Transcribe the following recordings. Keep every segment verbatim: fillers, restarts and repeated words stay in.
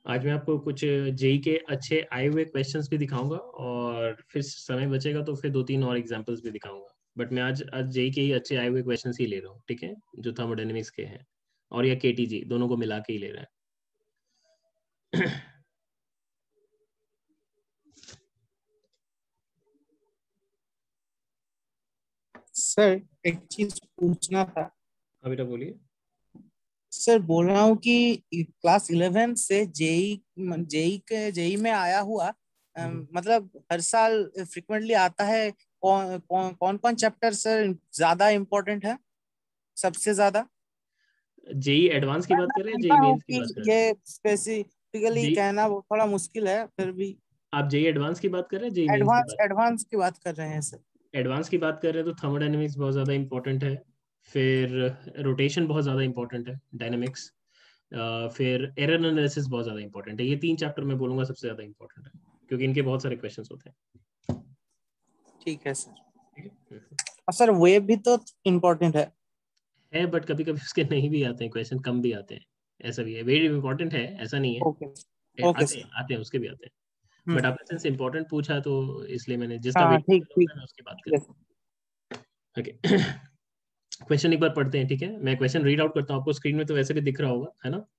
आज मैं आपको कुछ जेई के अच्छे आए हुए क्वेश्चंस भी दिखाऊंगा और फिर समय बचेगा तो फिर दो तीन और एग्जांपल्स भी दिखाऊंगा। बट मैं आज आज जेई के ही अच्छे आए हुए क्वेश्चंस ही ले रहा हूँ, ठीक है, जो थर्मोडायनेमिक्स के हैं और या केटीजी दोनों को मिला के ही ले रहा है। सर एक चीज पूछना था। हाँ बेटा बोलिए। सर बोल रहा हूँ कि क्लास इलेवेंथ से जेई जेई के जेई में आया हुआ अम, मतलब हर साल फ्रिक्वेंटली आता है। कौन कौन कौन कौन चैप्टर सर ज्यादा इम्पोर्टेंट है, सबसे ज्यादा? जेई एडवांस की मैं बात मैं कर रहे हैं, जेई जानता हूँ मेंस की कि बात कर रहे हैं? ये स्पेसिफिकली जेई, कहना वो थोड़ा मुश्किल है, फिर भी आप जेई एडवांस की बात कर रहे हैं, जेई मेंस की एडवांस बात? एडवांस की बात कर रहे हैं सर। एडवांस की बात कर रहे हैं तो थर्मोडायनेमिक्स बहुत ज़्यादा इंपॉर्टेंट है। फिर रोटेशन बहुत ज़्यादा इंपॉर्टेंट है, डायनेमिक्स। फिर एरर एनालिसिस बहुत ज़्यादा इंपॉर्टेंट है। ये तीन चैप्टर मैं बोलूँगा सबसे ज़्यादा इंपॉर्टेंट है, क्योंकि इनके बहुत सारे क्वेश्चंस होते हैं। ठीक है सर। ठीक है। और सर वेब भी तो इम्पोर्टेंट है। है बट कभी कभी उसके नहीं भी आते हैं क्वेश्चन, कम भी आते हैं। ऐसा भी है, वेरी इंपॉर्टेंट है ऐसा नहीं है। ओके। ए, ओके आते हैं सर। आते हैं उसके भी आते हैं। But hmm. आपने सिंस इंपॉर्टेंट पूछा तो इसलिए मैंने जिसका हाँ वेट ठीक ठीक। होता है मैं उसकी बात यस। करूँ। ओके। क्वेश्चन एक बार पढ़ते हैं, ठीक है। मैं क्वेश्चन रीड आउट करता हूँ, आपको स्क्रीन में तो वैसे भी दिख रहा होगा, है ना?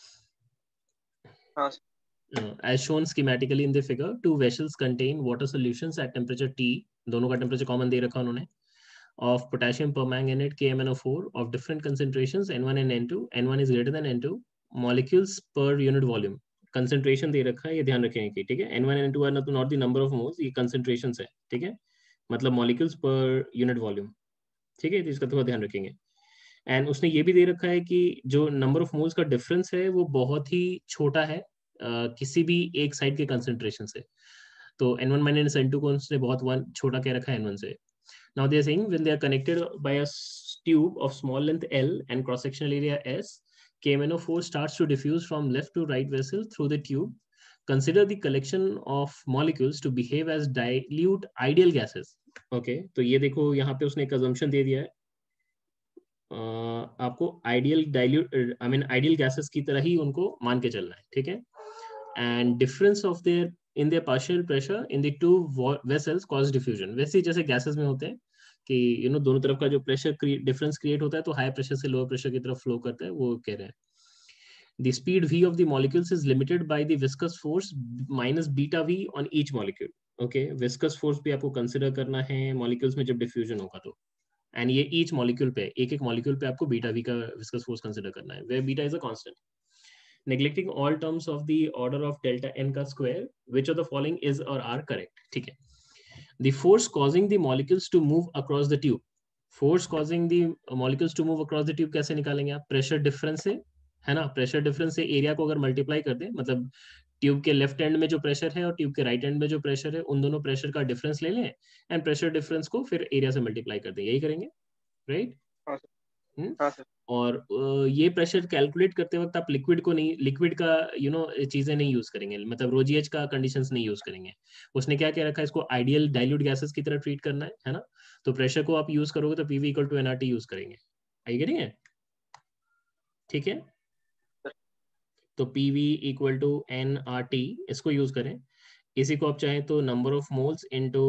हाँ Uh, as shown schematically in the figure, two vessels contain water solutions at temperature T, दोनों का टेम्परेचर कॉमन दे रखा उन्होंने, of potassium permanganate K M n O four of different concentrations N one and N two, N one is greater than N two, molecules per unit volume, concentration दे रखा है, ये ध्यान रखेंगे कि ठीक है, N one and N two are not, not the number of moles, ये concentrations है, ठीक है, मतलब molecules per unit volume, ठीक है, तो इसका थोड़ा ध्यान रखेंगे। एंड उसने ये भी दे रखा है कि जो नंबर ऑफ मोल्स का डिफरेंस है वो बहुत ही छोटा है uh, किसी भी एक साइड के कंसेंट्रेशन से। तो N one minus N two को उसने बहुत वन छोटा कह रखा है एन वन से। Now they are saying when they are connected by a tube of small length L and cross sectional area S, K M n O four starts to diffuse from left to right vessel through the tube. Consider the collection of molecules to behave as dilute ideal gases. Okay okay, तो ये देखो यहाँ पे उसने एक assumption दे दिया है, Uh, आपको ideal dilute I mean ideal gases की तरह ही उनको मान के चलना है, ठीक है। And difference of their in their partial pressure in the two vessels cause diffusion, वैसे ही जैसे गैसेस में होते हैं कि यू you नो know, दोनों तरफ का जो प्रेशर डिफरेंस क्रिएट होता है तो हाई प्रेशर से लोअर प्रेशर की तरफ फ्लो करता है, वो कह रहे हैं। The speed v of the molecules is limited by the viscous force minus beta v on each molecule. Okay, viscous force भी आपको कंसिडर करना है मॉलिक्यूल्स में जब डिफ्यूजन होगा तो। एंड ये ईच मॉलिक्यूल पे, एक एक मॉलिक्यूल पे आपको बीटा वी का विस्कस फोर्स कंसीडर करना है, where beta is a constant. Neglecting all terms of the order of delta N का square, which of the following is और आर करेक्ट, ठीक है। The force causing the molecules to move across the tube, force causing the molecules to move across the tube कैसे निकालेंगे आप? Pressure difference से, है ना। प्रेशर डिफरेंस से एरिया को अगर मल्टीप्लाई कर दें, मतलब ट्यूब के लेफ्ट एंड में जो प्रेशर है और ट्यूब के राइट एंड में जो प्रेशर है, उन दोनों प्रेशर का डिफरेंस ले लें एंड प्रेशर डिफरेंस को फिर एरिया से मल्टीप्लाई कर दें, यही करेंगे, राइट। हाँ सर। हम्म? हाँ सर। और अ, ये प्रेशर कैलकुलेट करते वक्त आप लिक्विड को नहीं, लिक्विड का यू नो चीजें नहीं यूज करेंगे, मतलब रोजीएच का कंडीशंस नहीं यूज करेंगे। उसने क्या क्या रखा है, इसको आइडियल डाइल्यूट गैसेस की तरह ट्रीट करना है है ना। तो प्रेशर को आप यूज करोगे तो PV equal to NRT use करेंगे, आई करेंगे, ठीक है। तो पीवी इक्वल टू एनआरटी इसको यूज करें। इसी को आप चाहें तो number of moles into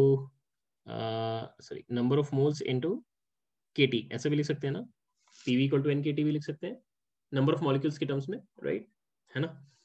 sorry number of moles into KT ऐसे भी लिख सकते हैं ना। PV equal to N K T भी लिख सकते हैं नंबर ऑफ मॉलिक्यूल्स के टर्म्स में, राइट, है ना,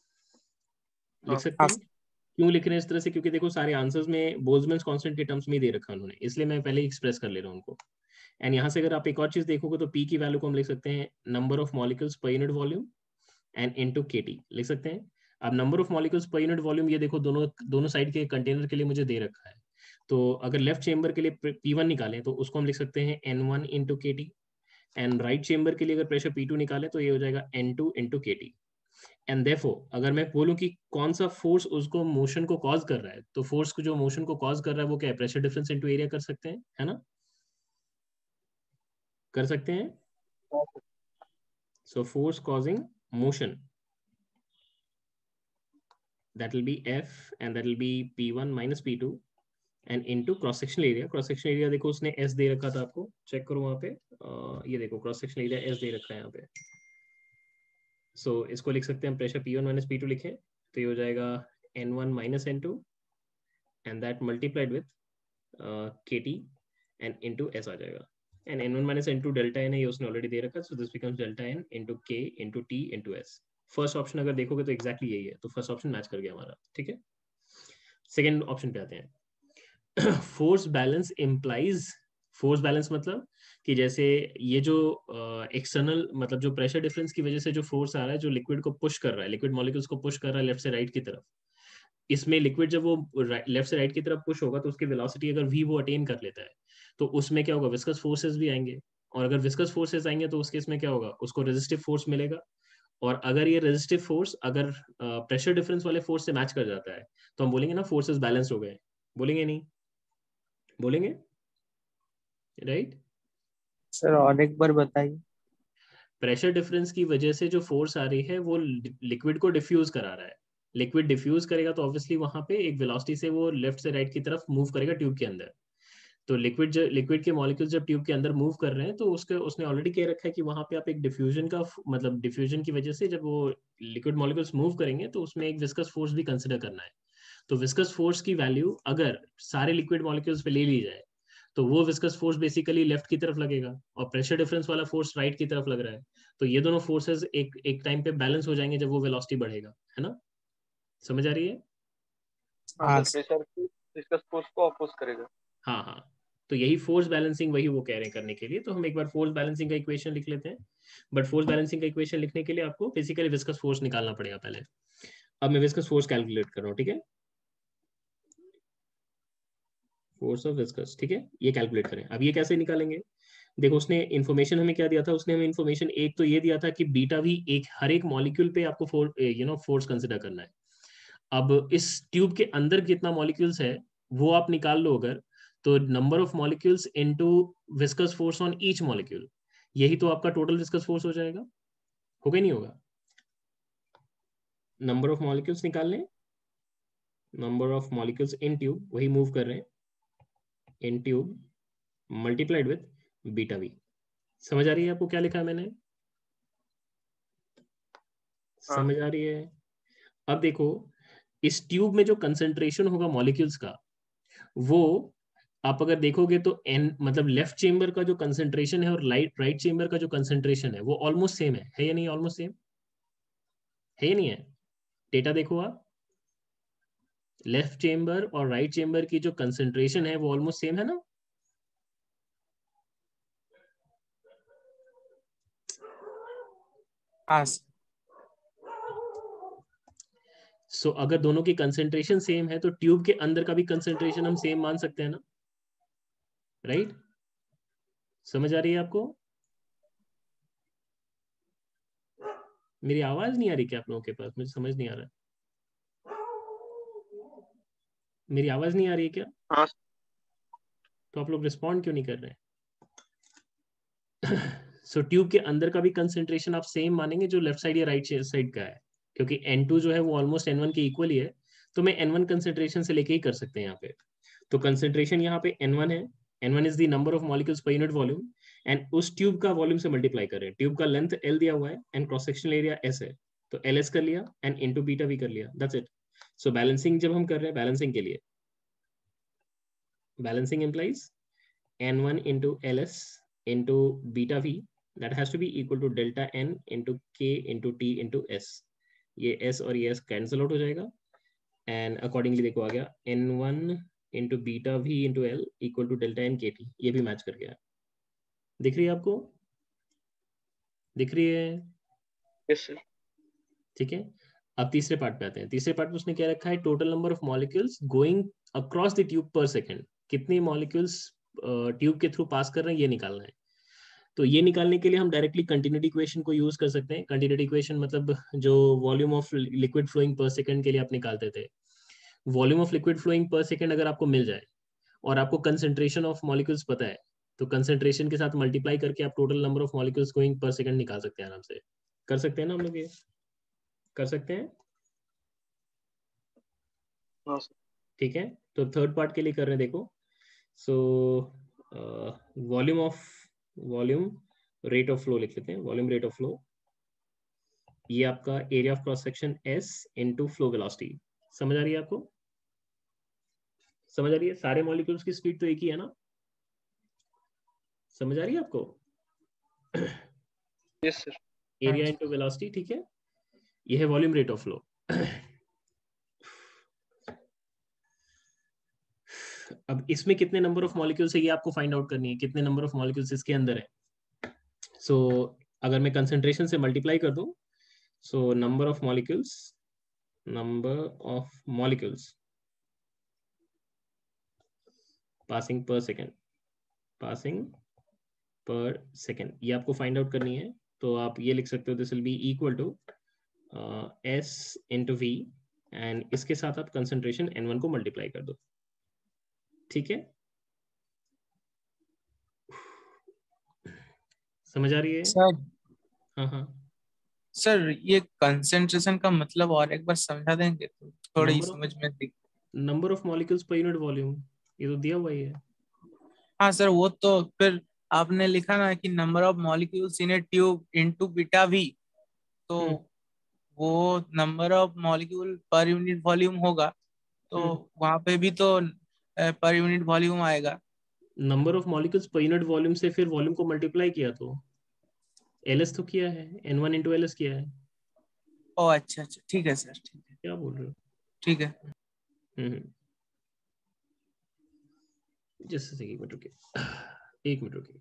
लिख हाँ सकते हाँ हैं। क्यों लिख रहे हैं इस तरह से? क्योंकि देखो सारे आंसर्स में बोल्ट्जमैन कांस्टेंट के टर्म्स में ही दे रखा है उन्होंने, इसलिए मैं पहले एक्सप्रेस कर ले रहा हूँ उनको। एंड यहाँ से अगर आप एक और चीज देखोगे तो पी की वैल्यू को हम लिख सकते हैं number of molecules per unit volume and into KT लिख सकते हैं। अब number of molecules per unit volume ये देखो दोनों दोनों साइड के कंटेनर के लिए मुझे दे रखा है। तो अगर लेफ्ट चेंबर के लिए पी वन निकालें तो उसको हम लिख सकते हैं N one into K T, and right chamber के लिए अगर प्रेशर पी टू निकालें तो ये हो जाएगा N two into K T. And therefore अगर मैं बोलूं कि कौन सा फोर्स उसको मोशन को कॉज कर रहा है, तो फोर्स को जो मोशन को कॉज कर रहा है वो क्या है? प्रेशर डिफरेंस इनटू एरिया कर सकते हैं, है ना, कर सकते हैं। So force causing motion, that will be F and that will be P one minus P two and into cross sectional area. Cross sectional area देखो उसने S दे रखा था, आपको चेक करो वहां पे, uh, ये देखो क्रॉस सेक्शनल एरिया S दे रखा है यहाँ पे, सो so, इसको लिख सकते हैं हम pressure P one minus P two लिखें तो ये हो जाएगा N one minus N two and that multiplied with K T and into S आ जाएगा and N one minus N two delta N है ये उसने ऑलरेडी दे रखा, so this becomes delta N into K into T into S. First option अगर देखोगे तो एग्जैक्टली यही है, तो फर्स्ट ऑप्शन मैच कर गया हमारा. ठीक है, सेकेंड ऑप्शन पे आते हैं. Force balance implies, force balance मतलब कि जैसे ये जो एक्सटर्नल uh, मतलब जो प्रेशर डिफरेंस की वजह से जो फोर्स आ रहा है जो लिक्विड को पुश कर रहा है, लिक्विड मॉलिक्यूल्स को पुश कर रहा है लेफ्ट से राइट की तरफ, इसमें लिक्विड जब वो लेफ्ट से राइट की तरफ पुश होगा तो उसकी वेलोसिटी अगर v वो अटेन कर लेता है तो उसमें क्या होगा, विस्कस फोर्सेस भी आएंगे, और अगर विस्कस फोर्सेस आएंगे तो उस केस में क्या होगा, उसको रेजिस्टिव फोर्स मिलेगा. और अगर ये रेजिस्टिव फोर्स अगर प्रेशर uh, डिफरेंस वाले फोर्स से मैच कर जाता है तो हम बोलेंगे ना फोर्सेस बैलेंस हो गए. बोलेंगे नहीं? बोलेंगे, राइट right? सर और एक बार बताइए. प्रेशर डिफरेंस की वजह से जो फोर्स आ रही है वो लिक्विड को डिफ्यूज करा रहा है. लिक्विड डिफ्यूज करेगा तो ऑब्वियसली वहां पे एक वेलोसिटी से वो लेफ्ट से राइट की तरफ मूव करेगा ट्यूब के अंदर. तो लिक्विड जो लिक्विड के मॉलिक्यूल्स जब ट्यूब के अंदर मूव कर रहे हैं तो उसके उसने ऑलरेडी कह रखा है कि वहां पे आप एक डिफ्यूजन का मतलब डिफ्यूजन की वजह से जब वो लिक्विड मॉलिक्यूल्स मूव करेंगे तो उसमें एक विस्कस फोर्स भी कंसिडर करना है. तो विस्कस फोर्स की वैल्यू अगर सारे लिक्विड मॉलिक्यूल्स पे ले ली जाए तो वो विस्कस फोर्स बेसिकली लेफ्ट की तरफ लगेगा और प्रेशर डिफरेंस वाला फोर्स राइट की तरफ लग रहा है. तो ये दोनों फोर्सेस एक एक टाइम पे बैलेंस हो जाएंगे जब वो वेलोसिटी बढ़ेगा, है ना? समझ आ रही है? हाँ सर, प्रेशर विस्कस फोर्स को अपोज करेगा. हाँ हाँ, तो यही फोर्स बैलेंसिंग वही वो कह रहे हैं करने के लिए. तो हम एक बार फोर्स बैलेंसिंग का इक्वेशन लिख लेते हैं. बट फोर्स बैलेंसिंग का इक्वेशन लिखने के लिए आपको बेसिकली विस्कस फोर्स निकालना पड़ेगा पहले. अब मैं विस्कस फोर्स कैलकुलेट कर रहा हूँ. ठीक है, फोर्स ऑफ विस्कस. ठीक है, ये कैलकुलेट करें. अब ये कैसे निकालेंगे? देखो उसने इन्फॉर्मेशन हमें क्या दिया था, उसने हमें इन्फॉर्मेशन एक तो ये दिया था कि बीटा भी एक हर एक मॉलिक्यूल पे आपको for you know force consider करना है. अब इस ट्यूब के अंदर कितना मॉलिक्यूल्स है वो आप निकाल लो अगर, तो number of molecules into viscous force on each molecule, यही तो आपका टोटल विस्कस फोर्स हो जाएगा. होगा नहीं होगा? नंबर ऑफ मॉलिक्यूल्स निकाल लें, number of molecules in tube वही मूव कर रहे हैं in tube multiplied with beta V. समझ आ रही है आपको क्या लिखा है मैंने? समझ आ रही है? अब देखो इस ट्यूब में जो कंसंट्रेशन होगा मॉलिक्यूल्स का वो आप अगर देखोगे तो एन मतलब लेफ्ट चेंबर का जो कंसंट्रेशन है और राइट राइट चेंबर का जो कंसंट्रेशन है वो ऑलमोस्ट सेम है. है या नहीं? ऑलमोस्ट सेम है या नहीं है? डेटा देखो आप, लेफ्ट चेंबर और राइट चेंबर की जो कंसंट्रेशन है वो ऑलमोस्ट सेम है ना? हाँ. सो so, अगर दोनों की कंसंट्रेशन सेम है तो ट्यूब के अंदर का भी कंसंट्रेशन हम सेम मान सकते हैं ना, राइट right? समझ आ रही है आपको? मेरी आवाज नहीं आ रही क्या आप लोगों के पास? मुझे समझ नहीं आ रहा. मेरी आवाज नहीं आ रही है क्या? हाँ. तो आप लोग रिस्पॉन्ड क्यों नहीं कर रहे हैं? सो so, ट्यूब के अंदर का भी कंसंट्रेशन आप सेम मानेंगे जो लेफ्ट साइड या राइट साइड का है, क्योंकि एन टू जो है वो ऑलमोस्ट एन वन के इक्वल ही है, तो मैं एन वन कंसंट्रेशन से लेके ही कर सकते हैं यहाँ पे. तो कंसंट्रेशन यहाँ पे एन वन है, N one is the number of molecules per unit volume and उस ट्यूब का वॉल्यूम से मल्टीप्लाई कर रहे हैं. ट्यूब का लेंथ एल दिया हुआ है and cross sectional area S है, तो एल एस कर लिया एंड इनटू बीटा भी कर लिया, दैट्स इट. सो बैलेंसिंग जब हम कर रहे हैं, बैलेंसिंग के लिए balancing implies N one into ls into beta v that has to be equal to delta n into k into t into s. ये s और ये s कैंसिल आउट हो जाएगा एंड अकॉर्डिंगली देखो आ गया N one into beta v into l equal to delta n kt. ये भी मैच कर गया. दिख रही है आपको? दिख रही है? Yes sir. ठीक है, अब तीसरे पार्ट पे आते हैं. तीसरे पार्ट में उसने क्या रखा है, total number of molecules going across the tube per second. कितनी मॉलिक्यूल्स ट्यूब के थ्रू पास कर रहे हैं ये निकालना है. तो ये निकालने के लिए हम डायरेक्टली कंटिन्यूटी इक्वेशन को यूज कर सकते हैं. कंटिन्यूटी इक्वेशन मतलब जो volume of liquid flowing per second के लिए आप निकालते थे, volume of liquid flowing per second अगर आपको मिल जाए और आपको कंसंट्रेशन ऑफ मॉलिक्यूल्स पता है तो कंसंट्रेशन के साथ मल्टीप्लाई करके आप total number of molecules going per second निकाल सकते हैं आराम से. कर सकते हैं ना हम लोग? ये कर सकते हैं. हाँ सर. ठीक है, तो थर्ड पार्ट के लिए कर रहे हैं. देखो so volume of volume rate of flow लिख लेते हैं. वॉल्यूम रेट ऑफ फ्लो ये आपका area of cross section S into flow velocity. समझ आ रही है आपको? समझ आ रही है? सारे मॉलिक्यूल्स की स्पीड तो एक ही है ना? समझ आ रही है आपको? Yes sir. Area into velocity, ठीक है। ये है वॉल्यूम रेट ऑफ फ्लो। अब इसमें कितने नंबर ऑफ मॉलिक्यूल्स है ये आपको फाइंड आउट करनी है, कितने नंबर ऑफ मॉलिक्यूल्स इसके अंदर है। सो so, अगर मैं कंसंट्रेशन से मल्टीप्लाई कर दूं, so number of molecules, number of molecules passing per second, passing per second, ये आपको फाइंड आउट करनी है। तो आप ये लिख सकते हो, this will be equal to S into V, and इसके साथ आप कंसंट्रेशन एन वन को मल्टीप्लाई कर दो, ठीक है। समझ आ रही है सर? हाँ हाँ। सर ये कंसेंट्रेशन का मतलब और एक बार समझा देंगे तो थोड़ी नंबर ऑफ समझ में दिख। Number of molecules per unit volume, ये तो दिया हुआ ही है। हाँ सर, वो तो फिर आपने लिखा ना कि number of molecules in a tube into beta V, तो हम्म वो number of molecule per unit volume होगा, तो हम्म वहां पे भी तो पर यूनिट वॉल्यूम आएगा। Number of molecules per unit volume से फिर वॉल्यूम को मल्टीप्लाई किया तो एलएस तो किया है, एन वन इंटू एलएस किया है। ओ अच्छा अच्छा, ठीक है सर, ठीक है, क्या बोल रहे हो? ठीक है। हम्म जस्ट एक मिनट रुकिए, एक मिनट रुकिए।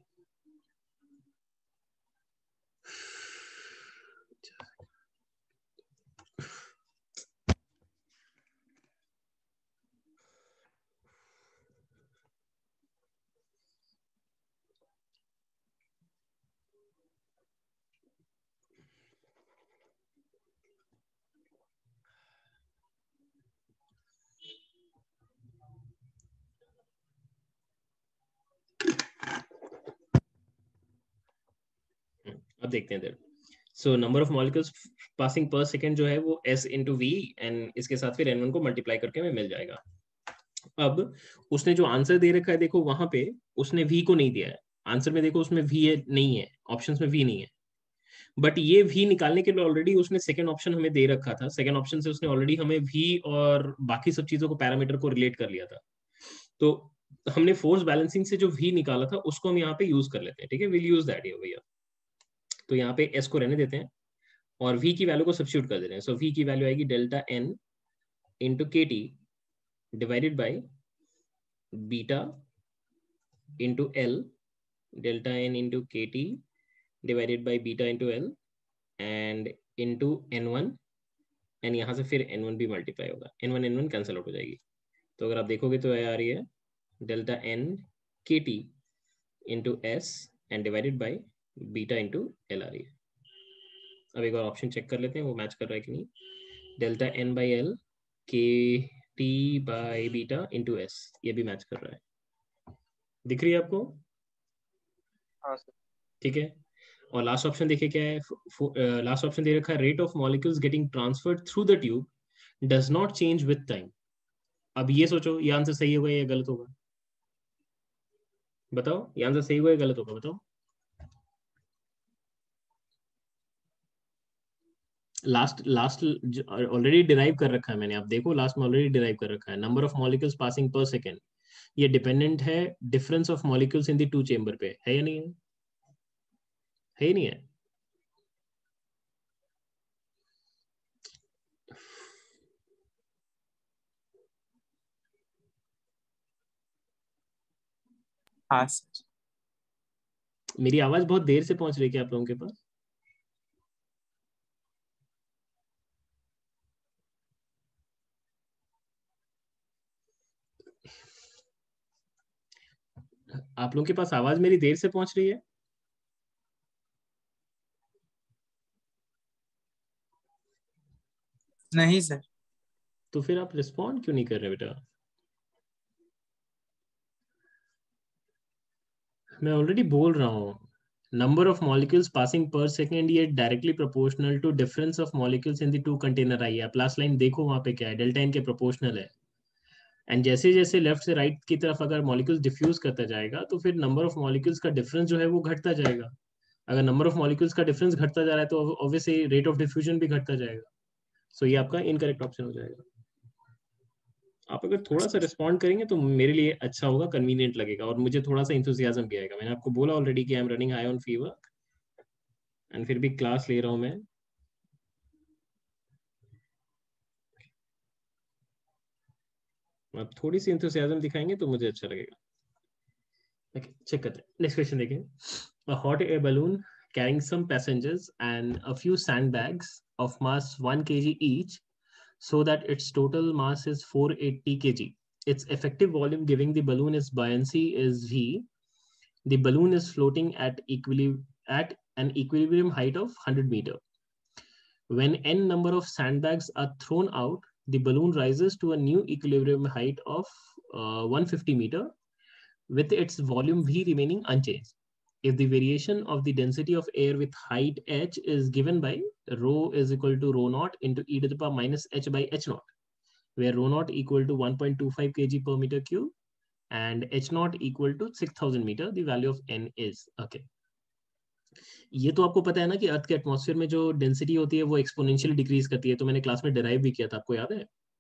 अब देखते हैं इधर। So number of molecules passing per second जो है वो एस इंटू वी, एंड इसके साथ फिर एन वन को मल्टीप्लाई करके हमें मिल जाएगा। अब उसने जो आंसर दे रखा है देखो वहां पे उसने वी को नहीं दिया है आंसर में, देखो उसमें वी है नहीं है, ऑप्शंस में वी नहीं है। बट ये वी निकालने के लिए ऑलरेडी उसने सेकंड ऑप्शन हमें दे रखा था, सेकंड ऑप्शन से उसने ऑलरेडी हमें वी और बाकी सब चीजों को पैरामीटर को रिलेट कर लिया था। तो हमने फोर्स बैलेंसिंग से जो वी निकाला था उसको हम यहाँ पे यूज कर लेते हैं, ठीक है। विल यूज दैट भैया। तो यहाँ पे एस को रहने देते हैं और v की वैल्यू को सब्स्टिट्यूट कर देते हैं। सो so, v की वैल्यू आएगी delta n into K T divided by beta into L, delta n into K T divided by beta into L and into N one, and यहाँ से फिर N one भी multiply होगा, N one N one cancel out हो जाएगी। तो अगर आप देखोगे तो आ रही है delta N K T into S and divided by beta into L आ रही है। अब एक बार ऑप्शन चेक कर लेते हैं वो मैच कर रहा है कि नहीं। Delta N by L K T by beta into S, ये भी मैच कर रहा है, दिख रही है आपको? हाँ सर। ठीक है। और लास्ट ऑप्शन देखिए क्या है, लास्ट ऑप्शन दे रखा है rate of molecules getting transferred through the tube does not change with time. अब ये सोचो ये आंसर सही होगा या गलत होगा, बताओ ये आंसर सही होगा या गलत होगा, बताओ। लास्ट लास्ट ऑलरेडी डिराइव कर रखा है मैंने, आप देखो लास्ट में ऑलरेडी डिराइव कर रखा है number of molecules passing per second, ये डिपेंडेंट है difference of molecules in the two chamber पे, है या नहीं है? है या नहीं है? हाँ सर। मेरी आवाज बहुत देर से पहुंच रही है क्या आप लोगों के पास? आप लोगों के पास आवाज मेरी देर से पहुंच रही है? नहीं सर। तो फिर आप रिस्पॉन्ड क्यों नहीं कर रहे बेटा? मैं ऑलरेडी बोल रहा हूँ number of molecules passing per second ये directly proportional to difference of molecules in the two container आई है। आप लास्ट लाइन देखो वहां पे क्या है, डेल्टा एन के प्रोपोर्शनल है। एंड जैसे जैसे लेफ्ट से राइट right की तरफ अगर मॉलिक्यूल्स डिफ्यूज करता जाएगा तो फिर नंबर ऑफ मॉलिक्यूल्स का डिफरेंस जो है वो घटता जाएगा। अगर नंबर ऑफ मॉलिक्यूल्स का डिफरेंस घटता जा रहा है तो ऑब्वियसली रेट ऑफ डिफ्यूजन भी घटता जाएगा. सो so, ये आपका इनकरेक्ट ऑप्शन हो जाएगा. आप अगर थोड़ा सा रिस्पॉन्ड करेंगे तो मेरे लिए अच्छा होगा, कन्वीनियंट लगेगा और मुझे थोड़ा सा इंथुसियाज्म भी आएगा. मैंने आपको बोला ऑलरेडी कि I am running high on fever and फिर भी क्लास ले रहा हूं मैं. आप थोड़ी सी इंथुसियाज्म दिखाएंगे तो मुझे अच्छा लगेगा. Okay, check करते हैं. Next question देखिए. A hot air balloon carrying some passengers and a few sandbags of mass one kilogram each, so that its total mass is four hundred eighty kilograms. Its effective volume giving the balloon its buoyancy is V. The balloon is floating at equilibrium at an equilibrium height of one hundred meter. When n number of sandbags are thrown out, the balloon rises to a new equilibrium height of uh, one hundred fifty meter, with its volume V remaining unchanged. If the variation of the density of air with height h is given by rho is equal to rho naught into e to the power minus h by h naught, where rho naught equal to one point two five kilograms per meter cube and h naught equal to six thousand meter, the value of n is. Okay. ये तो आपको पता है ना कि अर्थ के atmosphere में जो डेंसिटी होती है वो एक्सपोनेंशियली डिक्रीज करती है. तो मैंने क्लास में डिराइव भी किया था, आपको याद है?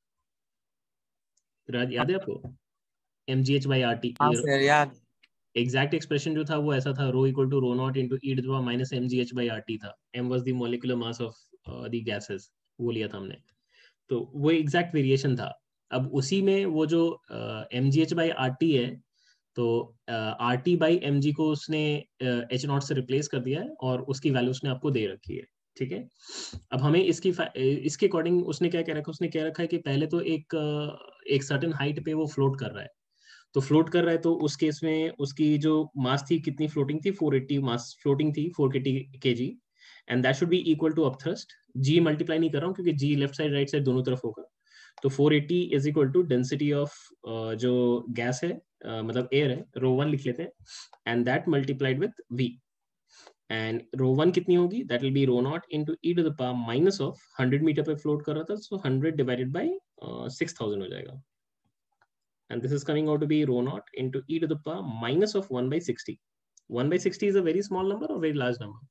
याद है आपको? M G H by R T. Exact expression जो था वो ऐसा था, rho equal to rho naught into e to the power minus M G H by R T था. M was the molecular mass of the gases, वो लिया था हमने. तो वो एग्जैक्ट वेरिएशन था. अब उसी में वो जो M G H by R T है, तो R T by M G को उसने एच नॉट से रिप्लेस कर दिया है और उसकी वैल्यू उसने आपको दे रखी है. ठीक है. अब हमें इसकी इसके अकॉर्डिंग उसने क्या कह रखा है? उसने कह रखा है कि पहले तो एक एक सर्टेन हाइट पे वो फ्लोट कर रहा है. तो फ्लोट कर रहा है तो उस केस में उसकी जो मास थी, कितनी फ्लोटिंग थी? फोर एटी मास फ्लोटिंग थी, four eighty KG, and that should be equal to upthrust. G multiply नहीं कर रहा हूँ क्योंकि G left side right side दोनों तरफ होगा. तो four eighty is equal to density of जो गैस है, uh, मतलब एयर है, रो वन लिख लेते हैं, and that multiplied with V. And rho one कितनी होगी? That will be rho naught into e to the power minus of hundred metre पे फ्लोट कर रहा था, so hundred divided by six thousand हो जाएगा. And this is coming out to be rho naught into e to the power minus of one by sixty. one by sixty is a very small number or very large number?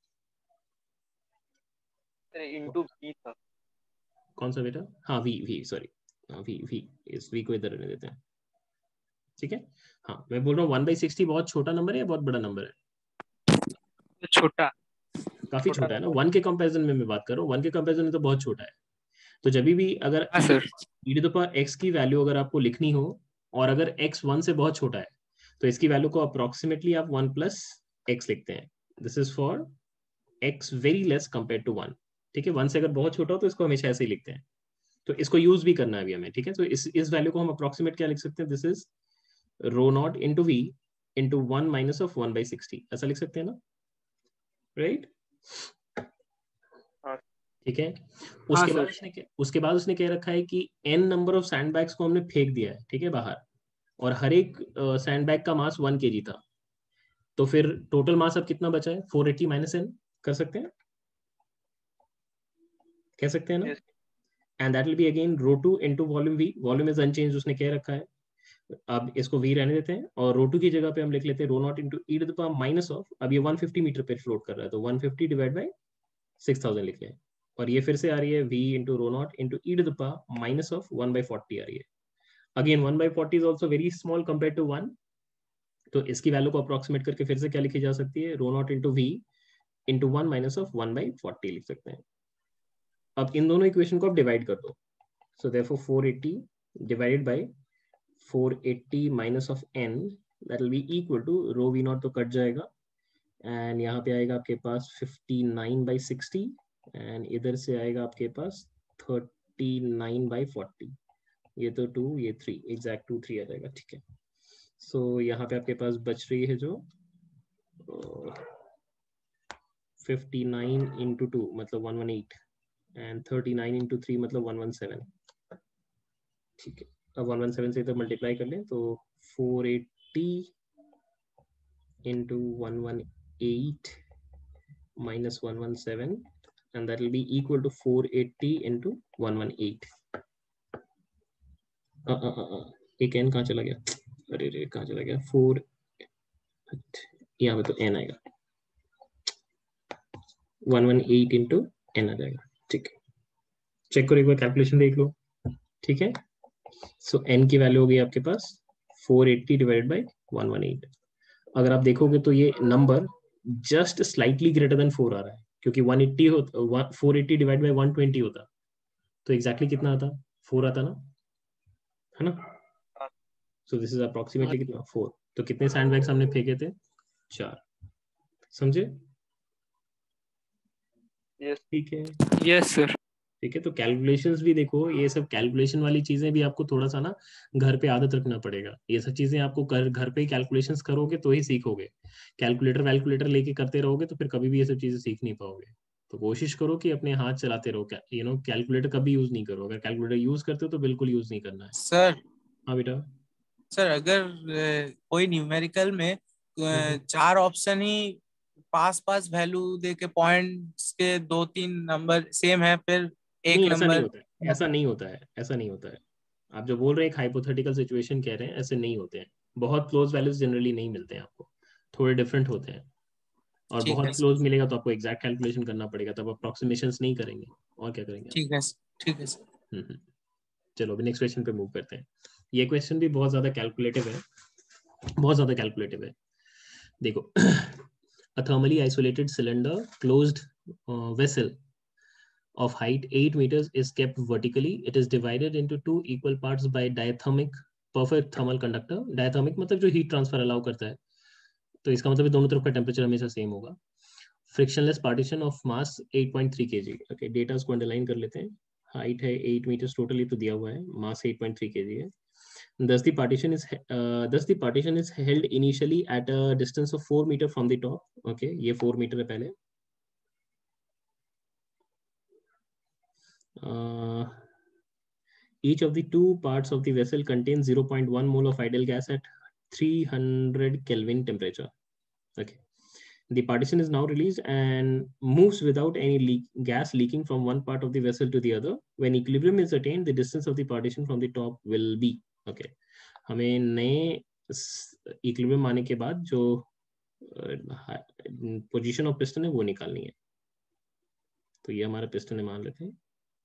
Into v था. कौन सा बेटा? हाँ v v sorry v v इस v को इधर रहने देते हैं. ठीक है. हाँ, मैं बोल रहा हूँ one by sixty बहुत छोटा नंबर है या बहुत बड़ा नंबर है? छोटा, काफी छोटा है ना. वन के कंपैरिजन में मैं बात कर रहा हूँ. वन के कंपैरिजन में तो बहुत छोटा है. तो जब भी अगर e to the power x की वैल्यू अगर आपको लिखनी हो और अगर x वन से बहुत छोटा है तो इसकी वैल्यू को अप्रोक्सीमेटली आप वन प्लस एक्स लिखते हैं. This is for x very less compare to one. ठीक है. वन से अगर बहुत छोटा हो तो इसको हमेशा ऐसे ही लिखते हैं. तो इसको यूज भी करना है अभी हमें. ठीक है. तो इस इस वैल्यू को हम अप्रोक्सीमेट क्या लिख सकते हैं? This is rho naught into V into one minus of one by sixty. ऐसा लिख सकते हैं ना? राइट. ठीक है. उसके बाद उसने उसके बाद उसने कह रखा है कि n नंबर ऑफ सैंडबैग्स को हमने फेंक दिया है. ठीक है, बाहर, और हर एक सैंडबैग का मास वन केजी था. तो फिर टोटल मास अब कितना बचा है? Four eighty minus N. कर सकते हैं? कह सकते हैं ना? And that will be again rho two into volume V. Volume is unchange उसने कह रखा है. अब इसको वी रहने देते हैं और रो टू की जगह पे हम लिख लेते हैं rho naught into e to the power minus of, अब ये वन फिफ्टी मीटर पे फ्लोट कर रहा है तो one fifty divide by six thousand लिखे हैं. और ये फिर से आ रही है v into rho naught into e to the power minus of one by forty आ रही है. Again one by forty is also very small compare to one. तो इसकी वैल्यू को अप्रोक्सीमेट करके फिर से क्या लिखी जा सकती है? Rho naught into V into one minus of one by forty लिख सकते हैं. अब इन दोनों इक्वेशन को आप डिवाइड कर दो. So therefore four eighty divided by four eighty minus of n, that will be equal to rho V naught तो कट जाएगा एंड यहाँ पे आएगा आपके पास fifty nine by sixty and इधर से आएगा आपके पास थर्टी नाइन बाई फोर्टी. ये तो टू, ये थ्री, एग्जैक्ट टू थ्री आ जाएगा. ठीक है. सो so, यहाँ पे आपके पास बच रही है जो फिफ्टी नाइन इंटू टू मतलब one one eight and thirty nine into three मतलब वन वन सेवन. ठीक है. अब वन वन सेवन से इधर मल्टीप्लाई कर लें तो four eighty into one one eight minus one hundred seventeen and that will be equal to four eighty into one hundred eighteen. uh, uh, uh, uh. एक n कहाँ चला गया? अरे रे कहाँ चला गया? फोर, यहाँ पे तो n आएगा. One one eight into N आ जाएगा। ठीक है, चेक करो एक बार, कैलकुलेशन देख लो। ठीक है, सो एन की वैल्यू हो गई आपके पास four eighty divided by one one eight. अगर आप देखोगे तो ये number just slightly greater than four आ रहा है, क्योंकि वन एट्टी होता, four eighty divide by one twenty होता तो एग्जैक्टली कितना आता, फोर आता ना, है ना। सो दिस इज अप्रोक्सीमेटली कितना, फोर। तो कितने सैंडबैग्स हमने फेंके थे, चार। समझे? यस ठीक है, यस सर। ठीक है। तो कैलकुलेशंस भी देखो, ये सब कैलकुलेशन वाली चीजें भी आपको थोड़ा सा ना घर पे आदत रखना पड़ेगा। ये सब चीजें आपको कर, घर पे ही कैलकुलेशंस करोगे तो ही सीखोगे। कैलकुलेटर वैलकुलेटर लेके करते रहोगे तो फिर कभी भी ये सब चीजें सीख नहीं पाओगे। तो कोशिश करो कि अपने हाथ चलाते रहो, यू नो कैलकुलेटर कभी यूज नहीं करो। अगर कैलकुलेटर यूज करते हो तो बिल्कुल यूज नहीं करना है। सर हाँ बेटा। सर अगर अ, कोई न्यूमेरिकल में अ, चार ऑप्शन ही पास पास वैल्यू दे के पॉइंट्स के दो तीन नंबर सेम है, फिर एक नहीं, ऐसा नहीं नंबर। होता है, ऐसा नहीं होता है, ऐसा नहीं होता है। आप जो बोल रहे हैं एक हाइपोथेटिकल सिचुएशन कह रहे हैं, ऐसे नहीं होते हैं। बहुत क्लोज वैल्यूज जनरली नहीं मिलते हैं आपको, थोड़े डिफरेंट होते हैं। और ठीक है बहुत क्लोज मिलेगा तो आपको एग्जैक्ट कैलकुलेशन करना पड़ेगा, तब अप्रोक्सीमेशंस नहीं करेंगे, और क्या करेंगे आप। ठीक है ठीक है सर। हम्म हम्म। चलो अभी नेक्स्ट क्वेश्चन पे मूव करते हैं। ये क्वेश्चन भी बहुत ज्यादा कैलकुलेटिव है, बहुत ज्यादा कैलकुलेटिव है। देखो, a thermally isolated cylinder closed uh, vessel of height eight meters is kept vertically. It is divided into two equal parts by diathermic perfect thermal conductor. Diathermic मतलब जो heat transfer allow करता है, तो इसका मतलब दोनों तरफ का टेम्परेचर हमेशा सेम होगा। Frictionless partition of mass eight point three KG. Okay, data को अंडरलाइन कर लेते हैं। हाइट है एट मीटर्स टोटल, ये तो दिया हुआ है। Mass eight point three KG है। Thus the partition is uh, thus the partition is held initially at a distance of four meter from the top. Okay, ये four meter है पहले। Uh, each of the two parts of the vessel contains zero point one mole of ideal gas at three hundred Kelvin temperature. Okay, the partition is now released and moves without any leak, gas leaking from one part of the vessel to the other. When equilibrium is attained, the distance of the partition from the top will be. Okay, हमें नए equilibrium आने के बाद जो position of piston है वो निकालनी है। तो ये हमारा पिस्टन है, मान लेते हैं।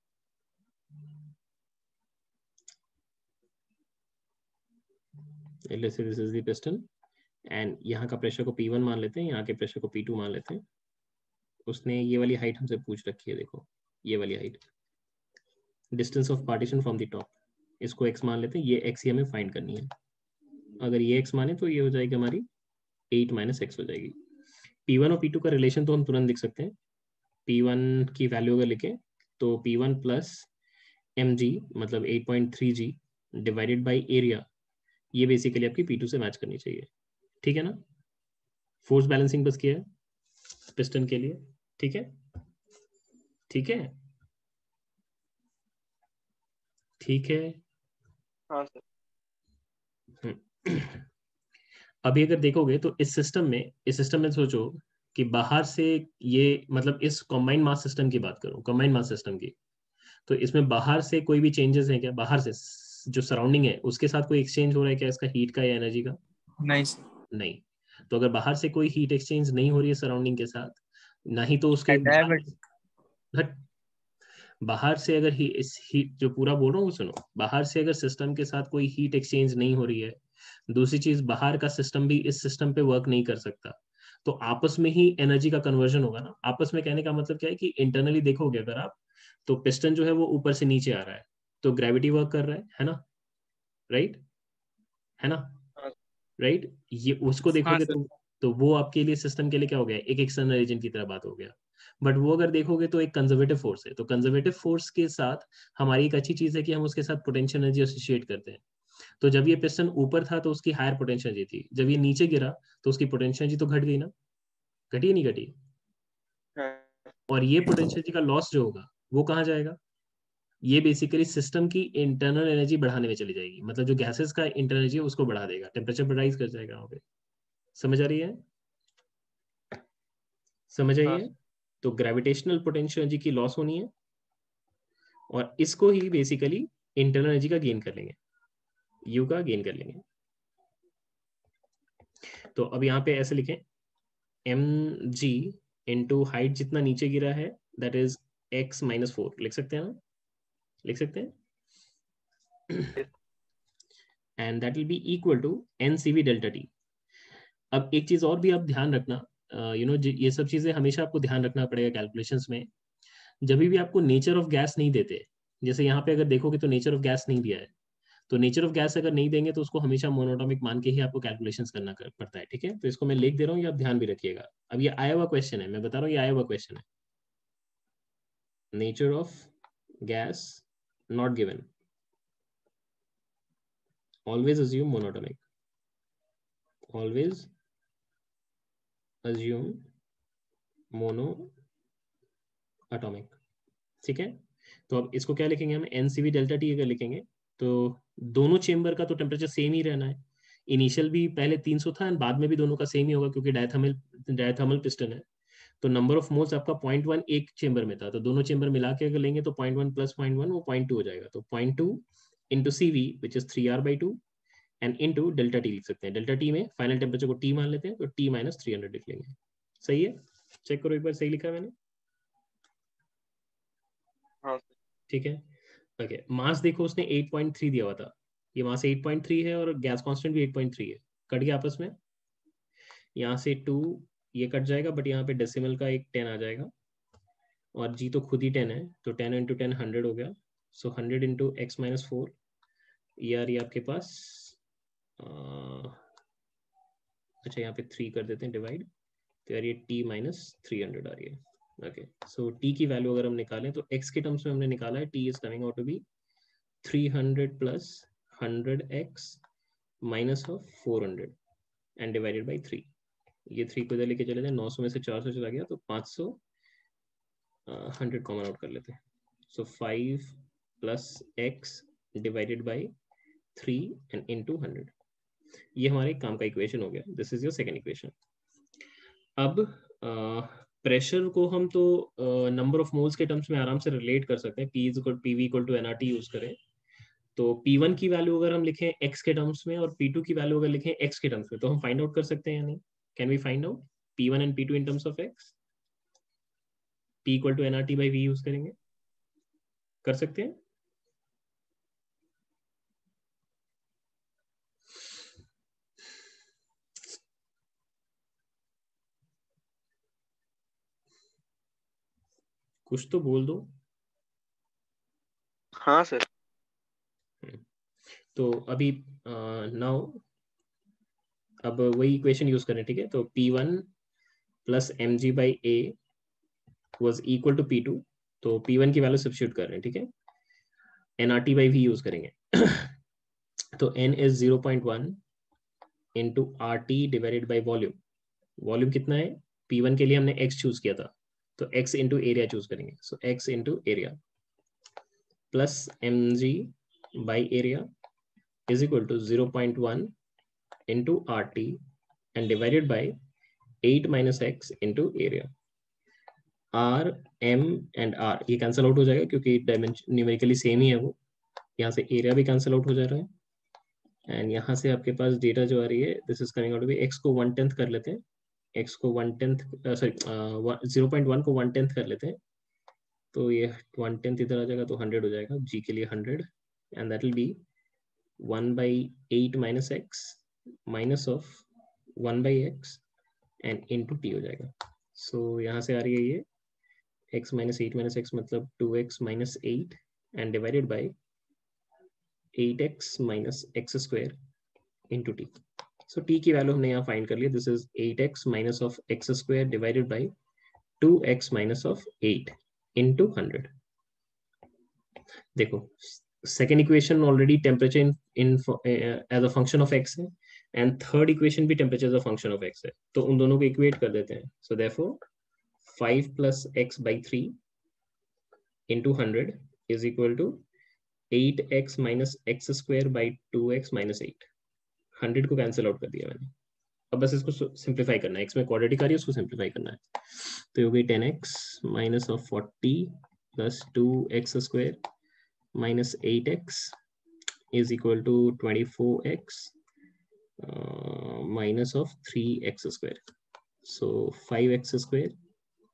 This is the piston and यहाँ का प्रेशर को पी वन मान लेते हैं, यहाँ के प्रेशर को पी टू मान लेते हैं। उसने ये वाली हाइट हमसे पूछ रखी है, देखो ये वाली height, distance of partition from the top, इसको x मान लेते हैं। ये x ही हमें फाइंड करनी है। अगर ये x माने तो ये हो जाएगी हमारी एट माइनस एक्स हो जाएगी। पी वन और पी टू का रिलेशन तो हम तुरंत लिख सकते हैं। पी वन की वैल्यू अगर लिखें तो P one plus M G मतलब eight point three G divided by area, ये बेसिकली आपकी पी टू से मैच करनी चाहिए। ठीक है ना। फोर्स बैलेंसिंग बस किया है पिस्टन के लिए। ठीक है, ठीक है, ठीक है। हाँ सर। अभी अगर देखोगे तो इस सिस्टम में इस सिस्टम में सोचो कि बाहर से ये, मतलब इस कॉम्बाइंड मास सिस्टम की बात करूं, कॉम्बाइंड मास सिस्टम की, तो इसमें बाहर से कोई भी चेंजेस हैं क्या? बाहर से जो सराउंडिंग है उसके साथ कोई एक्सचेंज हो रहा है क्या इसका, हीट का या एनर्जी का? नहीं सर। नहीं। तो अगर बाहर से कोई हीट एक्सचेंज नहीं हो रही है सराउंडिंग के साथ, ना ही तो उसके डायबिट बाहर से अगर ही, इस हीट जो पूरा बोल रहा हूँ सुनो, बाहर से अगर सिस्टम के साथ कोई हीट एक्सचेंज नहीं हो रही है, दूसरी चीज बाहर का सिस्टम भी इस सिस्टम पे वर्क नहीं कर सकता, तो आपस में ही एनर्जी का कन्वर्जन होगा ना। आपस में कहने का मतलब क्या है कि इंटरनली देखोगे अगर आप, तो पिस्टन जो है वो ऊपर से नीचे आ रहा है, तो ग्रेविटी वर्क कर रहा है है ना, राइट, है ना, राइट। ये उसको हाँ देखोगे सर। तो तो वो आपके लिए सिस्टम के लिए क्या हो गया, एक एक्सटर्नल एजेंट की तरह बात हो गया। बट वो अगर देखोगे तो एक कंजर्वेटिव फोर्स है, तो कंजर्वेटिव फोर्स के साथ हमारी एक अच्छी चीज है कि हम उसके साथ पोटेंशियल एनर्जी एसोसिएट करते हैं। तो जब ये पिस्टन ऊपर था तो उसकी हायर पोटेंशियल एनर्जी थी, जब ये नीचे गिरा तो उसकी पोटेंशियल एनर्जी तो घट गई ना, घटी या नहीं घटी? और ये पोटेंशियल एनर्जी का लॉस जो होगा वो कहाँ जाएगा? ये बेसिकली सिस्टम की इंटरनल एनर्जी बढ़ाने में चली जाएगी, मतलब जो गैसेस का इंटरनल एनर्जी है उसको बढ़ा देगा, टेम्परेचर राइज कर जाएगा वहां पे। समझ आ रही है? समझ आई है? तो ग्रेविटेशनल पोटेंशियल एनर्जी की लॉस होनी है और इसको ही बेसिकली इंटरनल एनर्जी का गेन कर लेंगे, यू का गेन कर लेंगे। तो अब यहाँ पे ऐसे लिखें, एम जी इंटू हाइट जितना नीचे गिरा है that is X minus four. लिख सकते हैं ना, लिख सकते हैं. And that will be equal to N C V delta T. अब एक चीज और भी आप ध्यान रखना, यू नो ये सब चीजें हमेशा आपको ध्यान रखना पड़ेगा कैलकुलेशंस में. जब भी आपको नेचर ऑफ गैस नहीं देते, जैसे यहाँ पे अगर देखोगे तो नेचर ऑफ गैस नहीं दिया है, तो नेचर ऑफ गैस अगर नहीं देंगे तो उसको हमेशा मोनोटॉमिक मान के ही आपको कैलकुलेशंस करना कर, पड़ता है. ठीक है, तो इसको मैं लिख दे रहा हूँ, ये आप ध्यान भी रखिएगा. अब ये आया हुआ क्वेश्चन है, मैं बता रहा हूँ ये आया हुआ क्वेश्चन है. Nature of gas not given, always assume monoatomic, always assume mono atomic. ठीक है, तो अब इसको क्या लिखेंगे हम, एनसीवी डेल्टा टी अगर लिखेंगे तो दोनों चेंबर का तो टेम्परेचर सेम ही रहना है. इनिशियल भी पहले तीन सौ था एंड बाद में भी दोनों का सेम ही होगा क्योंकि डायथर्मल डायथर्मल पिस्टन है. तो नंबर ऑफ मोल्स आपका पॉइंट वन एक चेंबर में था, तो दोनों चेंबर मिला के अगर लेंगे तो point one plus point one वो पॉइंट टू हो जाएगा. तो point two into C V which is three R by two and into delta T लिख सकते हैं. डेल्टा टी में फाइनल टेम्परेचर को टी मान लेते हैं, तो टी माइनस थ्री हंड्रेड लिख लेंगे. सही है, चेक करो एक बार, सही लिखा है मैंने. हाँ ठीक है. ओके, मास देखो उसने एट पॉइंट थ्री दिया हुआ था, ये मास एट पॉइंट थ्री है और गैस कांस्टेंट भी एट पॉइंट थ्री है. कट गया आपस में, यहाँ से टू ये कट जाएगा बट यहाँ पे डेसिमल का एक टेन आ जाएगा और जी तो खुद ही टेन है, तो टेन इंटू टेन हंड्रेड हो गया. So hundred into X minus four, ये आ रही है आपके पास आ, अच्छा यहाँ पे थ्री कर देते हैं डिवाइड, तो यार ये टी माइनस थ्री हंड्रेड आ रही है. ओके, सो टी की वैल्यू अगर हम निकालें तो एक्स के टर्म्स में हमने निकाला है, T is coming out to be three hundred plus hundred X minus of four hundred and divided by three. ये थ्री को इधर लेके चले जाए, नौ सौ में से चार सौ चला गया तो पाँच सौ, हंड्रेड कॉमन आउट कर लेते हैं. So five plus X divided by three and into hundred. ये हमारे काम का इक्वेशन हो गया. This is your second equation. अब प्रेशर uh, को हम तो नंबर ऑफ मोल्स के टर्म्स में आराम से रिलेट कर सकते हैं. P is equal P V equal to N R T use करें तो पी वन की वैल्यू अगर हम लिखें x के टर्म्स में और पी टू की वैल्यू अगर लिखें x के टर्म्स में तो हम फाइंड आउट कर सकते हैं या नहीं. Can we find out P one and P two in terms of x? p equal to N R T by V use करेंगे, कर सकते हैं. कुछ तो बोल दो. हाँ सर. तो अभी नाउ अब वही इक्वेशन यूज करें. ठीक है, तो P one plus M G by A was equal to P two, तो पी वन की वैल्यू सब्स्टिट्यूट कर रहे हैं. ठीक है, N R T by V use करेंगे. तो N is zero point one into R T divided by volume. Volume कितना है, पी वन के लिए हमने x चूज किया था तो x इंटू एरिया चूज करेंगे. So so, x into area plus M G by area is equal to zero point one into R T and divided by eight minus X into area. R M and R ये cancel out हो जाएगा क्योंकि dimension numerically same ही है वो. यहाँ से area भी cancel out हो जा रहा है एंड यहाँ से आपके पास डेटा जो आ रही है this is coming out be X को वन टेंथ कर लेते हैं, एक्स को one tenth sorry zero point one को वन टेंथ कर लेते हैं तो ये वन टेंथ इधर आ जाएगा तो हंड्रेड हो जाएगा. जी के लिए hundred and that will be one by eight minus X minus of one by X and into T हो जाएगा. सो so, यहाँ से आ रही है ये x minus eight minus X मतलब two X minus eight and divided by eight X minus X square into T. So T की value हमने यहाँ फाइंड कर लिया. This is eight X minus of X square divided by two X minus of eight into hundred. देखो second equation already temperature in in as a function of X है and third equation भी temperature as a function of X है, तो उन दोनों को equate कर देते हैं. So therefore five plus X by three into hundred is equal to eight X minus X square by two X minus eight. Hundred को कैंसिल आउट कर दिया मैंने. अब बस इसको सिंप्लीफाई करना है, एक्स में क्वाड्रेटिक आ रही है उसको सिंप्लीफाई करना है. तो हो गई ten X minus of forty plus two X square minus eight X is equal to twenty four X minus of three X square. So five X square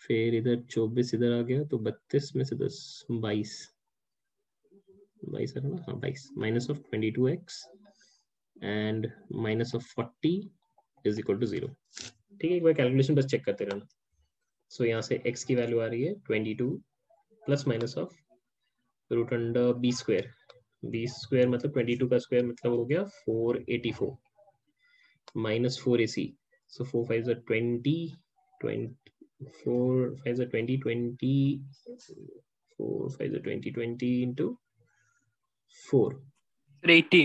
फिर इधर चौबीस इधर आ गया तो बत्तीस में से दस बाईस बाईस है ना, हाँ बाईस minus of twenty two X and minus of forty is equal to zero. ठीक है, एक बार कैलकुलेशन बस चेक करते रहना। सो so, यहाँ से x की वैल्यू आ रही है twenty two plus minus of root under B square, B square मतलब ट्वेंटी टू का स्क्वायर मतलब हो गया four eighty four minus four A C. So four five are twenty, twenty four five are twenty, twenty four five are twenty, twenty into four eighty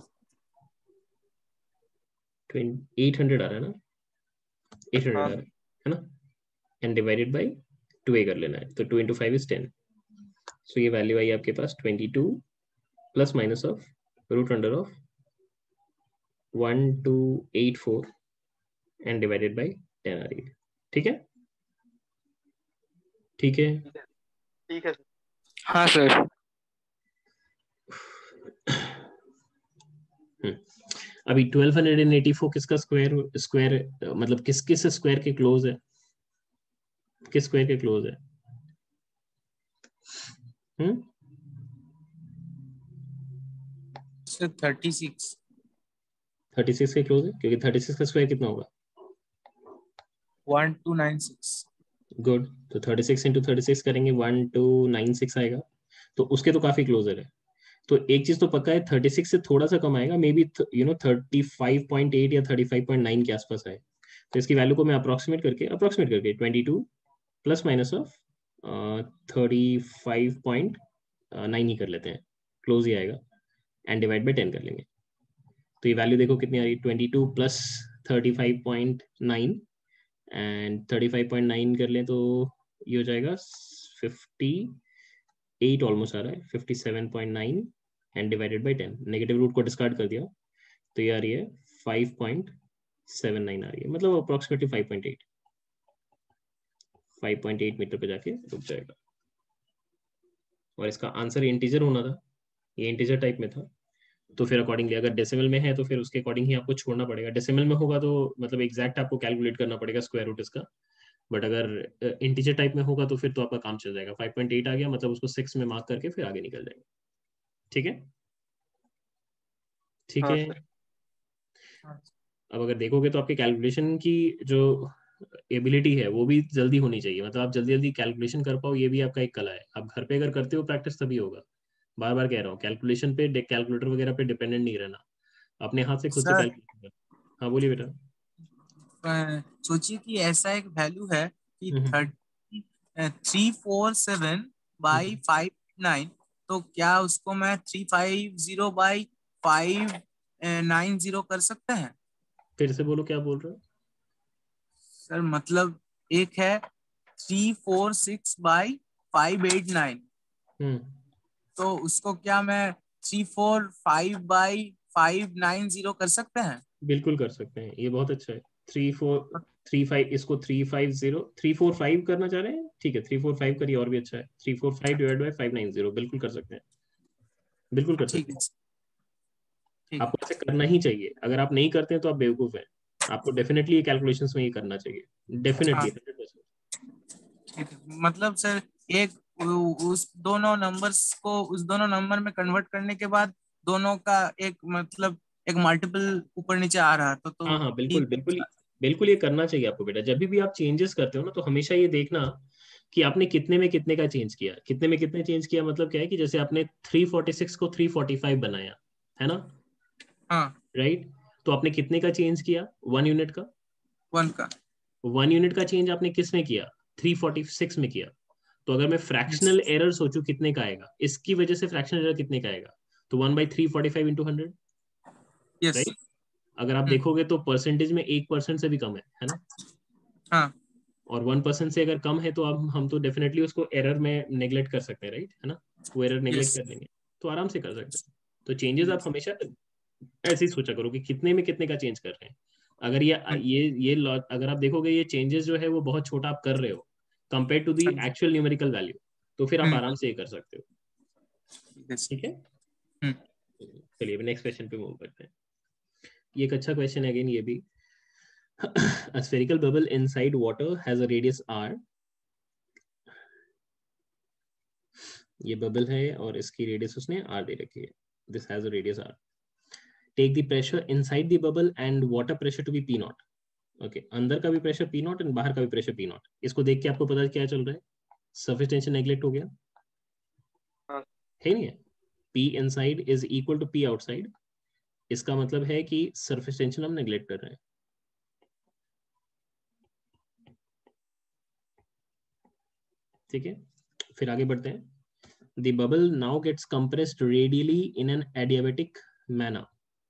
eight hundred आ रहा है ना, eight hundred आ रहा है है ना, and divided by two A कर लेना है, तो two into five is ten. So ये वैल्यू आई आपके पास twenty two plus minus of root under of one two eight four and divided by ten आ रही है। ठीक है, ठीक है, ठीक है। हाँ सर। अभी ट्वेल्व एटी फोर किसका स्क्वायर स्क्वायर मतलब किस किस स्क्वायर के क्लोज है, किस स्क्वायर के क्लोज है? Hmm sir thirty six thirty six के क्लोज है, क्योंकि थर्टी सिक्स का स्क्वायर कितना होगा? One two nine six. Good, तो thirty six into thirty six करेंगे वन टू नाइन सिक्स आएगा, तो उसके तो काफी क्लोजर है। तो एक चीज तो पक्का है, थर्टी सिक्स से थोड़ा सा कम आएगा, maybe you know thirty five point eight या थर्टी फाइव पॉइंट नाइन के आसपास आए। तो इसकी वैल्यू को मैं अप्रोक्सीमेट करके अप्रोक्सीमेट करके twenty two plus minus of thirty five point nine ही कर लेते हैं, क्लोज ही आएगा, एंड डिवाइड बाई टेन कर लेंगे। तो ये वैल्यू देखो कितनी आ रही है, twenty two plus thirty five point nine and thirty five point nine कर लें तो ये हो जाएगा फिफ्टी एट ऑलमोस्ट आ रहा है, fifty seven point nine and divided by ten, negative root को डिस्कार्ड कर दिया तो ये आ रही है फाइव पॉइंट सेवन नाइन आ रही है, मतलब approximately five point eight five point eight metre पे जाके रुक जाएगा। और इसका आंसर इंटीजर होना था, ये इंटीजर टाइप में था, तो फिर अकॉर्डिंगली अगर डेसिमल में है तो फिर उसके अकॉर्डिंग ही आपको छोड़ना पड़ेगा। डेसिमल में होगा तो मतलब एग्जैक्ट आपको कैलकुलेट करना पड़ेगा स्क्वायर रूट इसका, बट अगर इंटीजर टाइप में होगा तो फिर तो आपका काम चल जाएगा। फाइव पॉइंट एट आ गया मतलब उसको सिक्स में मार्क करके फिर आगे निकल जाएगा। ठीक है, ठीक हाँ है। सर। अब अगर देखोगे तो आपके कैलकुलेशन की जो एबिलिटी है वो भी जल्दी होनी चाहिए, मतलब आप जल्दी जल्दी कैलकुलेशन कर पाओ, ये भी आपका एक कला है। आप घर पे अगर करते हो प्रैक्टिस तभी होगा। बार बार कह रहा हूँ, कैलकुलेशन पे कैलकुलेटर वगैरह पे डिपेंडेंट नहीं रहना, अपने हाथ से खुद से सर कैलकुलेशन कर। हाँ बोलिए बेटा। अ, सोचिए कि ऐसा एक वैल्यू है कि hmm, thirty three four seven by hmm. Five nine, तो क्या उसको मैं three five zero by five nine zero कर सकते हैं? फिर से बोलो क्या बोल रहे हो। सर मतलब एक है three four six by five eight nine, hmm तो उसको क्या मैं three four five by five nine zero कर सकते हैं? बिल्कुल कर सकते हैं, ये बहुत अच्छा है। थ्री फोर थ्री फाइव, इसको three five zero three four five करना चाह रहे हैं, ठीक है, थ्री फोर फाइव करिए और भी अच्छा है। Three four five divide by five nine zero बिल्कुल कर सकते हैं, बिल्कुल कर ठीक सकते है, हैं। ठीक है, आपको ऐसे करना ही चाहिए, अगर आप नहीं करते हैं तो आप बेवकूफ हैं। आपको डेफिनेटली ये कैलकुलेशंस में ये करना चाहिए, डेफिनेटली हाँ हंड्रेड परसेंट। ठीक है। मतलब सर एक उ- उस दोनों नंबर्स को उस दोनों नंबर में कन्वर्ट करने के बाद दोनों का एक मतलब एक मल्टीपल ऊपर नीचे आ रहा तो तो हाँ हाँ बिल्कुल ठीक। बिल्कुल बिल्कुल, ये करना चाहिए आपको बेटा। जब भी आप चेंजेस करते हो ना तो हमेशा ये देखना कि आपने कितने में कितने का चेंज किया, कितने में कितने चेंज किया, मतलब क्या है कि जैसे आपने थ्री फोर्टी सिक्स को थ्री फोर्टी फाइव बनाया है ना, हाँ राइट, तो आपने कितने का चेंज किया, वन यूनिट का। वन का। वन यूनिट का चेंज आपने किस में किया, थ्री फोर्टी सिक्स में किया। तो अगर मैं यस फ्रैक्शनल एरर सोचूं कितने का आएगा, इसकी वजह से फ्रैक्शनल एरर कितने का आएगा, तो one by three forty five into hundred, yes. Right. अगर आप देखोगे तो परसेंटेज में एक परसेंट से भी कम है है ना, हाँ और वन परसेंट से अगर कम है तो अब हम तो डेफिनेटली उसको एरर में नेग्लेक्ट कर सकते हैं, राइट, है ना, वो एरर नेग्लेक्ट यस कर देंगे, तो आराम से कर सकते हैं। तो चेंजेस आप हमेशा ऐसे ही सोचा करो कि कितने में कितने का चेंज कर रहे हैं। अगर ये ये ये लॉ- अगर आप देखोगे ये चेंजेस जो है वो बहुत छोटा आप कर रहे हो compare to the actual numerical value, तो फिर आप हम्म आराम से ये कर सकते हो। यस। ठीक है, हम्म चलिए नेक्स्ट क्वेश्चन पे मूव करते हैं। ये एक अच्छा क्वेश्चन है अगेन ये भी। A spherical bubble inside water has a radius r ये बबल है और इसकी रेडियस उसने आर दे रखी है, this has a radius R. Take the pressure inside the bubble and water pressure to be P naught. Okay, अंदर का भी प्रेशर पी नॉट एंड बाहर का भी प्रेशर पी नॉट। इसको देख के आपको पता क्या चल रहा है, सरफेस टेंशन नेग्लेक्ट हो गया हाँ। है नहीं है, P inside is equal to P outside, इसका मतलब है कि सरफेस टेंशन हम नेग्लेक्ट कर रहे हैं। ठीक है, फिर आगे बढ़ते हैं। The bubble now gets compressed radially in an adiabatic manner.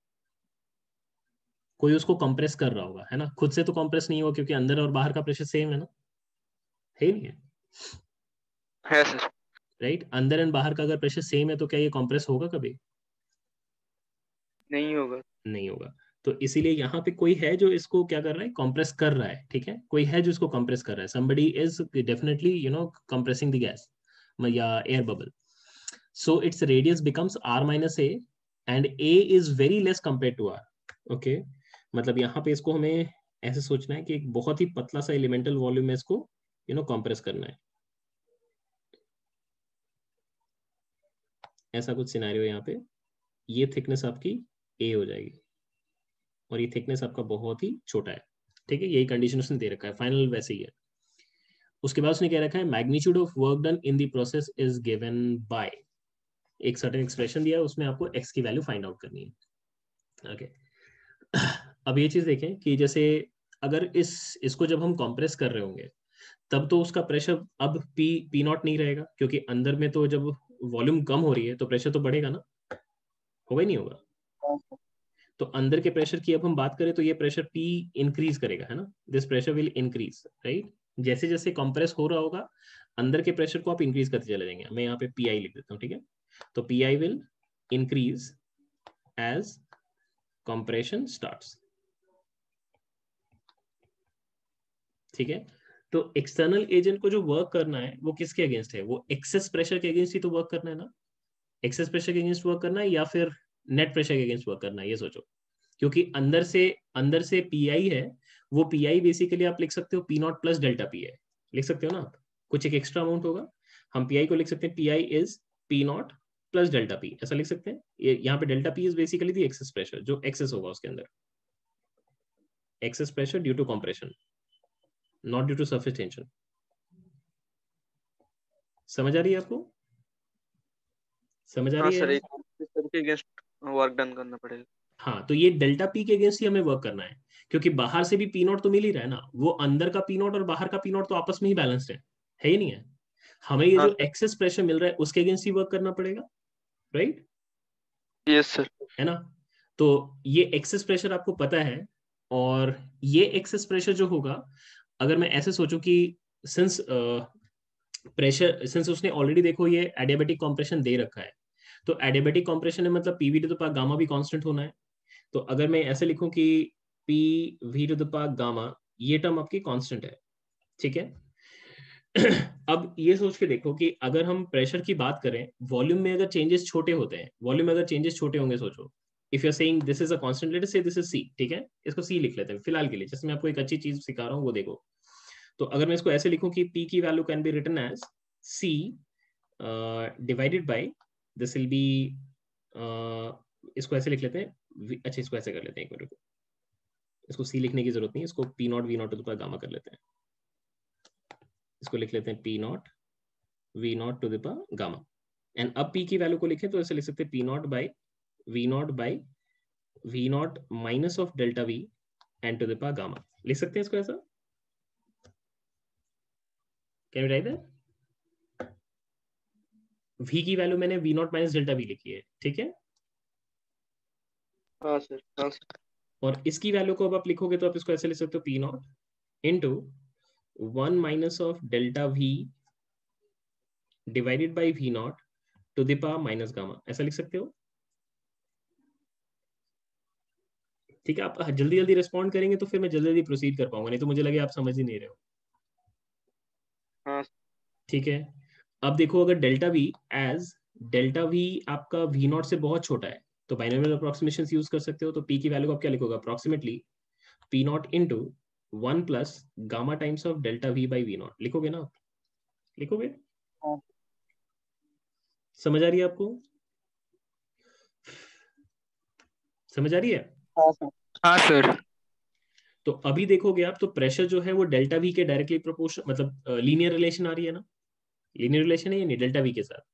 कोई उसको कंप्रेस कर रहा होगा, है ना, खुद से तो कंप्रेस नहीं होगा क्योंकि अंदर और बाहर का प्रेशर सेम है ना, है नहीं है, है सर। राइट? अंदर एंड बाहर का अगर प्रेशर सेम है तो क्या ये कंप्रेस होगा कभी? नहीं होगा। नहीं होगा। तो इसीलिए यहाँ पे कोई है जो इसको क्या कर रहा है, कंप्रेस कर रहा है। ठीक है, कोई है जो इसको कंप्रेस कर रहा है, somebody is definitely you know compressing the gas या air bubble. So its radius becomes r minus a and a is very less compared to r. Okay, मतलब यहाँ पे इसको हमें ऐसे सोचना है कि एक बहुत ही पतला सा एलिमेंटल वॉल्यूम में इसको यू नो कंप्रेस करना है, ऐसा कुछ सिनेरियो यहाँ पे। ये थिकनेस आपकी a हो जाएगी और ये थिकनेस आपका बहुत ही छोटा है। ठीक है, यही कंडीशन उसने दे रखा है, फाइनल वैसे ही है। उसके बाद उसने क्या रखा है, magnitude of work done in the process is given by, एक सर्टेन एक्सप्रेशन दिया है, उसमें आपको x की वैल्यू फाइंड आउट करनी है। ओके, अब ये चीज देखें कि जैसे अगर इस इसको जब हम कंप्रेस कर रहे होंगे तब तो उसका प्रेशर अब पी पी नॉट नहीं रहेगा, क्योंकि अंदर में तो जब वॉल्यूम कम हो रही है तो प्रेशर तो बढ़ेगा ना, होगा ही नहीं होगा। तो अंदर के प्रेशर की अब हम बात करें तो ये प्रेशर पी इंक्रीज करेगा, है ना, this pressure will increase, right? जैसे जैसे कंप्रेस हो रहा होगा अंदर के प्रेशर को आप इंक्रीज करते चले जाएंगे। मैं यहाँ पे पी आई लिख देता हूँ। ठीक है, तो P I will increase as compression starts. ठीक है, तो एक्सटर्नल एजेंट को जो वर्क करना है वो किसके अगेंस्ट है, वो एक्सेस प्रेशर के अगेंस्ट ही तो वर्क करना है ना, एक्सेस प्रेशर के अगेंस्ट वर्क करना है या फिर नेट प्रेशर के अगेंस्ट वर्क करना है, ये सोचो। क्योंकि अंदर से अंदर से पी आई है, वो पी आई बेसिकली आप लिख सकते हो P naught plus delta P है, लिख सकते हो ना आप, कुछ एक एक्स्ट्रा अमाउंट होगा, हम पी आई को लिख सकते हैं P I is P naught plus delta P, ऐसा लिख सकते हैं। यहाँ पे delta P is basically the excess pressure, जो एक्सेस होगा उसके अंदर, excess pressure due to compression, not due to surface tension. समझ आ रही है आपको? समझ आ हाँ रही है? सर, एक प्रेशर के अगेंस्ट वर्क डन करना पड़ेगा। हाँ, तो ये डेल्टा पी के अगेंस्ट ही हमें वर्क करना है, क्योंकि बाहर से भी पी नॉट तो मिल ही रहा है ना, वो अंदर का पी नॉट और बाहर का पी नॉट तो आपस में ही बैलेंस्ड है, है ही नहीं है? हमें ये हाँ जो एक्सेस प्रेशर मिल रहा है उसके अगेंस्ट ही वर्क करना पड़ेगा, राइट? Yes sir. है ना? तो ये एक्सेस प्रेशर आपको पता है, और ये एक्सेस प्रेशर जो होगा, अगर मैं ऐसे सोचूं कि सिंस प्रेशर सिंस उसने ऑलरेडी देखो ये एडियाबेटिक कॉम्प्रेशन दे रखा है, तो एडियाबेटिक कॉम्प्रेशन में मतलब P V to the power gamma भी कांस्टेंट होना है। तो अगर मैं ऐसे लिखूं कि P V to the power gamma, ये टर्म आपकी कांस्टेंट है। ठीक है, अब ये सोच के देखो कि अगर हम प्रेशर की बात करें, वॉल्यूम में अगर चेंजेस छोटे होते हैं, वॉल्यूम में अगर चेंजेस छोटे होंगे, सोचो if you are saying this is a constant, let us say this is सी। ठीक है, इसको सी लिख लेते हैं फिलहाल के लिए, जैसे मैं आपको एक अच्छी चीज सिखा रहा हूँ वो देखो। तो अगर मैं इसको ऐसे लिखूं कि p की value can be written as c divided by, this will be, इसको ऐसे लिख लेते हैं, अच्छा इसको ऐसे कर लेते हैं, एक मिनट, इसको c लिखने की जरूरत नहीं है, इसको p naught V naught to the power gamma कर लेते हैं, इसको लिख लेते हैं p naught V naught to the power gamma. And अब p की वैल्यू को लिखें तो ऐसे लिख सकते हैं p naught by V naught by V naught minus of delta v and to the power gamma, लिख सकते हैं इसको ऐसा। Can you write that? v की वैल्यू मैंने v not minus delta v लिखी है। ठीक है, हाँ सर। हाँ सर। और इसकी वैल्यू को अब आप लिखोगे तो आप इसको ऐसे लिख सकते हो p naught into one minus of delta v divided by v naught to the power minus gamma, ऐसा लिख सकते हो। ठीक है, आप जल्दी जल्दी रिस्पॉन्ड करेंगे तो फिर मैं जल्दी जल्दी प्रोसीड कर पाऊंगा, नहीं तो मुझे लगे आप समझ ही नहीं रहे हो। हाँ ठीक है, अब देखो अगर delta V as delta V आपका वी नॉट से बहुत छोटा है तो बाइनोमियल अप्रोक्सीमेशन यूज कर सकते हो। तो p की वैल्यू को आप क्या लिखोगे, approximately p naught into one plus gamma times of delta v by V naught, लिखोगे ना आप? लिखोगे? हाँ। समझ आ रही है आपको? समझ आ रही है? हाँ सर। हाँ सर। तो अभी देखोगे आप तो प्रेशर जो है वो डेल्टा वी के डायरेक्टली प्रोपोर्शन, मतलब लीनियर रिलेशन आ रही है ना, लीनियर रिलेशन है या नहीं डेल्टा वी के साथ,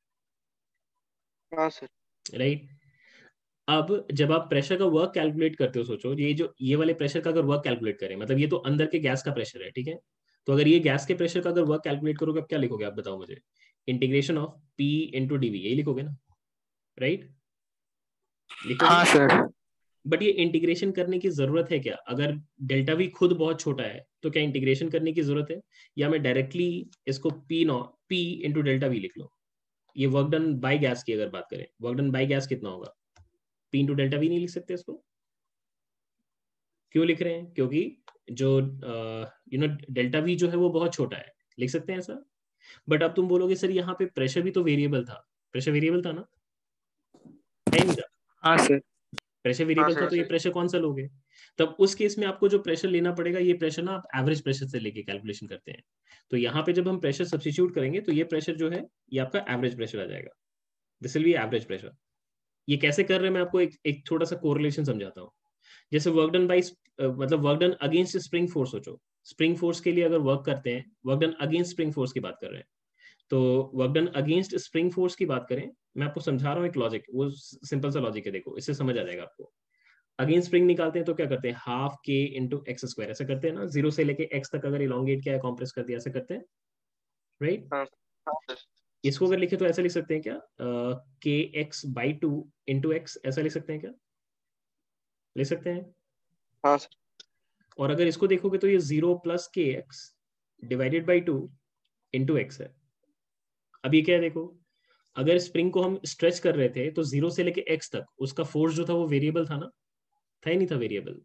हाँ सर। राइट? अब जब आप प्रेशर का वर्क कैलकुलेट करते हो, सोचो ये जो ये वाले प्रेशर का अगर वर्क कैलकुलेट करें, मतलब ये तो अंदर के गैस का प्रेशर है, ठीक है? तो अगर ये गैस के प्रेशर का अगर वर्क कैलकुलेट करोगे, आप क्या लिखोगे, आप बताओ मुझे? Integration of P into dV, यही लिखोगे ना, राइट? लिखोगे? हाँ सर। बट ये इंटीग्रेशन करने की जरूरत है क्या? अगर डेल्टा वी खुद बहुत छोटा है तो क्या इंटीग्रेशन करने की जरूरत है, या मैं डायरेक्टली इसको पी नॉ पी इंटू डेल्टा वी लिख लो? ये वर्क डन बाय गैस की अगर बात करें, वर्क डन बाय गैस कितना होगा? पी इंटू डेल्टा वी नहीं लिख सकते इसको? क्यों लिख रहे हैं? क्योंकि जो यू नो डेल्टा वी जो है वो बहुत छोटा है, लिख सकते हैं ऐसा। बट अब तुम बोलोगे सर यहाँ पे प्रेशर भी तो वेरिएबल था, प्रेशर वेरिएबल था ना, है नहीं था? हाँ सर। प्रेशर हाँ वेरिएबल था, सर। तो ये प्रेशर कौन सा लोगे? तब उस केस में आपको जो प्रेशर लेना पड़ेगा, ये प्रेशर ना आप एवरेज प्रेशर से लेके कैलकुलेशन करते हैं। तो यहाँ पे जब हम प्रेशर सब्स्टिट्यूट करेंगे तो ये प्रेशर जो है ये आपका एवरेज प्रेशर आ जाएगा, this will be average pressure. ये कैसे कर रहे हैं मैं आपको एक एक छोटा सा कोरिलेशन समझाता हूँ। जैसे वर्क डन बाई मतलब work done against spring force, सोचो स्प्रिंग फोर्स के लिए अगर वर्क करते हैं, work done against spring force की बात कर रहे हैं, तो work done against spring force की बात करें, मैं आपको समझा रहा हूँ एक लॉजिक, वो सिंपल सा लॉजिक है, देखो इससे समझ आ जाएगा आपको। अगेंस्ट स्प्रिंग निकालते हैं तो क्या करते हैं, हाफ के इंटू एक्स स्क्वायर, ऐसा करते हैं ना, जीरो से लेके एक्स तक अगर इलोंगेट किया है, कॉम्प्रेस कर दिया, ऐसा करते हैं, राइट? हाँ हाँ सर। इसको अगर लिखे तो ऐसा लिख सकते हैं क्या, K X by two into X, ऐसा लिख सकते हैं क्या? लिख सकते हैं। हाँ सर। और अगर इसको देखोगे तो ये zero plus K X divided by two into X है। अब ये क्या है, देखो अगर स्प्रिंग को हम स्ट्रेच कर रहे थे तो जीरो से लेके एक्स तक उसका फोर्स जो था वो वेरिएबल था ना, था ही नहीं था वेरिएबल?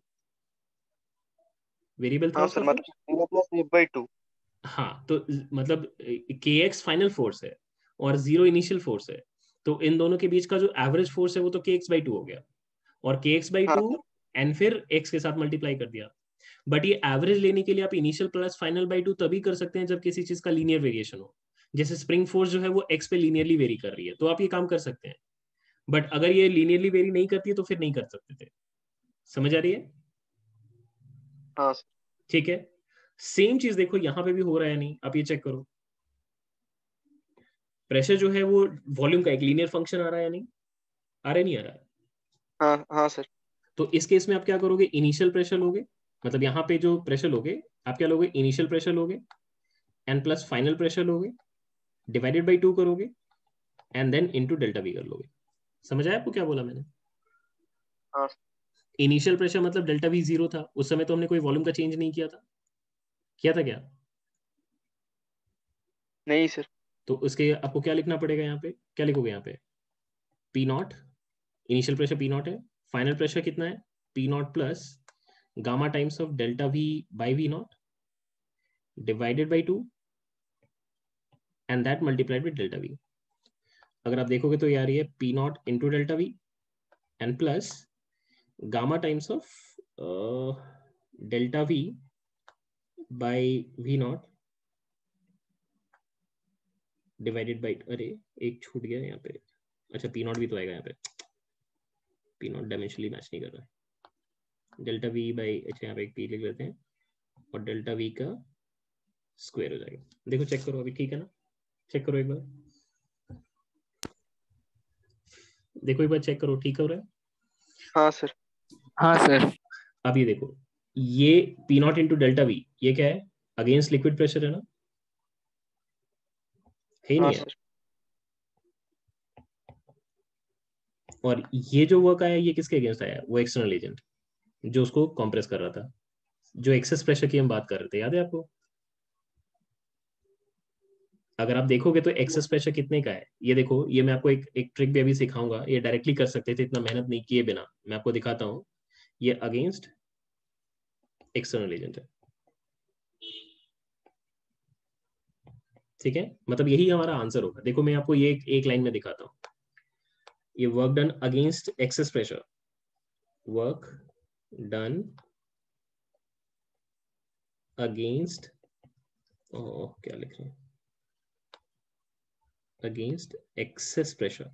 वेरिएबल था हाँ उसका सर, फोर्स? मतलब zero plus F by two. हाँ, तो मतलब के एक्स फाइनल फोर्स है और जीरो इनिशियल फोर्स है, तो इन दोनों के बीच का जो एवरेज फोर्स है वो तो के एक्स बाई टू हो गया, और के एक्स बाई हाँ टू सर। एंड फिर एक्स के साथ मल्टीप्लाई कर दिया। बट ये एवरेज लेने के लिए आप initial plus final by two तभी कर सकते हैं जब किसी चीज का लीनियर वेरिएशन हो। जैसे स्प्रिंग फोर्स जो है वो एक्स पे लीनियरली वेरी कर रही है, तो आप ये काम कर सकते हैं। बट अगर ये लीनियरली वेरी नहीं करती है तो फिर नहीं कर सकते थे। समझ आ रही है? हाँ सर। ठीक है, सेम चीज देखो यहाँ पे भी हो रहा है नहीं, आप ये चेक करो। प्रेशर जो है वो वॉल्यूम का एक लीनियर फंक्शन आ रहा है या नहीं, आ रहा है नहीं आ रहा है? हाँ हाँ सर। तो इस केस में आप क्या करोगे, इनिशियल प्रेशर लोगे, मतलब यहाँ पे जो प्रेशर लोगे आप क्या लोगे, इनिशियल प्रेशर लोगे एंड प्लस फाइनल प्रेशर लोगे, डिवाइडेड बाई टू करोगे and then into delta V कर लोगे। समझ आया आपको क्या बोला मैंने? हाँ। इनिशियल प्रेशर मतलब डेल्टा वी जीरो था, उस समय तो हमने कोई वॉल्यूम का चेंज नहीं किया था, किया था क्या? नहीं सर। तो उसके आपको क्या लिखना पड़ेगा यहाँ पे, क्या लिखोगे यहाँ पे, P naught, initial pressure P naught है, फाइनल प्रेशर कितना है, P naught plus gamma times of delta V by V naught divided by two and that multiplied with delta V. अगर आप देखोगे तो ये आ रही है P naught into delta V and plus gamma times of delta V by V naught divided by, अरे एक छूट गया यहाँ पे, अच्छा पी नॉट भी तो आएगा यहाँ पे, पी नॉट डायमेंशनली मैच नहीं कर रहा है, डेल्टा वी बाई, अच्छा यहाँ पे एक पी लिख लेते हैं और डेल्टा वी का स्क्वायर हो जाएगा। देखो चेक करो अभी, ठीक है ना? चेक करो एक बार, देखो एक बार चेक करो, ठीक हो रहा है? हाँ सर। हाँ सर। अब ये देखो, ये P naught into delta V ये क्या है, अगेंस्ट लिक्विड प्रेशर है ना, है ही हाँ नहीं है? सर। और ये जो वर्क आया ये किसके अगेंस्ट आया, वो एक्सटर्नल एजेंट जो उसको कंप्रेस कर रहा था, जो एक्सेस प्रेशर की हम बात कर रहे थे, याद है आपको? अगर आप देखोगे तो एक्सेस प्रेशर कितने का है, ये देखो, ये मैं आपको एक एक ट्रिक भी अभी सिखाऊंगा, ये डायरेक्टली कर सकते थे इतना मेहनत नहीं किए बिना, मैं आपको दिखाता हूँ। ये अगेंस्ट एक्सटर्नल एजेंट है, ठीक है? मतलब यही हमारा आंसर होगा। देखो मैं आपको ये एक, एक लाइन में दिखाता हूँ, ये work done against excess pressure, work done against, क्या लिख रहे हैं, अगेंस्ट एक्सेस प्रेशर।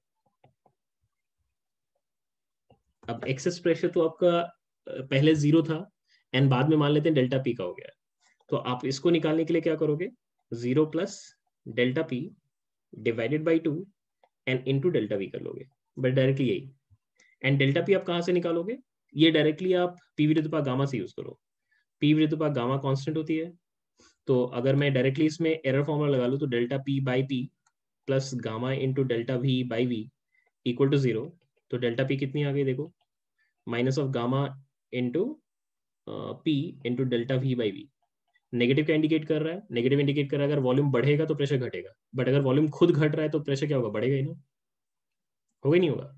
अब एक्सेस प्रेशर तो आपका पहले जीरो था एंड बाद में मान लेते हैं डेल्टा पी का हो गया, तो आप इसको निकालने के लिए क्या करोगे, zero plus delta P divided by two and into delta V कर लोगे, बट डायरेक्टली यही। एंड डेल्टा पी आप कहाँ से निकालोगे, ये डायरेक्टली आप पी विरुद्ध अनुपात गामा से यूज करो। पी विरुद्ध अनुपात गामा कांस्टेंट होती है, तो अगर मैं डायरेक्टली इसमें एरर फॉर्मूला लगा लूँ तो delta P by P plus gamma into delta V by V equal to zero. तो डेल्टा पी कितनी आ गई देखो, minus of gamma into P into delta V by V. Negative क्या इंडिकेट कर रहा है, नेगेटिव इंडिकेट कर रहा है अगर वॉल्यूम बढ़ेगा तो प्रेशर घटेगा, बट अगर वॉल्यूम खुद घट रहा है तो प्रेशर क्या होगा, बढ़ेगा ही ना, होगा ही नहीं होगा।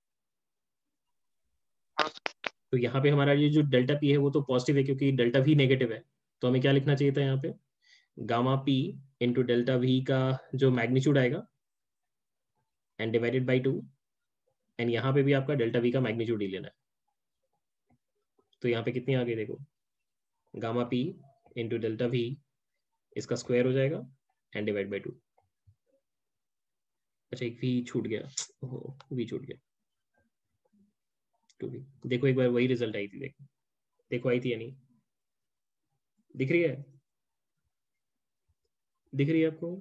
तो यहाँ पे हमारा ये जो डेल्टा पी है वो तो पॉजिटिव है क्योंकि डेल्टा वी नेगेटिव है, तो हमें क्या लिखना चाहिए था यहाँ पे, gamma P into delta V का जो मैग्नीट्यूड आएगा and divided by two, and यहाँ पे भी आपका डेल्टा वी का मैग्नीट्यूड ही लेना है। तो यहाँ पे कितनी आ गई देखो, gamma P into delta V इसका स्क्वायर हो जाएगा एंड डिवाइड बाई टू। अच्छा एक वी छूट गया, ओहो वी छूट गया, टू वी। देखो एक बार वही रिजल्ट आई थी, देखो देखो आई थी या नहीं, दिख रही है, दिख रही है आपको?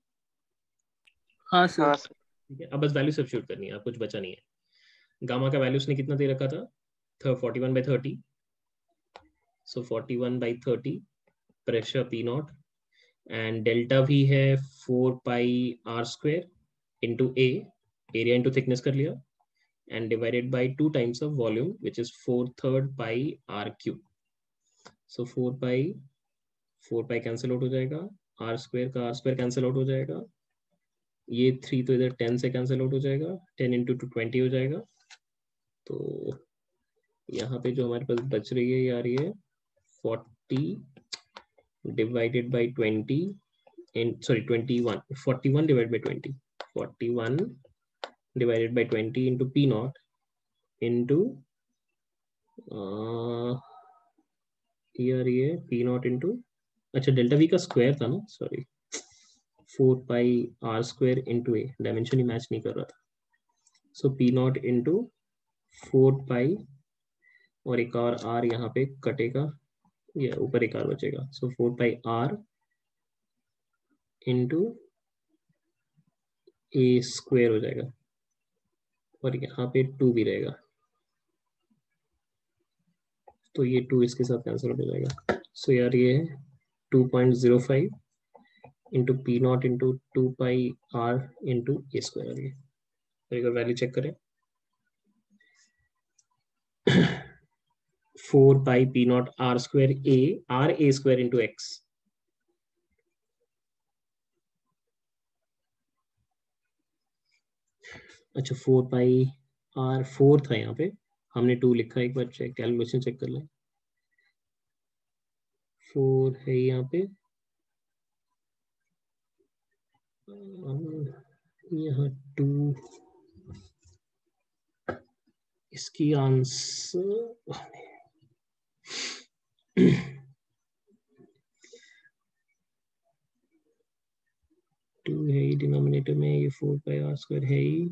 हाँ सर। ठीक है, अब बस वैल्यू सब्स्टिट्यूट करनी है, अब कुछ बचा नहीं है। गामा का वैल्यू उसने कितना दे रखा था, forty one by thirty, so forty one by thirty pressure P naught and delta भी है four pi R square into A, area into thickness कर लिया, and divided by two times of volume which is four third pi r cube. So four pi four pi cancel out हो जाएगा, r square का r square cancel out हो जाएगा, ये three तो इधर टेन से cancel out हो जाएगा, टेन इंटू टू ट्वेंटी हो जाएगा। तो यहाँ पे जो हमारे पास बच रही है ये आ रही है फोर्टी डिवाइडेड बाई ट्वेंटी इन sorry twenty one, forty one divide by twenty, फोर्टी वन divided by twenty into P naught into uh, here ये P naught into, अच्छा डेल्टा V का स्क्वायर था ना, sorry four pi R square into A, dimension ही match नहीं कर रहा था, so P naught into four pi और एक और आर यहाँ पे कटेगा, ये ऊपर एक आर बचेगा, so four pi R into A square हो जाएगा और यहाँ पे टू भी रहेगा, तो ये टू इसके साथ कैंसिल हो जाएगा। सो so यार ये है two point zero five into P naught into two pi R into A square. ये तो एक वैल्यू चेक करें, four pi P naught R square A R A square into X, अच्छा फोर पाई आर फोर था यहाँ पे, हमने to लिखा, एक बार चेक कैलकुलेशन चेक कर लें, फोर है यहाँ पे, यहाँ टू, इसकी आंसर टू है ही डिनोमिनेटर में, ये फोर पाई आर स्क्वायर है ही,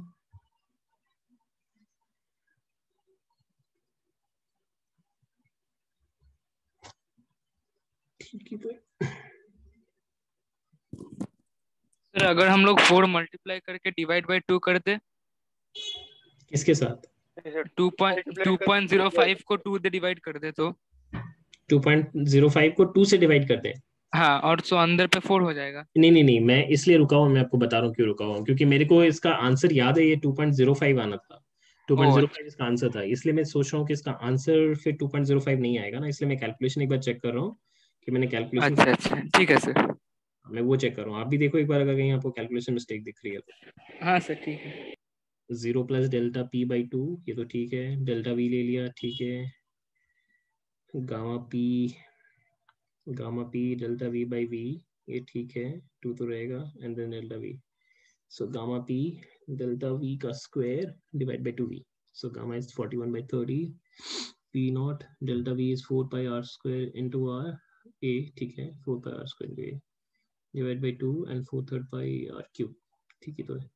सर अगर हम लोग फोर मल्टीप्लाई करके डिवाइड बाई टू कर दे, किसके साथ, two point two point zero five को टू से डिवाइड कर दे तो टू पॉइंट जीरो फाइव को टू से डिवाइड कर दे, हाँ, और सो अंदर पे फोर हो जाएगा। नहीं नहीं नहीं, मैं इसलिए रुका हूँ, मैं आपको बता रहा हूँ क्यों रुका हूँ, क्योंकि मेरे को इसका आंसर याद है, ये टू पॉइंट जीरो फाइव आना था, टू पॉइंट जीरो फाइव इसका आंसर था, इसलिए मैं सोच रहा हूँ कि इसका आंसर फिर टू पॉइंट जीरो फाइव नहीं आएगा ना, इसलिए मैं कैलकुलेशन एक बार चेक कर रहा हूँ कि मैंने कैलकुलेशन, अच्छा अच्छा ठीक है सर, मैं वो चेक कर रहा हूँ, आप भी देखो एक बार अगर कहीं आपको कैलकुलेशन मिस्टेक दिख रही है तो। हाँ सर ठीक है, zero plus delta P by two, ये तो ठीक है, डेल्टा वी ले लिया, ठीक है, gamma P gamma P delta V by V, ये ठीक है, टू तो रहेगा, and then delta V, so gamma P delta V का square divide by two V, so gamma is forty one by thirty, P naught delta V is four pi R square into R A, ठीक है, four pi R square into A divide by two and four third pi R cube, ठीक ही तो है,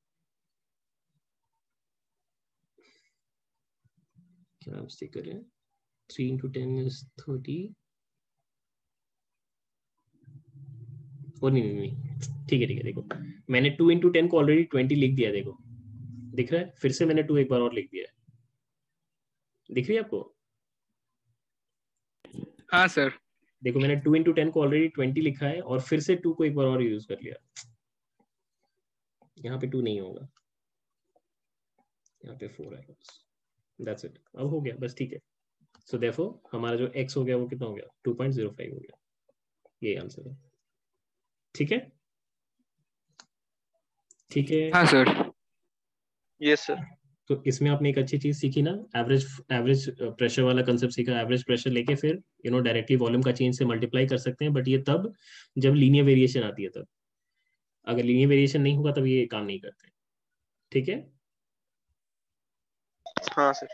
क्या mistake कर रहे हैं? Three into ten is thirty, और नहीं नहीं नहीं ठीक है ठीक है, देखो मैंने टू इंटू टेन को ऑलरेडी ट्वेंटी लिख दिया, देखो दिख रहा है, फिर से मैंने टू एक बार और लिख दिया है, दिख रही है आपको? हाँ सर। देखो मैंने टू इंटू टेन को ऑलरेडी ट्वेंटी लिखा है और फिर से टू को एक बार और यूज कर लिया, यहाँ पे टू नहीं होगा, यहाँ पे फोर आएगा, दैट्स इट, अब हो गया बस, ठीक है। सो देयरफॉर हमारा जो x हो गया वो कितना हो गया, टू पॉइंट ज़ीरो फाइव हो गया, ये आंसर है, ठीक है ठीक है। हाँ सर। Yes sir. तो इसमें आपने एक अच्छी चीज सीखी ना, एवरेज एवरेज प्रेशर वाला कंसेप्ट सीखा, एवरेज प्रेशर लेके फिर यू नो डायरेक्टली वॉल्यूम का चेंज से मल्टीप्लाई कर सकते हैं, बट ये तब जब लीनियर वेरिएशन आती है तब, अगर लीनियर वेरिएशन नहीं होगा तब ये काम नहीं करते, ठीक है। हाँ सर।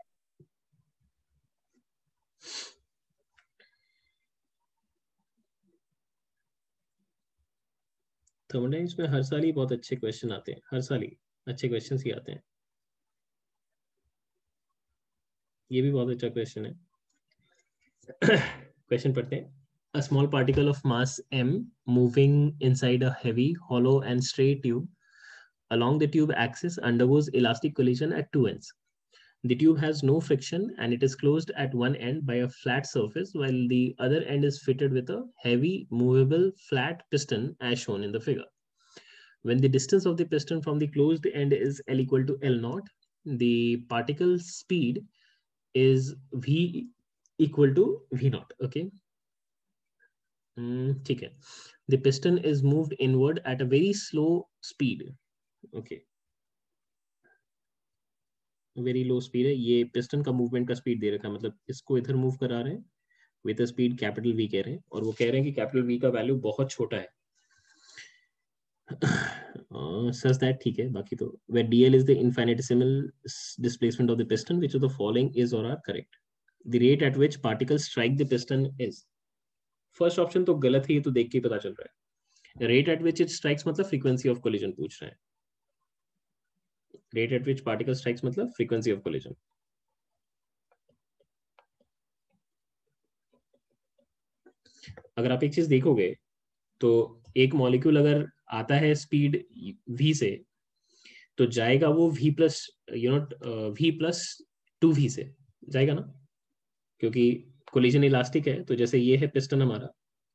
थर्मोडायनेमिक्स में हर साल ही बहुत अच्छे क्वेश्चन आते हैं, हर साल ही अच्छे क्वेश्चन ही आते हैं, ये भी बहुत अच्छा क्वेश्चन है। क्वेश्चन पढ़ते हैं। A small particle of mass m moving inside a heavy, hollow and straight tube along the tube axis undergoes elastic collision at two ends. The tube has no friction and it is closed at one end by a flat surface, while the other end is fitted with a heavy, movable, flat piston as shown in the figure. When the distance of the piston from the closed end is L equal to L naught, the particle speed is V equal to V naught. Okay. Mm, ठीक है. The piston is moved inward at a very slow speed. Okay. Very low speed है, ये piston का movement का speed दे रखा है, मतलब इसको इधर मूव करा रहे हैं विद स्पीड कैपिटल वी कह रहे हैं, और वो कह रहे हैं कि कैपिटल वी का वैल्यू बहुत छोटा है, सच दैट ठीक है, बाकी तो where dl is the infinitesimal displacement of the piston, which of the following is or are correct? The rate at which particles strike the piston is, first option तो गलत है, ये तो देख के पता चल रहा है। Rate at which it strikes मतलब फ्रीक्वेंसी ऑफ कोलिजन पूछ रहे हैं, rate at which particle strikes मतलब फ्रीक्वेंसी ऑफ कोलिजन। अगर आप एक चीज देखोगे तो एक मॉलिक्यूल अगर आता है स्पीड v से, तो जाएगा वो v plus you know v plus two V से जाएगा ना, क्योंकि कोलिजन इलास्टिक है। तो जैसे ये है पिस्टन हमारा,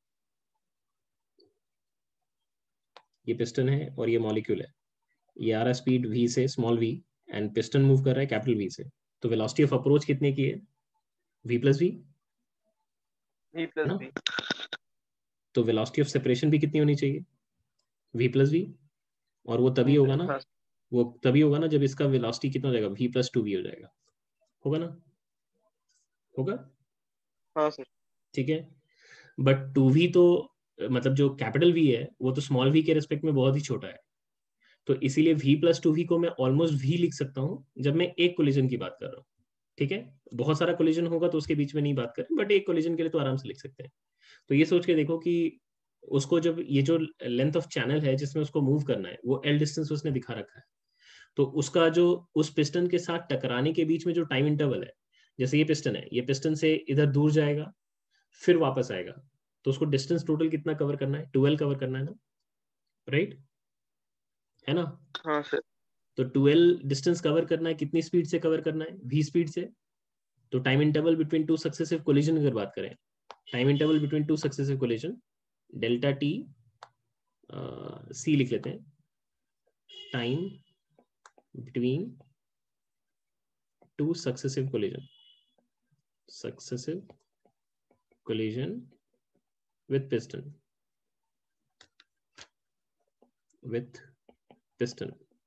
ये पिस्टन है और ये मॉलिक्यूल है, ये आ रहा स्पीड v से small v and piston move कर रहा है कैपिटल V से, तो वेलोसिटी ऑफ अप्रोच कितने की है, v plus v, v plus v। तो वेलोसिटी ऑफ सेपरेशन भी कितनी होनी चाहिए, v प्लस v, और वो तभी होगा ना, वो तभी होगा ना जब इसका वेलोसिटी कितना हो जाएगा, v प्लस टू वी हो जाएगा, होगा ना, होगा। हाँ सर। ठीक है, बट टू वी तो मतलब जो कैपिटल V है वो तो स्मॉल v के रिस्पेक्ट में बहुत ही छोटा है, तो इसीलिए v प्लस टू वी को मैं ऑलमोस्ट v लिख सकता हूँ जब मैं एक कोलिजन की बात कर रहा हूँ। ठीक है, बहुत सारा कोलिजन होगा तो उसके बीच में नहीं बात करें, बट एक कोलिजन के लिए तो आराम से लिख सकते हैं। तो ये सोच के देखो कि उसको जब ये जो लेंथ ऑफ चैनल है जिसमें उसको मूव करना है वो एल डिस्टेंस उसने दिखा रखा है, तो उसका जो उस पिस्टन के साथ टकराने के बीच में जो टाइम इंटरवल है, जैसे ये पिस्टन है, ये पिस्टन से इधर दूर जाएगा फिर वापस आएगा, तो उसको डिस्टेंस टोटल कितना कवर करना है, ट्वेल्व कवर करना है ना, राइट है ना। हाँ सर। तो ट्वेल्व डिस्टेंस कवर करना है, कितनी स्पीड से कवर करना है, v स्पीड से। तो time interval between two successive collision अगर बात करें, time interval between two successive collision delta T C लिख लेते हैं, time between two successive collision, successive collision with piston with piston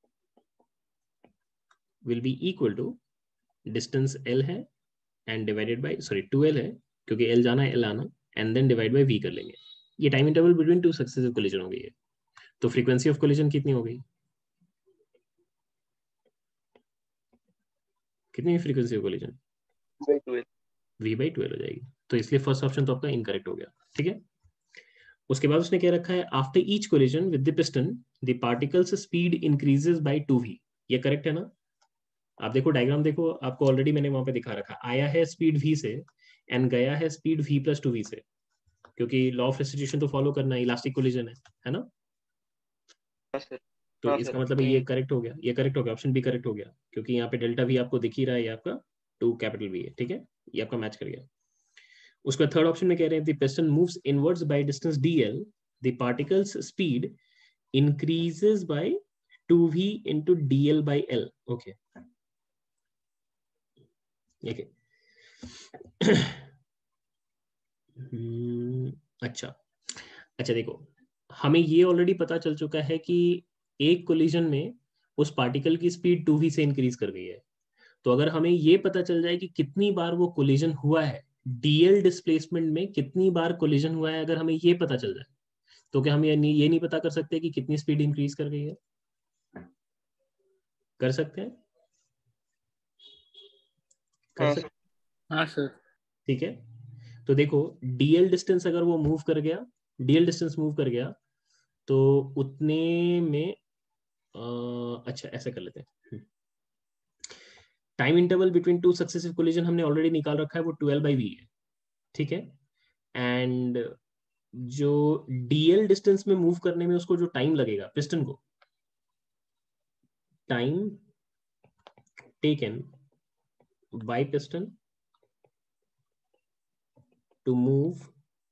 will be equal to distance L है and divided by sorry two L है क्योंकि L जाना है L आना, and then divide by V कर लेंगे। ये time interval between two successive collision हो गई है, तो फ्रीक्वेंसी ऑफ कोलिजन कितनी हो गई, कितनी frequency of collision, V by twelve हो जाएगी, तो इसलिए फर्स्ट ऑप्शन तो आपका इनकरेक्ट हो गया। ठीक है, उसके बाद उसने क्या रखा है, after each collision with the piston the particles speed increases by two V. ये करेक्ट है ना? आप देखो डायग्राम देखो, आपको ऑलरेडी मैंने वहां पे दिखा रखा, आया है स्पीड v से एंड गया है speed v plus two V से, क्योंकि लॉ ऑफ रेस्टिट्यूशन तो फॉलो करना है, इलास्टिक कोलिजन है है ना? हाँ सर, तो हाँ इसका सर, मतलब सही ये है। करेक्ट हो गया, ये करेक्ट हो गया, ऑप्शन बी करेक्ट हो गया, क्योंकि यहाँ पे डेल्टा वी आपको दिख ही रहा है, ये आपका टू कैपिटल वी है, ठीक है, ये आपका मैच कर गया। उसका थर्ड ऑप्शन में कह रहे हैं the piston moves inwards by distance dl, the particles speed increases by two V into dl by l। Okay okay अच्छा अच्छा, देखो हमें ये ऑलरेडी पता चल चुका है कि एक कोलिजन में उस पार्टिकल की स्पीड टू वी से इंक्रीज कर गई है। तो अगर हमें ये पता चल जाए कि कितनी बार वो कोलिजन हुआ है, डीएल डिस्प्लेसमेंट में कितनी बार कोलिजन हुआ है, अगर हमें ये पता चल जाए, तो क्या हम ये नहीं ये नहीं पता कर सकते कि कितनी स्पीड इंक्रीज कर गई है? कर सकते हैं, कर हाँ सकते सर, हाँ सर। ठीक है। तो देखो डीएल डिस्टेंस अगर वो मूव कर गया, डीएल डिस्टेंस मूव कर गया, तो उतने में अ, अच्छा ऐसा कर लेते हैं, time interval between two successive collision हमने ऑलरेडी निकाल रखा है, वो ट्वेल्व बाई वी है, ठीक है। एंड जो डीएल डिस्टेंस में मूव करने में उसको जो टाइम लगेगा पिस्टन को, time taken by piston to move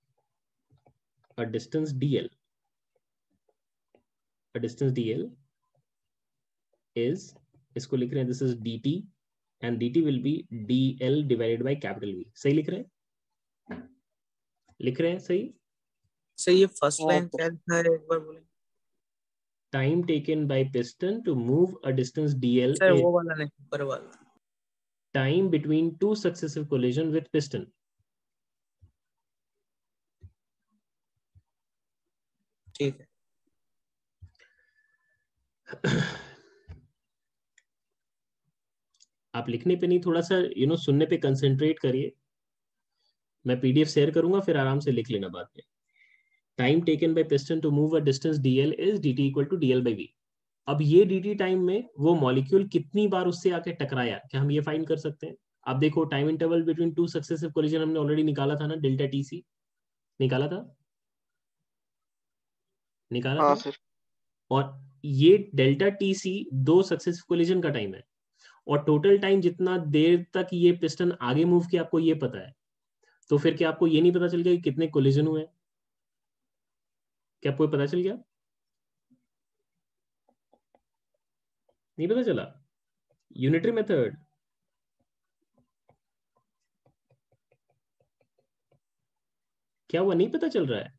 a distance dl, a distance dl is, इसको लिख रहे हैं this is dt and dt will be dl divided by capital V। सही लिख रहे हैं, लिख रहे हैं सही? सर ये फर्स्ट हाँ लाइन सर, क्या लिखा है, एक बार बोले। Time taken by piston to move a distance dl sir is वो वाला नहीं, ऊपर वाला। Time between two successive collision with piston. ठीक है। आप लिखने पे नहीं, थोड़ा सा यू नो सुनने पे कंसंट्रेट करिए। मैं पीडीएफ शेयर करूंगा, फिर आराम से लिख लेना बाद में। Time taken by piston to move a distance dl is dt equal to dl by v। अब ये dt टाइम में वो मॉलिक्यूल कितनी बार उससे आके टकराया, क्या हम ये फाइंड कर सकते हैं? आप देखो time interval between two successive collision हमने ऑलरेडी निकाला था ना, डेल्टा टी सी निकाला था, निकाला हाँ था। सर, और ये डेल्टा टी सी दो सक्सेसिव कोलिजन का टाइम है, और टोटल टाइम जितना देर तक ये पिस्टन आगे मूव किया आपको ये पता है। तो फिर क्या आपको ये नहीं पता चल गया कि कितने कोलिजन हुए? क्या आपको पता चल गया? नहीं पता चला? यूनिटरी मेथड, क्या हुआ, नहीं पता चल रहा है?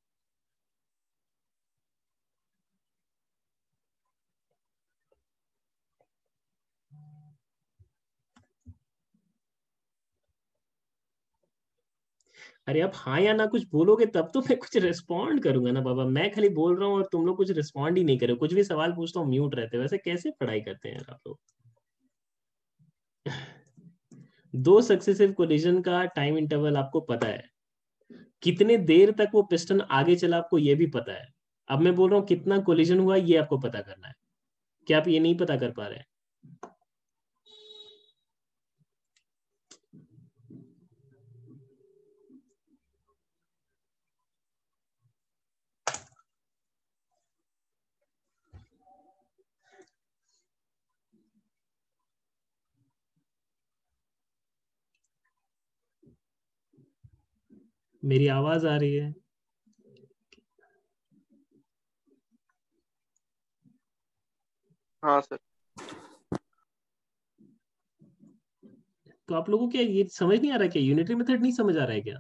अरे आप हाँ या ना कुछ बोलोगे तब तो मैं कुछ रिस्पॉन्ड करूंगा ना बाबा। मैं खाली बोल रहा हूँ और तुम लोग कुछ रिस्पॉन्ड ही नहीं करे, कुछ भी सवाल पूछता हूँ म्यूट रहते हो, वैसे कैसे पढ़ाई करते हैं आप लोग? दो सक्सेसिव कोलिजन का टाइम इंटरवल आपको पता है, कितने देर तक वो पिस्टन आगे चला आपको ये भी पता है। अब मैं बोल रहा हूँ कितना कोलिजन हुआ ये आपको पता करना है, क्या आप ये नहीं पता कर पा रहे हैं? मेरी आवाज आ रही है? हाँ सर। तो आप लोगों को क्या ये समझ नहीं आ रहा है क्या? यूनिटरी मेथड नहीं समझ आ रहा है क्या?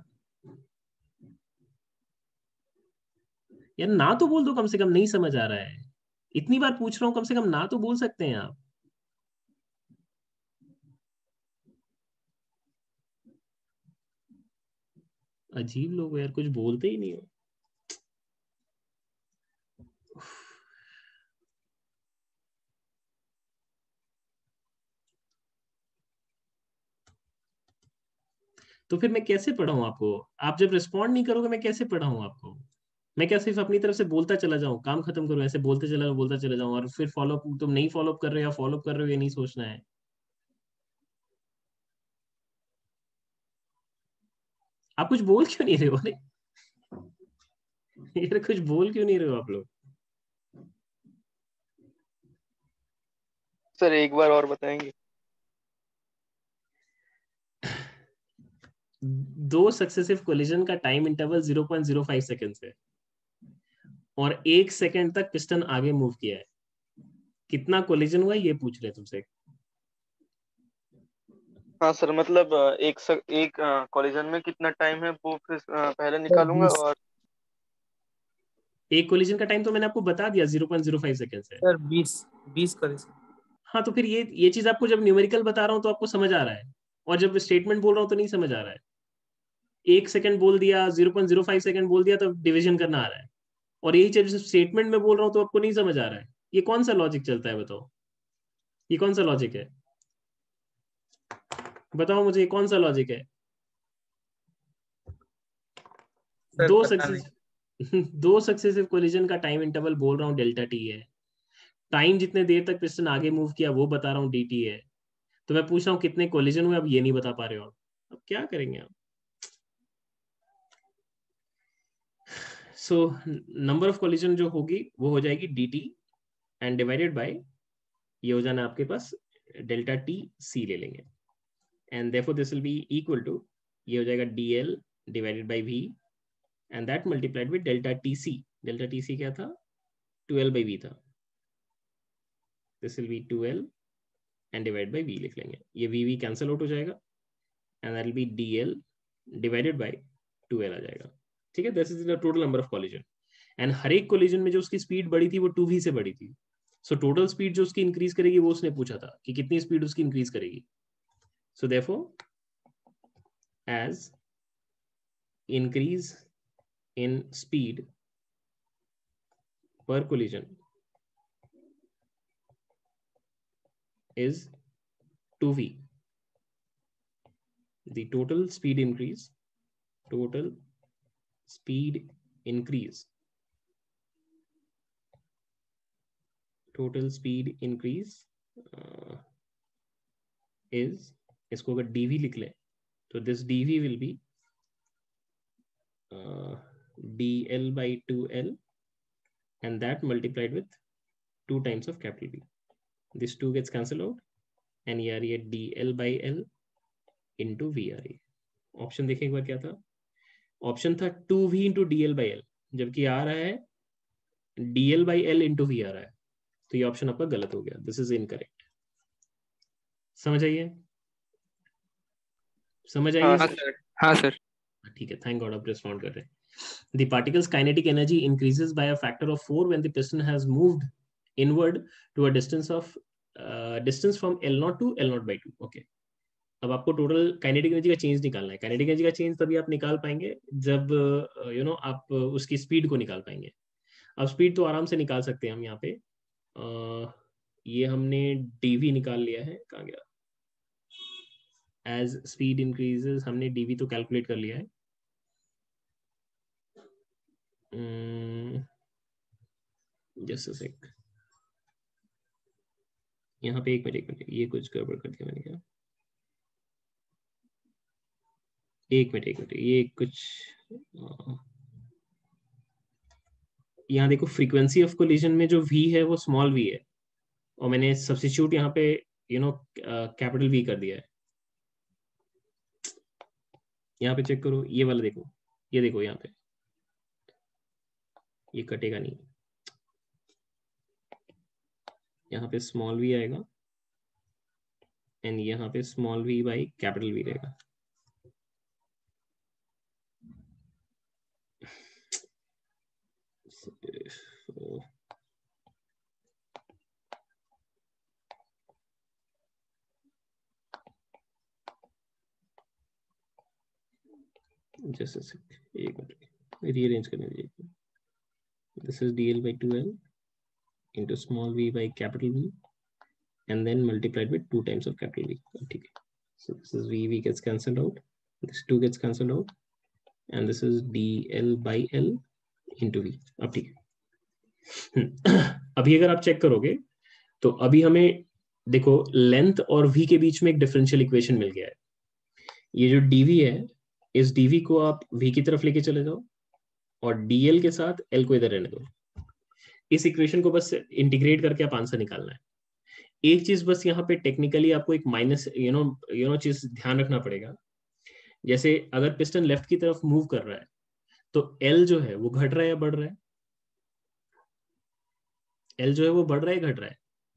यार ना तो बोल दो कम से कम, नहीं समझ आ रहा है। इतनी बार पूछ रहा हूँ, कम से कम ना तो बोल सकते हैं आप। अजीब लोग हो यार, कुछ बोलते ही नहीं हो। तो फिर मैं कैसे पढ़ाऊं आपको? आप जब रिस्पॉन्ड नहीं करोगे मैं कैसे पढ़ाऊं आपको? मैं क्या सिर्फ अपनी तरफ से बोलता चला जाऊं, काम खत्म करूं, ऐसे बोलते चला जाऊं बोलता चला जाऊं और फिर फॉलो अप, तुम नहीं फॉलो अप कर रहे हो या फॉलो अप कर रहे हो ये नहीं सोचना है। आप कुछ बोल क्यों नहीं रहे हो? अरे यार कुछ बोल क्यों नहीं रहे हो आप लोग? सर एक बार और बताएंगे? दो सक्सेसिव कोलिजन का time interval zero point zero five seconds है और एक सेकंड तक पिस्टन आगे मूव किया है। कितना कोलिजन हुआ ये पूछ रहे हैं तुमसे। हाँ सर, मतलब अ, एक सक, एक कॉलिजन में कितना टाइम है वो फिर अ, पहले निकालूंगा। बीस और एक कोलिजन का टाइम तो मैंने आपको बता दिया, zero point zero five seconds है। सर बीस बीस करें सर। हाँ तो फिर ये ये चीज आपको जब न्यूमेरिकल बता रहा हूँ तो आपको समझ आ रहा है, और जब स्टेटमेंट बोल रहा हूँ तो नहीं समझ आ रहा है। एक सेकंड बोल दिया, zero point zero five second बोल दिया तो डिवीजन करना आ रहा है, और यही जब स्टेटमेंट में बोल रहा हूँ तो आपको नहीं समझ आ रहा है। ये कौन सा लॉजिक चलता है बताओ? ये कौन सा लॉजिक है बताओ मुझे, ये कौन सा लॉजिक है? सर दो पता नहीं। सक्सेस दो सक्सेसिव कोलिजन का टाइम इंटरवल बोल रहा हूँ डेल्टा टी है। टाइम जितने देर तक पिस्टन आगे मूव किया वो बता रहा हूँ डी टी है। तो मैं पूछ रहा हूँ कितने कोलिजन हुए, अब ये नहीं बता पा रहे हो आप। अब क्या करेंगे आप? सो नंबर ऑफ कोलिजन जो होगी वो हो जाएगी d t and divided by, ये हो जाना आपके पास डेल्टा टी सी ले लेंगे, and therefore this will be equal to, ये हो जाएगा d l divided by v and that multiplied with delta T c. Delta T c क्या था? ट्वेल्व बाई वी था। This will be twelve and divide by v लिख लेंगे, ये v v cancel out हो जाएगा and that will be d l divided by twelve आ जाएगा। ठीक है, this is the total number of collision. And हर एक कोलिजन में जो उसकी स्पीड बढ़ी थी वो टू वी से बढ़ी थी। सो टोटल स्पीड जो उसकी इंक्रीज करेगी वो उसने पूछा था कि कितनी स्पीड उसकी इंक्रीज करेगी। So therefore as increase in speed per collision is two v, the total speed increase total speed increase total speed increase uh, is, इसको अगर dv लिख ले तो this dv will be uh, dl by two l and that multiplied with two times of capital V. This two gets cancelled out and ये आ रही है dl by l into v आ रही है। ऑप्शन देखें एक बार क्या था? ऑप्शन था two v into d l by l, जबकि आ रहा है d l by l into v आ रहा है, तो ये ऑप्शन आपका गलत हो गया, दिस इज इनकरेक्ट। समझ आइए? समझ आइए? हाँ सर। हाँ सर। ठीक है, थैंक गॉड आप रिस्पॉन्ड कर रहे हैं। The particle's kinetic energy increases by a factor of four when the piston has moved inward to a distance of uh, distance from L zero to L zero by two. Okay. अब आपको total kinetic energy का change निकालना है। Kinetic energy का change तभी आप निकाल पाएंगे जब you uh, know you know, आप उसकी स्पीड को निकाल पाएंगे। अब स्पीड तो आराम से निकाल सकते हैं हम यहाँ पे। uh, ये हमने डीवी निकाल लिया है, कहाँ गया? एज स्पीड इंक्रीजेस हमने डीवी तो कैलकुलेट कर लिया है। जस्ट अ सेक, यहाँ पे एक मिनट एक मिनट ये कुछ गड़बड़ कर दिया मैंने क्या? एक मिनट एक मिनट ये कुछ आ, यहाँ देखो फ्रीक्वेंसी ऑफ कोलिजन में जो v है वो स्मॉल v है और मैंने सब्स्टिट्यूट यहाँ पे यू नो कैपिटल V कर दिया है। यहाँ पे चेक करो, ये वाला देखो, ये देखो यहाँ पे ये कटेगा नहीं, यहाँ पे स्मॉल v आएगा एंड यहाँ पे small v by capital V रहेगा। So, just a sec, एक मिनट रीअरेंज करने दीजिए। This is dl by two l into small v by capital V and then multiplied with two times of capital V. ठीक है, so this is v v gets cancelled out, this two gets cancelled out and this is dl by l into v. अब ठीक है। अभी अगर आप check करोगे तो अभी हमें देखो लेंथ और वी के बीच में एक डिफरेंशियल इक्वेशन मिल गया है। ये जो डीवी है, इस डीवी को आप वी की तरफ लेके चले जाओ और डीएल के साथ एल को इधर रहने दो। इस इक्वेशन को बस इंटीग्रेट करके आप आंसर निकालना है। एक चीज बस यहाँ पे टेक्निकली आपको एक minus you know you know चीज ध्यान रखना पड़ेगा। जैसे अगर पिस्टन लेफ्ट की तरफ मूव कर रहा है तो एल जो है वो घट रहा है या बढ़ रहा है? एल जो है वो बढ़ रहा है घट रहा है?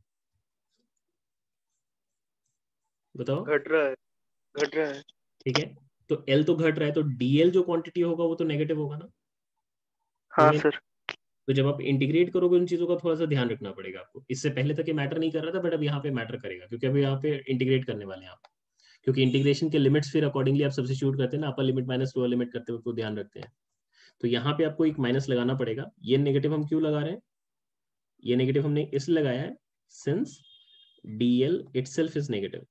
बताओ। घट रहा है, घट रहा है। ठीक है, तो एल तो घट रहा है, तो डीएल जो क्वांटिटी होगा वो तो नेगेटिव होगा ना। हाँ तो सर। तो जब आप इंटीग्रेट करोगे उन चीजों का थोड़ा सा ध्यान रखना पड़ेगा आपको। इससे पहले तक ये मैटर नहीं कर रहा था, बट अब यहाँ पे मैटर करेगा क्योंकि अभी यहाँ पे इंटीग्रेट करने वाले हैं आप। क्योंकि इंटीग्रेशन के लिमिट्स फिर अकॉर्डिंगली आप सब्स्टिट्यूट करते हैं ना, upper limit minus lower limit करते हुए ध्यान रखते हैं। तो यहाँ पे आपको एक माइनस लगाना पड़ेगा। ये नेगेटिव हम क्यों लगा रहे हैं? ये नेगेटिव हमने इसलिए लगाया है since dl itself is negative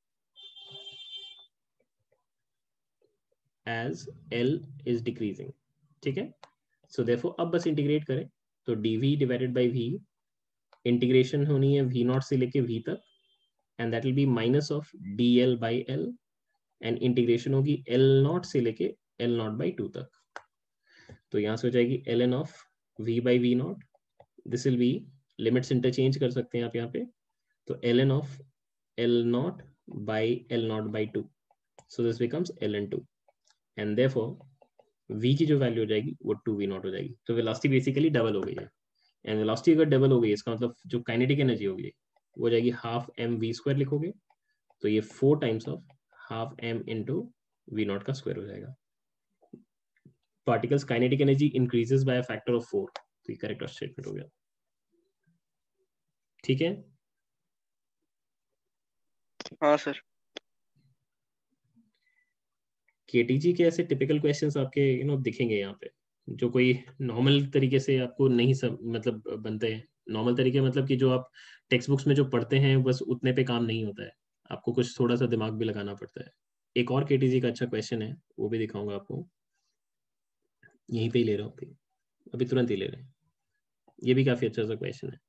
as L is decreasing। ठीक है, सो therefore अब बस इंटीग्रेट करें तो dv divided by v, integration होनी है v नॉट से लेके v तक, and that will be minus of dl by l, and integration होगी l नॉट से लेके l नॉट बाई टू तक। तो यहाँ से हो जाएगी ln of v by v naught, this will be, limits interchange कर सकते हैं आप यहाँ पे, तो ln of l naught by l naught by two, so this becomes ln two, and therefore v की जो वैल्यू हो जाएगी वो टू वी नॉट हो जाएगी। तो वेलोसिटी बेसिकली डबल हो गई है, एंड वेलोसिटी अगर डबल हो गई इसका मतलब जो काइनेटिक एनर्जी होगी वो हो जाएगी हाफ एम वी स्क्वायर लिखोगे, तो ये four times of half m into v naught का स्क्वायर हो जाएगा। Particles kinetic energy increases by a factor of four, तो ये करेक्ट स्टेटमेंट हो गया। ठीक है, हाँ सर। केटीजी के ऐसे टिपिकल क्वेश्चंस आपके यू नो दिखेंगे यहाँ पे, जो कोई नॉर्मल तरीके से आपको नहीं सब मतलब बनते हैं। नॉर्मल तरीके मतलब कि जो आप टेक्स्ट बुक्स में जो पढ़ते हैं बस उतने पे काम नहीं होता है, आपको कुछ थोड़ा सा दिमाग भी लगाना पड़ता है। एक और केटीजी का अच्छा क्वेश्चन है, वो भी दिखाऊंगा आपको, यहीं पे ही ले रहा हूँ, अभी अभी तुरंत ही ले रहे हैं। ये भी काफी अच्छा सा क्वेश्चन है।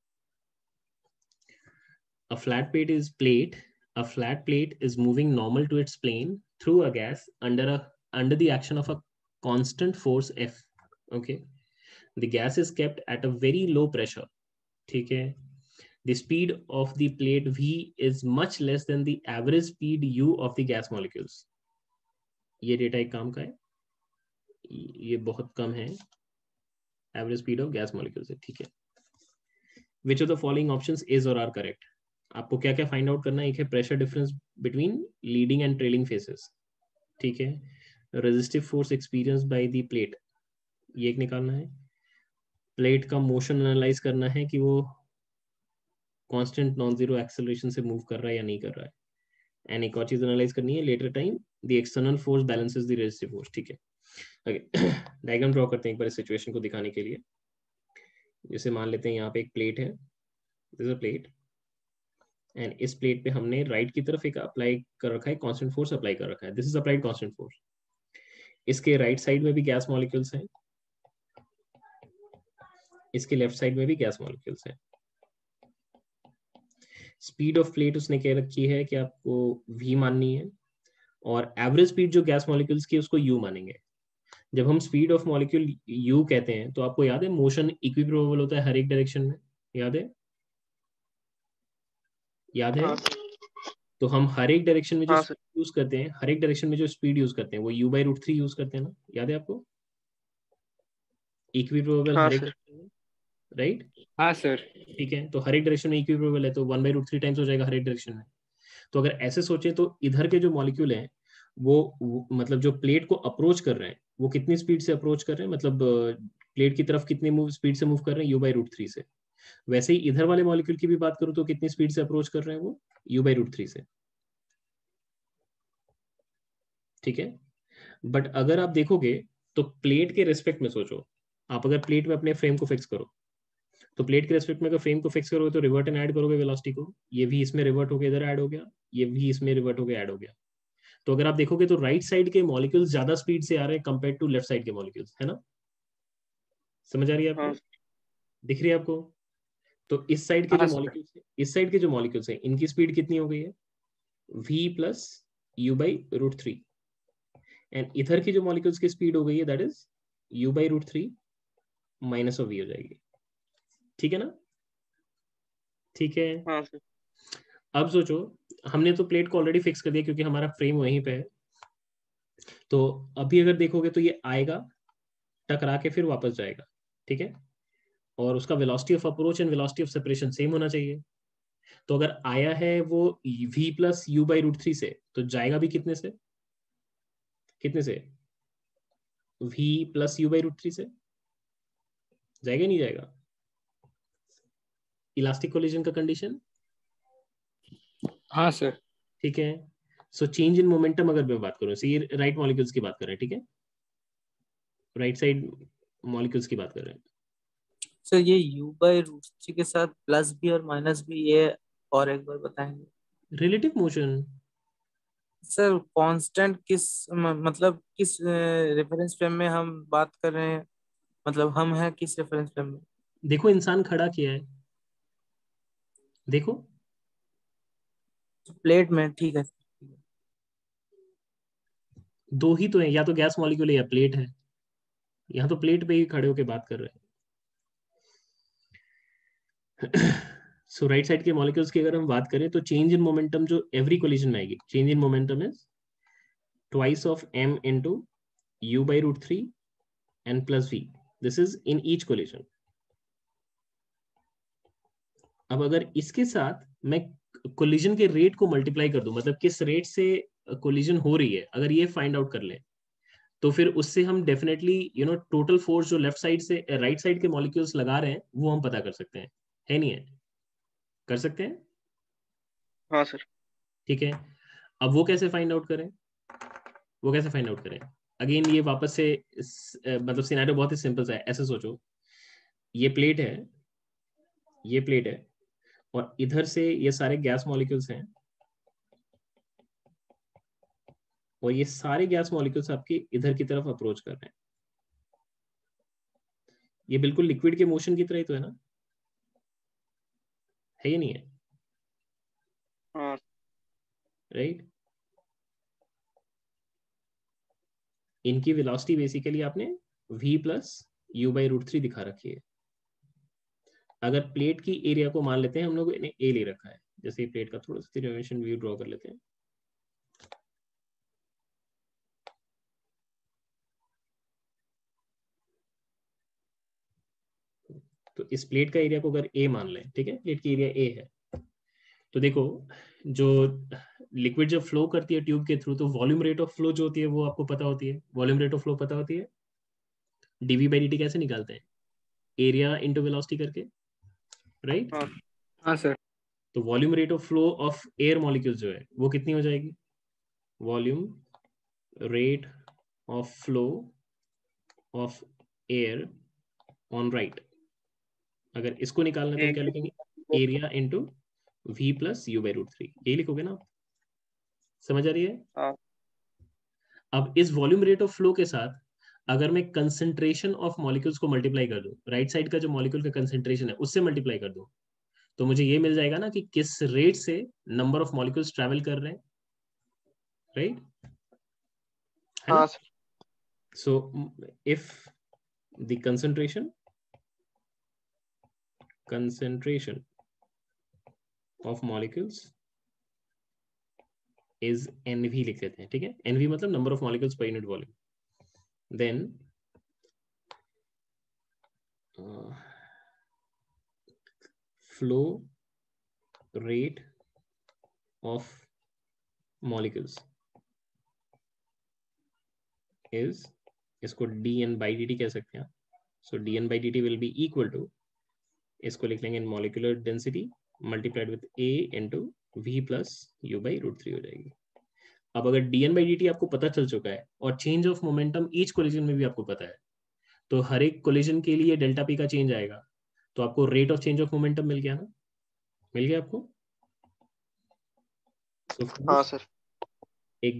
A flat plate is plate. A flat plate is moving normal to its plane through a gas under a under the action of a constant force F. Okay, the gas is kept at a very low pressure. ठीक है, the speed of the plate V is much less than the average speed U of the gas molecules. ये data एक काम का है, ये बहुत कम है, average speed of gas molecules है। ठीक है, which of the following options is or are correct? आपको क्या क्या फाइंड आउट करना है? एक है pressure difference between leading and trailing faces, ठीक है, resistive force experience by the plate, ये एक निकालना है, प्लेट का मोशन एनालाइज करना है कि वो कांस्टेंट नॉन जीरो एक्सेलरेशन से मूव कर रहा है या नहीं कर रहा है, एंड एक और चीज एनालाइज करनी है later time the external force balances the resistive force. ठीक है, ओके, डायग्राम ड्रॉ करते हैं एक बार इस सिचुएशन को दिखाने के लिए। जैसे मान लेते हैं यहाँ पे एक प्लेट है, this is a plate, and इस प्लेट पे हमने राइट की तरफ एक अप्लाई कर रखा है, कांस्टेंट फोर्स अप्लाई कर रखा है, this is applied constant force. इसके राइट साइड में भी गैस मॉलिक्यूल्स हैं, इसके लेफ्ट साइड में भी गैस मॉलिक्यूल्स हैं। स्पीड ऑफ प्लेट उसने कह रखी है कि आपको v माननी है, और एवरेज स्पीड जो गैस मॉलिक्यूल्स की उसको u मानेंगे। जब हम स्पीड ऑफ मॉलिक्यूल u कहते हैं तो आपको याद है मोशन इक्विप्रोबेबल होता है हर एक डायरेक्शन में, याद है? याद है? हाँ। तो हम हर एक डायरेक्शन में जो हाँ स्पीड यूज करते हैं, हर एक डायरेक्शन में जो स्पीड यूज करते हैं वो u by root three use करते हैं ना, याद है आपको? इक्विप्रोबेबल हाँ हर एक सर। डायरेक्शन में, राइट? हाँ सर। ठीक है, तो हर एक डायरेक्शन में इक्विप्रोबेबल है तो one by root three times हो जाएगा हर एक डायरेक्शन में। तो अगर ऐसे सोचे तो इधर के जो मॉलिक्यूल हैं वो, वो मतलब जो प्लेट को अप्रोच कर रहे हैं वो कितनी स्पीड से अप्रोच कर रहे हैं, मतलब प्लेट की तरफ कितनी मूव स्पीड से मूव कर रहे हैं, u बाई रूट थ्री से। वैसे ही इधर वाले मॉलिक्यूल की भी बात करूं तो कितनी स्पीड से अप्रोच कर रहे हैं वो, u बाई रूट थ्री से। ठीक है, बट अगर आप देखोगे तो प्लेट के रेस्पेक्ट में सोचो, आप अगर प्लेट में अपने फ्रेम को फिक्स करो तो प्लेट के रेस्पेक्ट में अगर फ्रेम को फिक्स करोगे तो रिवर्ट एंड ऐड करोगे वेलोसिटी को, ये भी इसमें रिवर्ट होकर इधर ऐड हो गया, ये भी इसमें रिवर्ट होकर ऐड हो गया। तो अगर आप देखोगे तो राइट साइड के मॉलिक्यूल्स ज्यादा स्पीड से आ रहे हैं कंपेयर टू लेफ्ट साइड के मॉलिक्यूल्स, है ना? समझ आ रही है आपको? हाँ। दिख रही है आपको? तो इस साइड के हाँ, जो सर। मॉलिक्यूल्स है, इस साइड के जो मॉलिक्यूल्स है, इनकी स्पीड कितनी हो गई है? v plus u by root three. And इधर की जो मॉलिक्यूल्स की स्पीड हो गई है that is u by root three minus of v हो जाएगी। ठीक है ना? ठीक है। हाँ सर। अब सोचो, हमने तो प्लेट को ऑलरेडी फिक्स कर दिया क्योंकि हमारा फ्रेम वहीं पे है। तो अभी अगर देखोगे तो ये आएगा, टकरा के फिर वापस जाएगा। ठीक है? और उसका velocity of approach and velocity of separation same होना चाहिए। तो अगर आया है वो v plus u by root three से, तो जाएगा भी कितने से? कितने से? v plus u by root three से जाएगा, नहीं जाएगा? इलास्टिक कोलिजन का कंडीशन। हाँ सर। ठीक है। सो चेंज इन मोमेंटम अगर मैं बात करूं, ये राइट मॉलिक्यूल्स की बात कर रहे हैं। ठीक है, राइट साइड मॉलिक्यूल्स की बात कर रहे हैं। सर ये u बाई रूट थ्री के साथ प्लस भी और माइनस भी, ये और एक बार बताएंगे? Relative motion. सर कांस्टेंट किस म- मतलब किस रेफरेंस फ्रेम में हम बात कर रहे हैं, मतलब हम हैं किस रेफरेंस फ्रेम में? देखो इंसान खड़ा किया है, देखो प्लेट में, ठीक है। दो ही तो है, या तो गैस मॉलिक्यूल है या प्लेट है। यहाँ तो प्लेट पे ही खड़े होके बात कर रहे हैं। सो राइट साइड के मॉलिक्यूल्स की अगर हम बात करें तो चेंज इन मोमेंटम जो एवरी कोलिजन में आएगी, change in momentum is twice of m into u by root three and plus v. This is in each collision. अब अगर इसके साथ मैं कोलिजन के रेट को मल्टीप्लाई कर दूं, मतलब किस रेट से कोलिजन हो रही है, अगर ये फाइंड आउट कर ले, तो फिर उससे हम definitely you know total force जो लेफ्ट साइड से राइट साइड के मॉलिक्यूल्स लगा रहे हैं वो हम पता कर सकते हैं। है नहीं है? कर सकते हैं। हाँ सर। ठीक है। अब वो कैसे फाइंड आउट करें? वो कैसे फाइंड आउट करें? अगेन ये वापस से इस, अ, मतलब सिनेरियो बहुत ही सिंपल सा है। ऐसे सोचो, ये प्लेट है, ये प्लेट है, और इधर से ये सारे गैस मॉलिक्यूल्स हैं, और ये सारे गैस मॉलिक्यूल्स आपके इधर की तरफ अप्रोच कर रहे हैं। ये बिल्कुल लिक्विड के मोशन की तरह ही तो है ना? है ये नहीं है? हाँ। राइट। इनकी वेलोसिटी बेसिकली आपने v plus u by root three दिखा रखी है। अगर प्लेट की एरिया को मान लेते हैं हम लोग, इन्हें a ले रखा है, जैसे प्लेट का थोड़ा सा थ्री डायमेंशन व्यू ड्रॉ कर लेते हैं। तो इस प्लेट का एरिया को अगर a मान लें, ठीक है, प्लेट की एरिया a है, तो देखो जो लिक्विड जब फ्लो करती है ट्यूब के थ्रू, तो वॉल्यूम रेट ऑफ फ्लो जो होती है वो आपको पता होती है। वॉल्यूम रेट ऑफ फ्लो पता होती है। डीवी बाई डी कैसे निकालते हैं? एरिया इंटू वेलोसिटी करके, राइट? हाँ। हाँ सर। तो volume rate of flow of air molecules जो है वो कितनी हो जाएगी? Volume rate of flow of air on right. अगर इसको निकालना है तो हम क्या लिखेंगे? Area into v plus u by root three. यही लिखोगे ना आप? समझ आ रही है? हाँ। अब इस वॉल्यूम रेट ऑफ फ्लो के साथ अगर मैं कंसेंट्रेशन ऑफ मॉलिक्यूल्स को मल्टीप्लाई कर दूं, राइट साइड का जो मॉलिक्यूल का कंसेंट्रेशन है उससे मल्टीप्लाई कर दूं, तो मुझे ये मिल जाएगा ना कि किस रेट से नंबर ऑफ मॉलिक्यूल्स ट्रैवल कर रहे हैं। राइट? है ना? हाँ sir. So if the concentration concentration of molecules is N V लिख देते हैं। ठीक है, N V मतलब number of molecules per unit volume, then uh, flow rate of molecules is, इसको dn by dt कह सकते हैं। so dn by dt will be equal to, इसको लिख लेंगे molecular density multiplied with a into v plus u by root three हो जाएगी। अब अगर dn by dt आपको पता चल चुका है और change of momentum each collision में भी आपको पता है, तो हर एक कोलिजन के लिए डेल्टा पी का चेंज आएगा, तो आपको rate of change of momentum मिल गया ना? मिल गया आपको? so हाँ sir.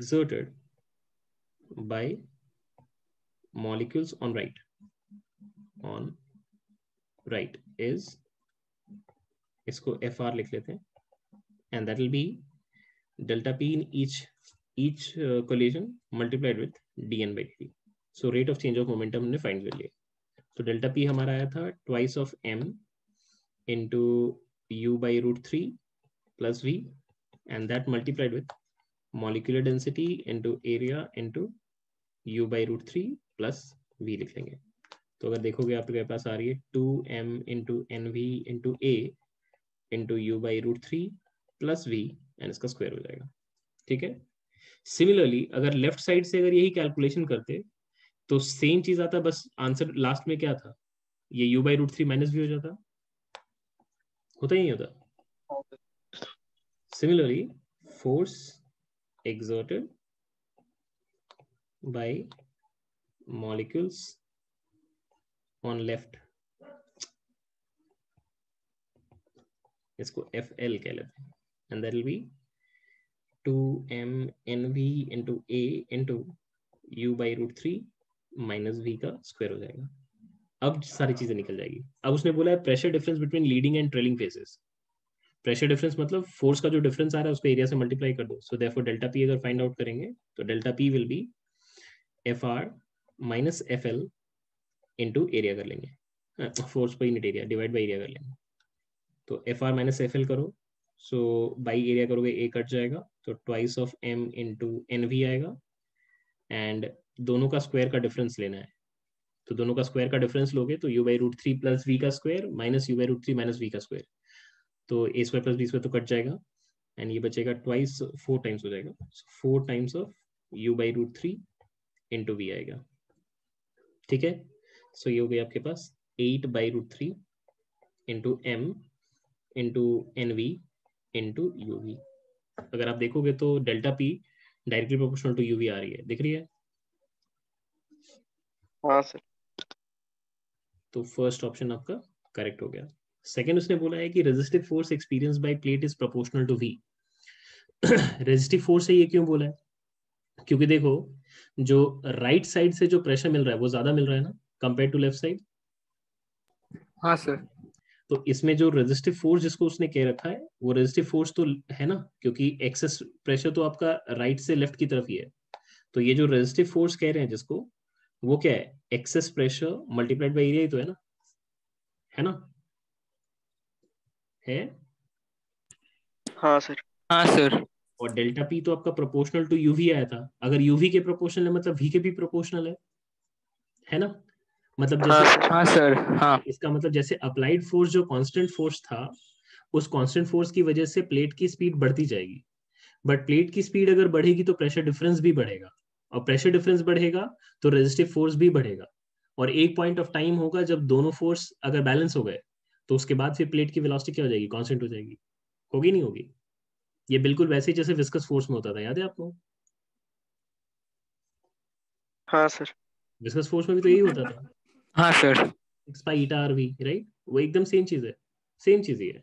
exerted by molecules on right on right is, इसको एफ आर लिख लेते हैं, and that will be delta p in each each collision multiplied with d n by d. So rate of change of momentum हमने find कर लिया। तो delta p हमारा आया था twice of m into u by root three plus v, and that multiplied with molecular density into area into u by root three plus v लिख लेंगे। तो अगर देखोगे आपके पास आ रही है two m into n v into a into u by root three plus v, and इसका स्क्वायर हो जाएगा। ठीक है। सिमिलरली अगर लेफ्ट साइड से अगर यही कैलकुलेशन करते तो सेम चीज आता, बस आंसर लास्ट में क्या था, ये u by root three minus v हो जाता, होता ही नहीं होता। Similarly force exerted by molecules on left, इसको एफ एल कह लेते हैं, and that will be two m n v into a into u by root three minus v का स्क्वायर हो जाएगा। अब सारी चीजें निकल जाएगी। अब उसने बोला है pressure difference between leading and trailing faces. Pressure difference मतलब फोर्स का जो डिफरेंस आ रहा है उसको एरिया से मल्टीप्लाई कर दो। सो देयरफॉर डेल्टा पी अगर फाइंड आउट करेंगे तो delta p will be f r minus f l into area कर लेंगे, force per unit area divide by area कर लेंगे। तो f r minus f l करो, सो बाई एरिया करोगे ए कट जाएगा, तो twice of m into n v आएगा, एंड दोनों का स्क्वायर का डिफरेंस लेना है। तो दोनों का स्क्वायर का डिफरेंस लोगे तो u by root three plus v का square minus u by root three minus v का स्क्वायर, तो a square plus b square तो कट जाएगा, एंड ये बचेगा ट्वाइस, फोर टाइम्स हो जाएगा, four times of u by root three into v आएगा। ठीक है। सो ये हो गया आपके पास eight by root three into m into n v into u v. अगर आप देखोगे तो delta p directly proportional to u v आ रही है, दिख रही है? हाँ सर। तो फर्स्ट ऑप्शन आपका करेक्ट हो गया। सेकेंड उसने बोला है कि resistive force experience by plate is proportional to v. Resistive force है ये क्यों बोला है? क्योंकि देखो जो राइट right साइड से जो प्रेशर मिल रहा है वो ज्यादा मिल रहा है ना कंपेयर टू लेफ्ट साइड। हाँ सर। तो इसमें जो रेजिस्टिव फोर्स जिसको उसने कह रखा है वो रेजिस्टिव फोर्स तो है ना, क्योंकि एक्सेस प्रेशर तो आपका राइट से लेफ्ट की तरफ ही है। तो ये जो रेजिस्टिव फोर्स कह रहे हैं जिसको, वो क्या है, excess pressure multiplied by area ही तो है ना, है ना? है? हाँ सर। हाँ सर। और डेल्टा पी तो आपका प्रोपोर्शनल टू यूवी आया था। अगर यूवी के प्रोपोर्शनल है मतलब वी के भी प्रोपोर्शनल है, है ना? मतलब जैसे हाँ हाँ सर। हाँ इसका मतलब जैसे अप्लाइड फोर्स जो कांस्टेंट फोर्स था, उस कांस्टेंट फोर्स की वजह से प्लेट की स्पीड बढ़ती जाएगी, बट प्लेट की स्पीड अगर बढ़ेगी तो प्रेशर डिफरेंस भी बढ़ेगा, और प्रेशर डिफरेंस बढ़ेगा तो रेजिस्टिव फोर्स भी बढ़ेगा, और एक पॉइंट ऑफ टाइम होगा जब दोनों फोर्स अगर बैलेंस हो गए तो उसके बाद फिर प्लेट की वेलोसिटी क्या हो जाएगी, कांस्टेंट हो जाएगी। होगी नहीं होगी? ये बिल्कुल वैसे ही जैसे विस्कस फोर्स में होता था, याद है आपको? हाँ सर। विस्कस फोर्स में भी तो यही होता था, हाँ sir. Six pi eta R V, right? वो एकदम सेम चीज है, सेम चीज ही है।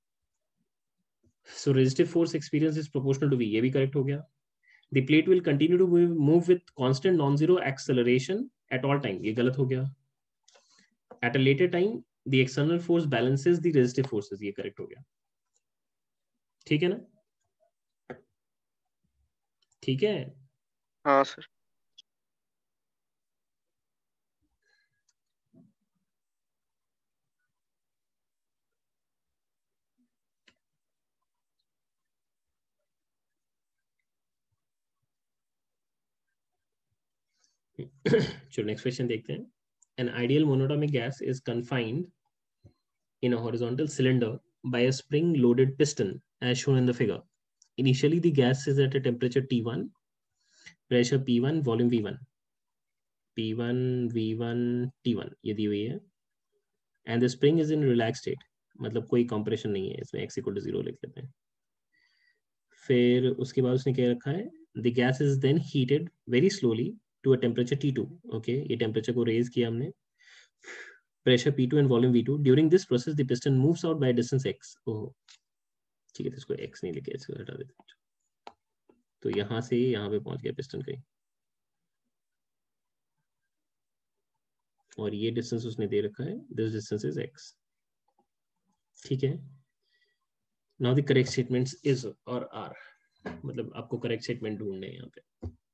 So resistive force experience is proportional to V, ये भी करेक्ट हो गया। The plate will continue to move, move with constant non-zero acceleration at all time, ये गलत हो गया। At a later time, the external force balances the resistive forces, ये correct हो गया। ठीक है ना? ठीक है। हाँ सर। चलो नेक्स्ट क्वेश्चन देखते हैं। An ideal monatomic gas is confined in a horizontal cylinder by a spring-loaded piston, as shown in the figure. Initially, the gas is at a temperature T one, pressure P one, volume V one. P one, V one, T one ये दी हुई है, and the spring is in relaxed state, मतलब कोई compression नहीं है इसमें, x equal to zero लिख लेते हैं। फिर उसके बाद उसने क्या रखा है, the gas is then heated very slowly to a temperature T two, okay, ये टेम्परेचर को रेज किया हमने, pressure P two and volume V two. During this process the piston moves out by a distance x. ओह ठीक है, तो इसको x नहीं लिखे, इसको हटा देते हैं। तो यहाँ से यहाँ पे पहुंच गया पिस्टन कहीं, और ये डिस्टेंस उसने दे रखा है, दिस डिस्टेंस इज x, ठीक है। Now the correct statements is और आर, मतलब आपको करेक्ट स्टेटमेंट ढूंढने हैं यहाँ पे।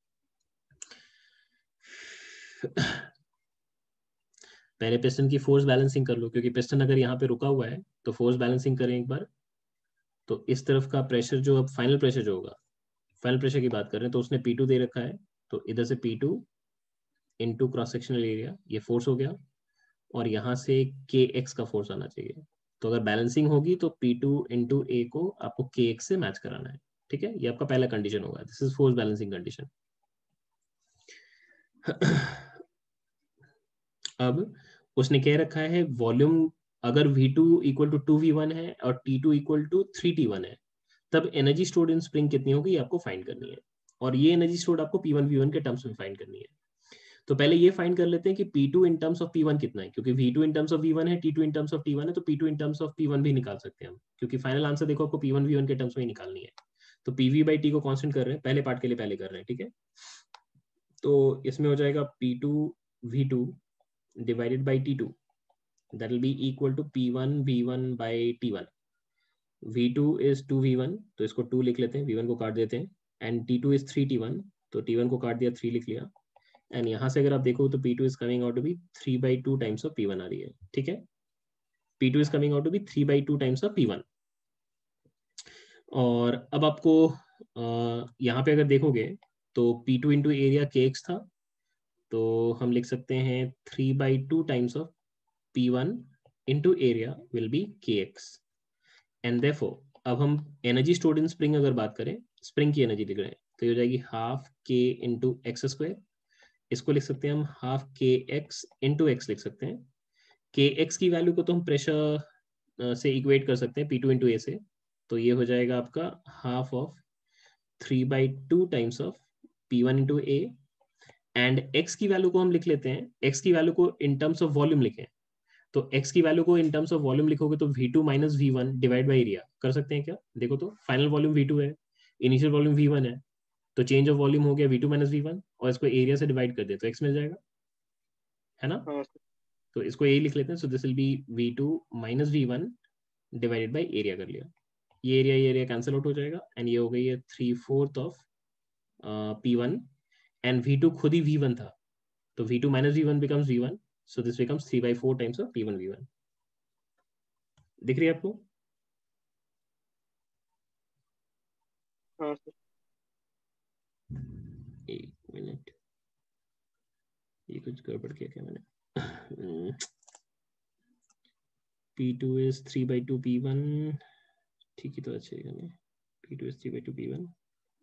पहले पिस्टन की फोर्स बैलेंसिंग कर लो, क्योंकि पिस्टन अगर यहाँ पे रुका हुआ है तो फोर्स बैलेंसिंग करें एक बार। तो इस तरफ का प्रेशर जो अब फाइनल प्रेशर जो होगा, फाइनल प्रेशर की बात कर रहे हैं, तो उसने पी टू दे रखा है, तो इधर से P two into cross sectional area, ये फोर्स हो गया, और यहाँ से के एक्स का फोर्स आना चाहिए। तो अगर बैलेंसिंग होगी तो पी टू इंटू ए को आपको के एक्स से मैच कराना है, ठीक है। ये आपका पहला कंडीशन होगा, this is force balancing condition. अब उसने कह रखा है वॉल्यूम अगर V two equal to two V one है और T two equal to three T one है, तब एनर्जी स्टोर्ड इन स्प्रिंग कितनी होगी आपको फाइंड करनी है, और ये एनर्जी स्टोर्ड आपको पी वन वी वन के टर्म्स में फाइंड करनी है। तो पहले ये फाइंड कर लेते हैं कि P two in terms of P one कितना है, क्योंकि V two in terms of V one है, T two in terms of T one है, तो P two in terms of P one भी निकाल सकते हैं हम, क्योंकि फाइनल आंसर देखो आपको पी वन वी वन के टर्म्स में ही निकालनी है। तो पीवी बाई टी को कांस्टेंट कर रहे हैं, पहले पार्ट के लिए पहले कर रहे हैं, ठीक है। तो इसमें हो जाएगा P two V two divided by T two, that will be equal to P one V one by T one. V two is two V one, तो इसको two लिख लेते हैं, V one को काट देते हैं, and T two is three T one, तो T one को काट दिया, three लिख लिया, and यहाँ से अगर आप देखो तो P two is coming out to be three by two times of P one आ रही है, ठीक है। P two is coming out to be three by two times of P one। और अब आपको यहाँ पे अगर देखोगे तो P two into area K X था, तो हम लिख सकते हैं three by two times of P one into area will be K X, and therefore अब हम एनर्जी स्टोर्ड इन स्प्रिंग अगर बात करें, स्प्रिंग की एनर्जी लिख रहे हैं, तो ये हो जाएगी हाफ के इंटू एक्स स्क्वायर, इसको लिख सकते हैं हम half K x into x लिख सकते हैं। के एक्स की वैल्यू को तो हम प्रेशर से इक्वेट कर सकते हैं पी टू इंटू ए से, तो ये हो जाएगा आपका half of three by two times of P one into A, and x की वैल्यू को हम लिख लेते हैं, x की वैल्यू को इन टर्म्स ऑफ वॉल्यूम लिखें, तो x की वैल्यू को इन टर्म्स ऑफ वॉल्यूम लिखोगे तो V two minus V one divide by area कर सकते हैं क्या, देखो तो फाइनल वॉल्यूम वी टू है, इनिशियल वॉल्यूम वी वन है, तो चेंज ऑफ वॉल्यूम हो गया V two minus V one, और इसको एरिया से डिवाइड कर दे तो x मिल जाएगा, है ना। तो इसको यही लिख लेते हैं, so this will be V two minus V one divided by area कर लिया, ये एरिया ये एरिया कैंसिल आउट हो जाएगा, एंड ये हो गई है three fourth of P one, and V two खुद ही वी वन था, तो V two minus V one becomes V one, so this becomes three by four times of P one V one. दिख रही है आपको? हाँ सर। एक मिनट, ये कुछ गड़बड़ किया क्या मैंने? P two is three by two P one, ठीक ही तो अच्छे है, P two is three by two P one,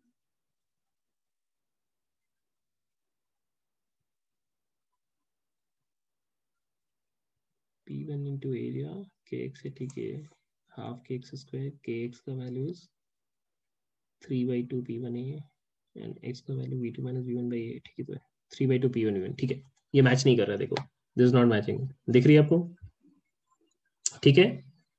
P one into area के एक्स है, ठीक है, half K X square, K X का value is three by two P one A, and X का value V two minus V one by A, ठीक है, तो three by two P one V one, ठीक है। ये match नहीं कर रहा, देखो दिस इज नॉट मैचिंग, दिख रही है आपको? ठीक है,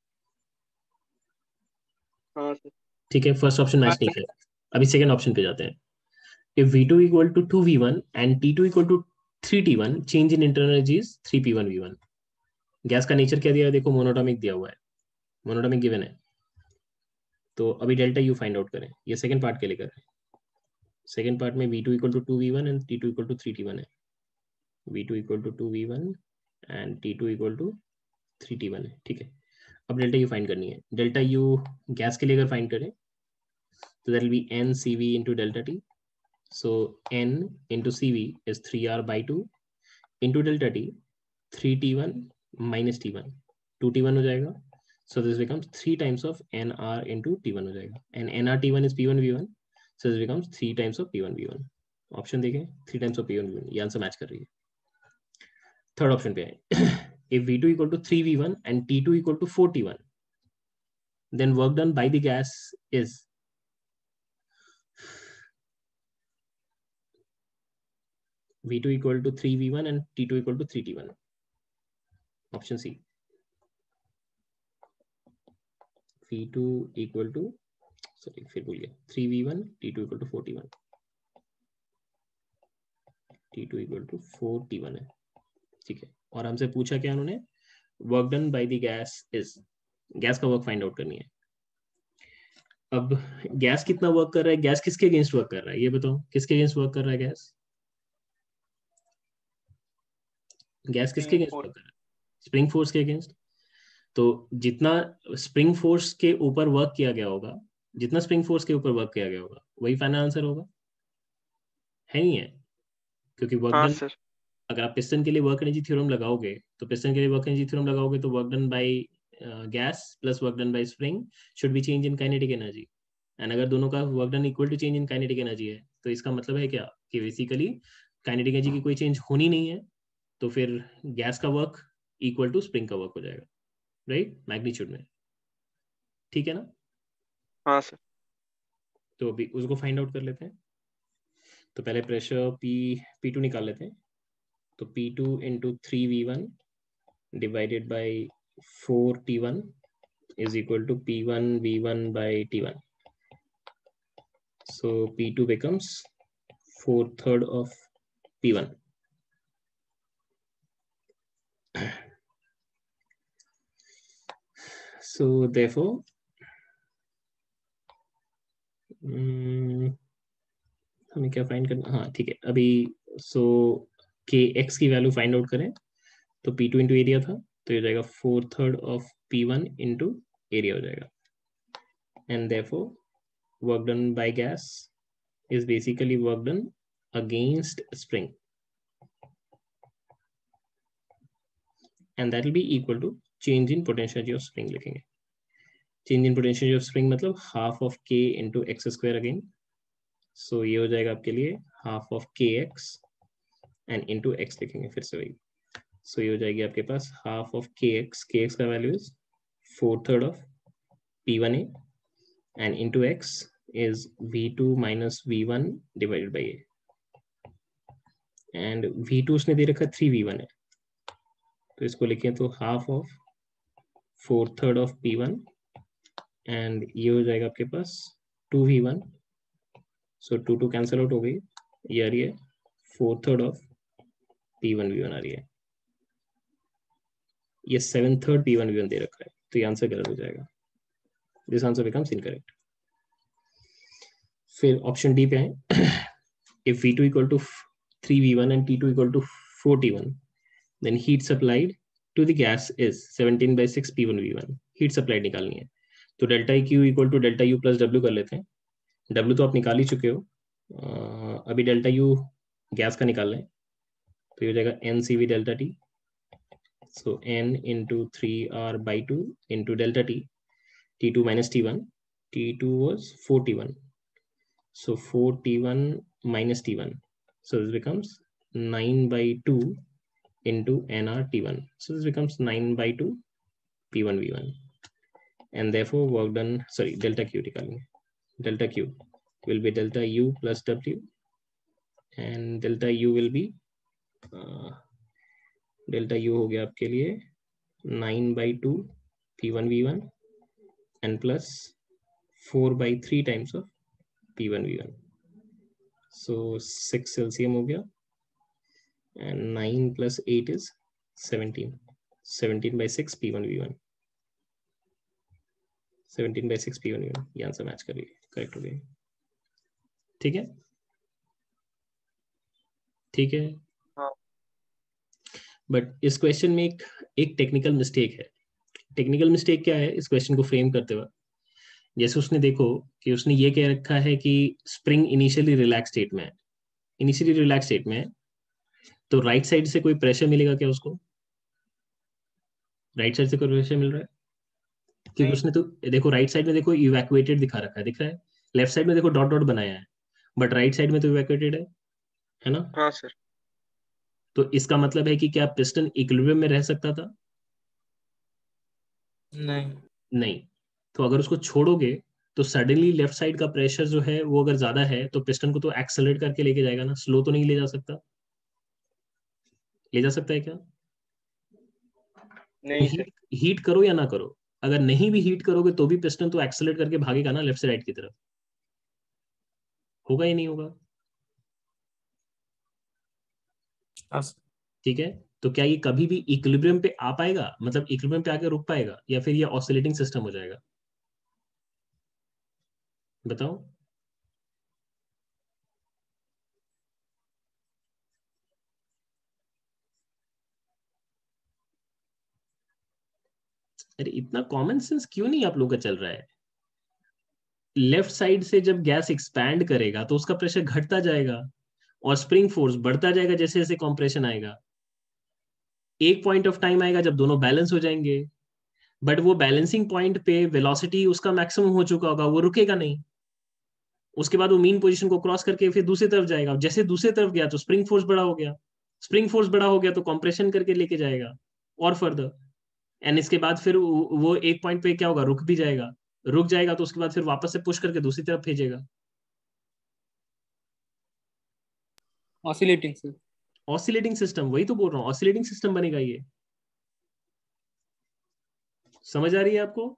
हाँ सर। ठीक है, फर्स्ट ऑप्शन मैच नहीं कर रहा। अभी सेकंड ऑप्शन पे जाते हैं। If V two equal to two V one and T two equal to three T one, change in internal energy is three P one V one. Gas का nature क्या दिया है, देखो मोनोटॉमिक दिया हुआ है, मोनोटॉमिक गिवन है, तो अभी डेल्टा यू फाइंड आउट करें, ये सेकंड पार्ट के लिए कर रहे हैं। सेकंड पार्ट में V two equal to two V one and T two equal to three T one है, V two equal to two V one and T two equal to three T one है, ठीक है। अब delta U find करनी है, delta U gas के लिए अगर फाइंड करें तो that will be N C V into delta T, so N into C V is three R by two into delta T, three T one minus T one, two T one हो जाएगा, so this becomes three times of nr into t one हो जाएगा, and nr t one is p one v one, so this becomes three times of p one v one। Option देखें, three times of p one v one, ये answer match कर रही है। Third option पे आए, if v two equal to three v one and t two equal to four t one, then work done by the gas is v two equal to three v one and t two equal to three t one, option C. v two equal to, sorry फिर भूल गया, three V one, t two equal to four t one, t two equal to four t one है, ठीक है। और हमसे पूछा क्या उन्होंने, work done by the gas is, gas का वर्क फाइंड आउट करनी है। अब गैस कितना वर्क कर रहा है, गैस किसके अगेंस्ट वर्क कर रहा है, ये बताओ किसके अगेंस्ट वर्क कर रहा है गैस, गैस किसके अगेंस्ट वर्क कर रहा है, स्प्रिंग फोर्स के अगेंस्ट। तो जितना स्प्रिंग फोर्स के ऊपर वर्क किया गया होगा, जितना स्प्रिंग फोर्स के ऊपर वर्क किया गया होगा वही फाइनल आंसर होगा, है नहीं है, क्योंकि वर्क हाँ डन, सर। अगर आप पिस्टन के लिए वर्क एनर्जी थ्योरम लगाओगे तो पिस्टन के लिए वर्क एनर्जी थ्योरम लगाओगे तो work done by gas plus work done by spring should be change in kinetic energy, and अगर दोनों का work done equal to change in kinetic energy है तो इसका मतलब है क्या कि बेसिकली काइनेटिक एनर्जी की कोई चेंज होनी नहीं है, तो फिर गैस का वर्क इक्वल टू स्प्रिंग का वर्क हो जाएगा, राइट, मैग्नीट्यूड में, ठीक है ना। हाँ सर। तो अभी उसको फाइंड आउट कर लेते हैं। तो पहले प्रेशर पी पी टू निकाल लेते हैं। तो P two into three V one divided by four T one is equal to P one V one by T one. So P two becomes four third of P one. So therefore, um, हमें क्या find करना, हाँ ठीक है अभी, सो के x की value find out करें तो P टू इंटू एरिया था तो ये जाएगा four third of P one into area हो जाएगा, and therefore work done by gas is basically work done against spring, and that will be equal to change in potential energy of spring लिखेंगे। change in potential energy of spring मतलब half of k into x square again, so ये हो जाएगा आपके लिए half of kx and into x लिखेंगे फिर से वही, so ये हो जाएगी आपके पास half of kx, kx का वैल्यू is four third of p one a and into x is v two minus v one divided by a, and v two उसने दे रखा थ्री वी वन है तो इसको लिखें तो half of four third of P one and ये हो जाएगा आपके पास two V one, so two two cancel out हो गई, ये आ रही है four third of P one V one आ रही है, ये seven third P one V one दे रखा है तो ये आंसर गलत हो जाएगा, दिस आंसर बिकम्स इनकरेक्ट। फिर ऑप्शन डी पे है, if V two equal to three V one and T two equal to four T one then heat supplied to the gas is seventeen by six P one V one, heat supplied निकालनी है तो delta Q equal to delta U plus W कर लेते हैं, W तो आप निकाल ही चुके हो, uh, अभी डेल्टा U गैस का निकाल लें तो ये हो जाएगा N C V delta T, so N into three R by two into delta T, T two minus T one, T two was four T one, so four T one minus T one, so this becomes nine by two into N R T one. So this becomes nine by two P one V one. And therefore work done, sorry, delta Q निकालेंगे. Delta Q will be delta U plus W. And delta U will be, uh, delta U हो गया आपके लिए nine by two P one V one and plus four by three times of P one V one. So six Celsius हो गया. And nine plus eight is seventeen. seventeen by six P one V one. seventeen by six P one V one. ये answer match कर रही है, correct हो गई, ठीक है, ठीक है। हाँ। बट इस क्वेश्चन में एक एक टेक्निकल मिस्टेक है। टेक्निकल मिस्टेक क्या है इस क्वेश्चन को फ्रेम करते वक्त, जैसे उसने देखो कि उसने ये कह रखा है कि स्प्रिंग इनिशियली रिलैक्स स्टेट में है, इनिशियली रिलैक्स स्टेट में है, तो राइट साइड से कोई प्रेशर मिलेगा क्या उसको, राइट साइड से कोई प्रेशर मिल रहा है, क्योंकि उसने तो देखो राइट साइड में देखो इवैक्यूएटेड दिखा रखा है, दिख रहा है, लेफ्ट साइड में देखो डॉट डॉट बनाया है, बट राइट साइड में तो इवैक्यूएटेड है, है ना। हाँ सर। तो इसका मतलब है कि क्या पिस्टन इक्विलिब्रियम में रह सकता था, नहीं नहीं, तो अगर उसको छोड़ोगे तो सडनली लेफ्ट साइड का प्रेशर जो है वो अगर ज्यादा है तो पिस्टन को तो एक्सेलरेट करके लेके जाएगा ना, स्लो तो नहीं ले जा सकता, ले जा सकता है क्या, नहीं हीट, सर। हीट करो या ना करो, अगर नहीं भी हीट करोगे तो भी पिस्टन तो एक्सेलरेट करके भागेगा ना लेफ्ट से राइट की तरफ, होगा ही नहीं होगा, ठीक है। तो क्या ये कभी भी इक्विलिब्रियम पे आ पाएगा, मतलब इक्विलिब्रियम पे आके रुक पाएगा, या फिर ये ऑसिलेटिंग सिस्टम हो जाएगा? बताओ। अरे इतना कॉमन सेंस क्यों नहीं आप लोगों का चल रहा है? लेफ्ट साइड से जब गैस एक्सपैंड करेगा तो उसका प्रेशर घटता जाएगा और स्प्रिंग फोर्स बढ़ता जाएगा जैसे जैसे कॉम्प्रेशन आएगा। एक पॉइंट ऑफ टाइम आएगा जब दोनों बैलेंस हो जाएंगे, बट वो बैलेंसिंग पॉइंट पे वेलोसिटी उसका मैक्सिमम हो चुका होगा, वो रुकेगा नहीं। उसके बाद वो मीन पोजीशन को क्रॉस करके फिर दूसरी तरफ जाएगा, जैसे दूसरी तरफ गया तो स्प्रिंग फोर्स बड़ा हो गया, स्प्रिंग फोर्स बड़ा हो गया तो कॉम्प्रेशन करके लेके जाएगा और फर्दर। एंड इसके बाद फिर वो एक पॉइंट पे क्या होगा, रुक भी जाएगा। रुक जाएगा तो उसके बाद फिर वापस से पुश करके दूसरी तरफ भेजेगा। Oscillating sir. ऑसिलेटिंग सिस्टम, वही तो बोल रहा हूँ, ऑसिलेटिंग सिस्टम बनेगा ये। समझ आ रही है आपको?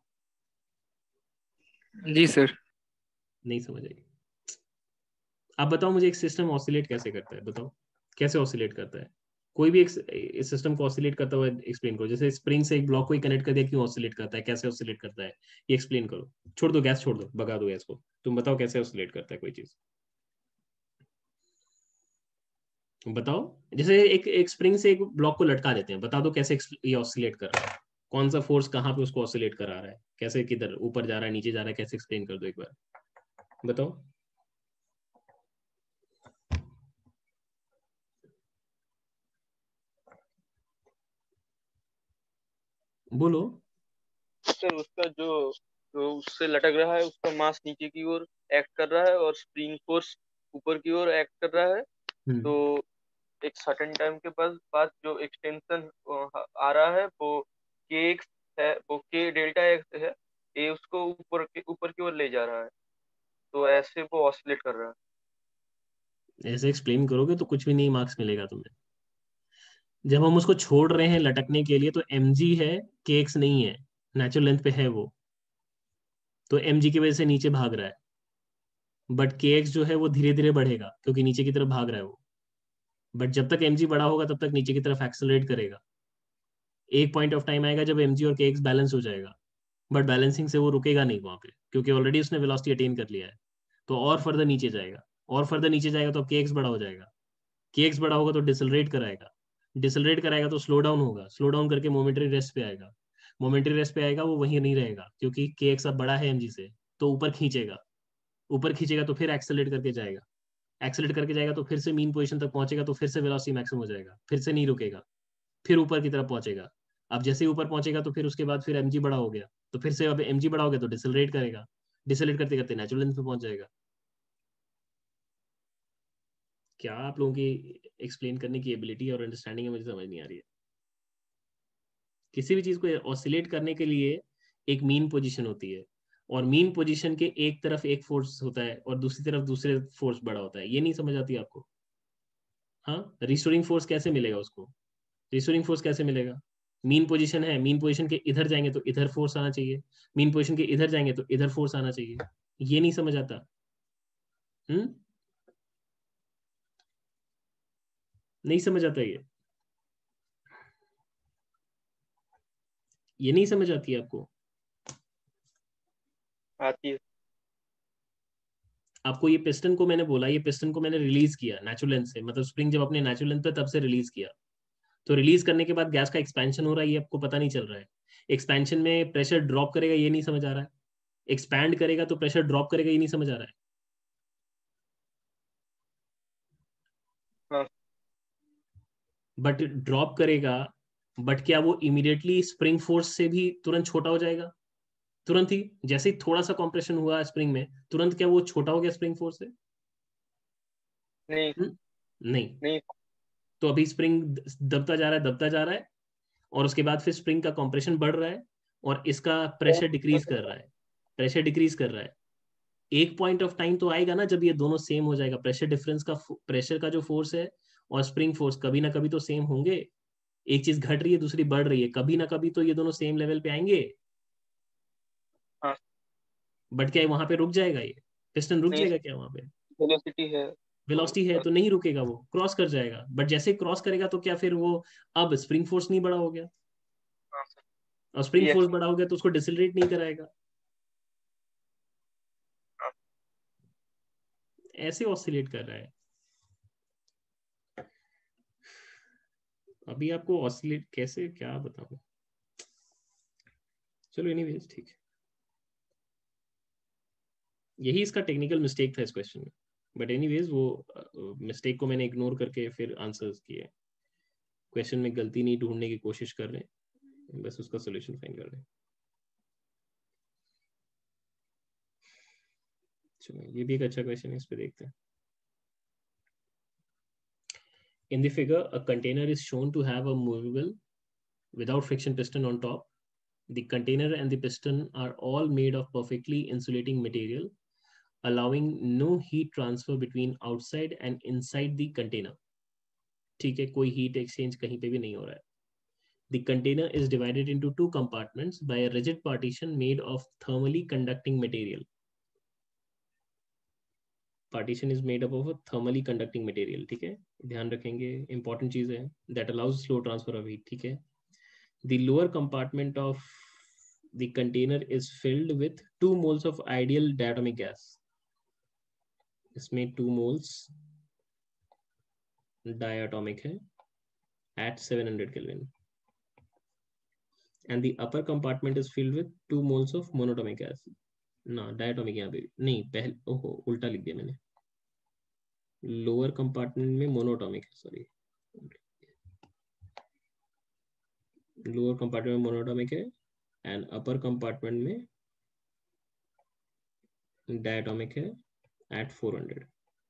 जी सर। नहीं समझ आई? आप बताओ मुझे, एक सिस्टम ऑसिलेट कैसे करता है? बताओ कैसे ऑसिलेट करता है? कोई भी एक सिस्टम को ऑसिलेट करता हुआ एक्सप्लेन करो। जैसे स्प्रिंग से एक ब्लॉक को ही कनेक्ट कर दिया, क्यों ऑसिलेट करता है, कैसे ऑसिलेट करता है, ये एक्सप्लेन करो। छोड़ दो गैस, छोड़ दो, भगा दो गैस को, तुम बताओ कैसे ऑसिलेट करता है कोई चीज। बताओ। जैसे एक एक स्प्रिंग से एक ब्लॉक को लटका देते हैं, बता दो कैसे ये ऑसिलेट कर रहा है, कौन सा फोर्स कहाँ पे उसको ऑसिलेट करा रहा है, कैसे, किधर, ऊपर जा रहा है, नीचे जा रहा है, कैसे एक्सप्लेन कर दो एक बार, बताओ। बोलो। सर उसका जो जो उससे लटक रहा है उसका मास नीचे की ओर एक्ट कर रहा है और स्प्रिंग फोर्स ऊपर की ओर एक्ट कर रहा है। हम्म। तो एक सर्टेन टाइम के बाद बाद जो एक्सटेंशन आ रहा है वो के एक्स है, वो के डेल्टा एक्स है, ये उसको ऊपर के ऊपर की ओर ले जा रहा है। तो ऐसे वो ऑसिलेट कर रहा है। ऐसे एक्सप्लेन करोगे तो कुछ भी नहीं मार्क्स मिलेगा तुम्हें। जब हम उसको छोड़ रहे हैं लटकने के लिए तो एम जी है, के एक्स नहीं है, नेचुरल लेंथ पे है वो, तो एम जी की वजह से नीचे भाग रहा है। बट के एक्स जो है वो धीरे धीरे बढ़ेगा क्योंकि नीचे की तरफ भाग रहा है वो। बट जब तक एम जी बड़ा होगा तब तक नीचे की तरफ एक्सेलरेट करेगा। एक पॉइंट ऑफ टाइम आएगा जब एम जी और के एक्स बैलेंस हो जाएगा, बट बैलेंसिंग से वो रुकेगा नहीं वहां पे, क्योंकि ऑलरेडी उसने वेलोसिटी अटेन कर लिया है। तो और फर्दर नीचे जाएगा, और फर्दर नीचे जाएगा तो अब के एक्स बड़ा हो जाएगा। के एक्स बड़ा होगा तो डिसलरेट कराएगा, डिसलरेट कराएगा तो स्लो डाउन होगा, स्लो डाउन करके मोमेंटरी रेस्ट पे आएगा। मोमेंटरी रेस्ट पे आएगा, वो वहीं नहीं रहेगा क्योंकि के एक्स अब बड़ा है एम जी से, तो ऊपर खींचेगा। ऊपर खींचेगा तो फिर एक्सेलरेट करके जाएगा, एक्सेलरेट करके जाएगा तो फिर से मीन पोजीशन तक पहुंचेगा, तो फिर से वेलोसिटी मैक्सिमम हो जाएगा, फिर से नहीं रुकेगा, फिर ऊपर की तरफ पहुंचेगा। अब जैसे ही ऊपर पहुंचेगा तो फिर उसके बाद फिर एमजी बड़ा हो गया, तो फिर से अब एमजी बड़ा हो गया तो डिसलरेट करेगा, डिसलरेट करते करते नेचुरल लेंथ पे पहुंच जाएगा। क्या आप लोगों की एक्सप्लेन करने की एबिलिटी और अंडरस्टैंडिंग है मुझे समझ नहीं आ रही है। किसी भी चीज को ऑसिलेट करने के लिए एक मीन पोजीशन होती है, और मीन पोजीशन के एक तरफ एक फोर्स होता है और दूसरी तरफ दूसरे फोर्स बड़ा होता है। ये नहीं समझ आती आपको? हाँ, रिस्टोरिंग फोर्स कैसे मिलेगा उसको? रिस्टोरिंग फोर्स कैसे मिलेगा? मीन पोजीशन है, मीन पोजीशन के इधर जाएंगे तो इधर फोर्स आना चाहिए, मीन पोजीशन के इधर जाएंगे तो इधर फोर्स आना चाहिए। ये नहीं समझ आता? हम्म नहीं समझ आता ये ये नहीं समझ आती है आपको? आती है। आपको ये पिस्टन को मैंने बोला, ये पिस्टन को मैंने रिलीज किया नेचुरल लेंथ से, मतलब स्प्रिंग जब अपने नेचुरल लेंथ पे तब से रिलीज किया, तो रिलीज करने के बाद गैस का एक्सपेंशन हो रहा है, ये आपको पता नहीं चल रहा है। एक्सपेंशन में प्रेशर ड्रॉप करेगा, ये नहीं समझ आ रहा है। एक्सपैंड करेगा तो प्रेशर ड्रॉप करेगा, ये नहीं समझ आ रहा है। हाँ। बट ड्रॉप करेगा, बट क्या वो इमीडिएटली स्प्रिंग फोर्स से भी तुरंत छोटा हो जाएगा? तुरंत ही जैसे ही थोड़ा सा कंप्रेशन हुआ स्प्रिंग में, तुरंत क्या वो छोटा हो गया स्प्रिंग फोर्स से? नहीं हुँ? नहीं। नहीं। तो अभी स्प्रिंग दबता जा रहा है, दबता जा रहा है, और उसके बाद फिर स्प्रिंग का कंप्रेशन बढ़ रहा है और इसका प्रेशर डिक्रीज कर रहा है, प्रेशर डिक्रीज कर रहा है। एक पॉइंट ऑफ टाइम तो आएगा ना जब ये दोनों सेम हो जाएगा, प्रेशर डिफरेंस का, प्रेशर का जो फोर्स है और स्प्रिंग फोर्स कभी ना कभी तो सेम होंगे। एक चीज घट रही है दूसरी बढ़ रही है, कभी ना कभी तो ये दोनों सेम लेवल पे आएंगे। हाँ। बट क्या वहां पे रुक जाएगा, ये पिस्टन रुक नहीं, जाएगा क्या वहां पे? वेलोसिटी है। वेलोसिटी है तो नहीं रुकेगा, वो क्रॉस कर जाएगा, बट जैसे क्रॉस करेगा तो क्या फिर वो अब स्प्रिंग फोर्स नहीं बड़ा हो गया, हाँ सर, और स्प्रिंग Yes. फोर्स बड़ा हो गया तो उसको डिसलरेट नहीं कराएगा, हाँ। ऐसे ऑसिलेट कर रहा है। अभी आपको ऑसिलेट कैसे क्या बताऊं, चलो एनीवेज ठीक है, यही इसका टेक्निकल मिस्टेक था इस क्वेश्चन में, बट एनीवेज वो मिस्टेक को मैंने इग्नोर करके फिर आंसर्स किए, क्वेश्चन में गलती नहीं ढूंढने की कोशिश कर रहे हैं, बस उसका सॉल्यूशन फाइंड कर रहे हैं। चलो ये भी एक अच्छा क्वेश्चन है, इस पे देखते हैं। In the figure, a container is shown to have a movable without friction piston on top. The container and the piston are all made of perfectly insulating material, allowing no heat transfer between outside and inside the container. ठीक है, कोई heat exchange कहीं पे भी नहीं हो रहा है। The container is divided into two compartments by a rigid partition made of thermally conducting material. Partition is made up of a thermally conducting material, ठीक है, ध्यान रखेंगे, important चीज है, that allows slow transfer of heat, ठीक है। The lower compartment of the container is filled with two moles of ideal diatomic gas. इसमें two moles diatomic है at seven hundred Kelvin. And the upper compartment is filled with two moles of monatomic gas. ना diatomic यहाँ पे नहीं, पहले ओहो उल्टा लिख दिया मैंने, लोअर कंपार्टमेंट में मोनोटॉमिक है, सॉरी, लोअर कंपार्टमेंट में मोनोटॉमिक है एंड अपर कंपार्टमेंट में डायटोमिक है at four hundred.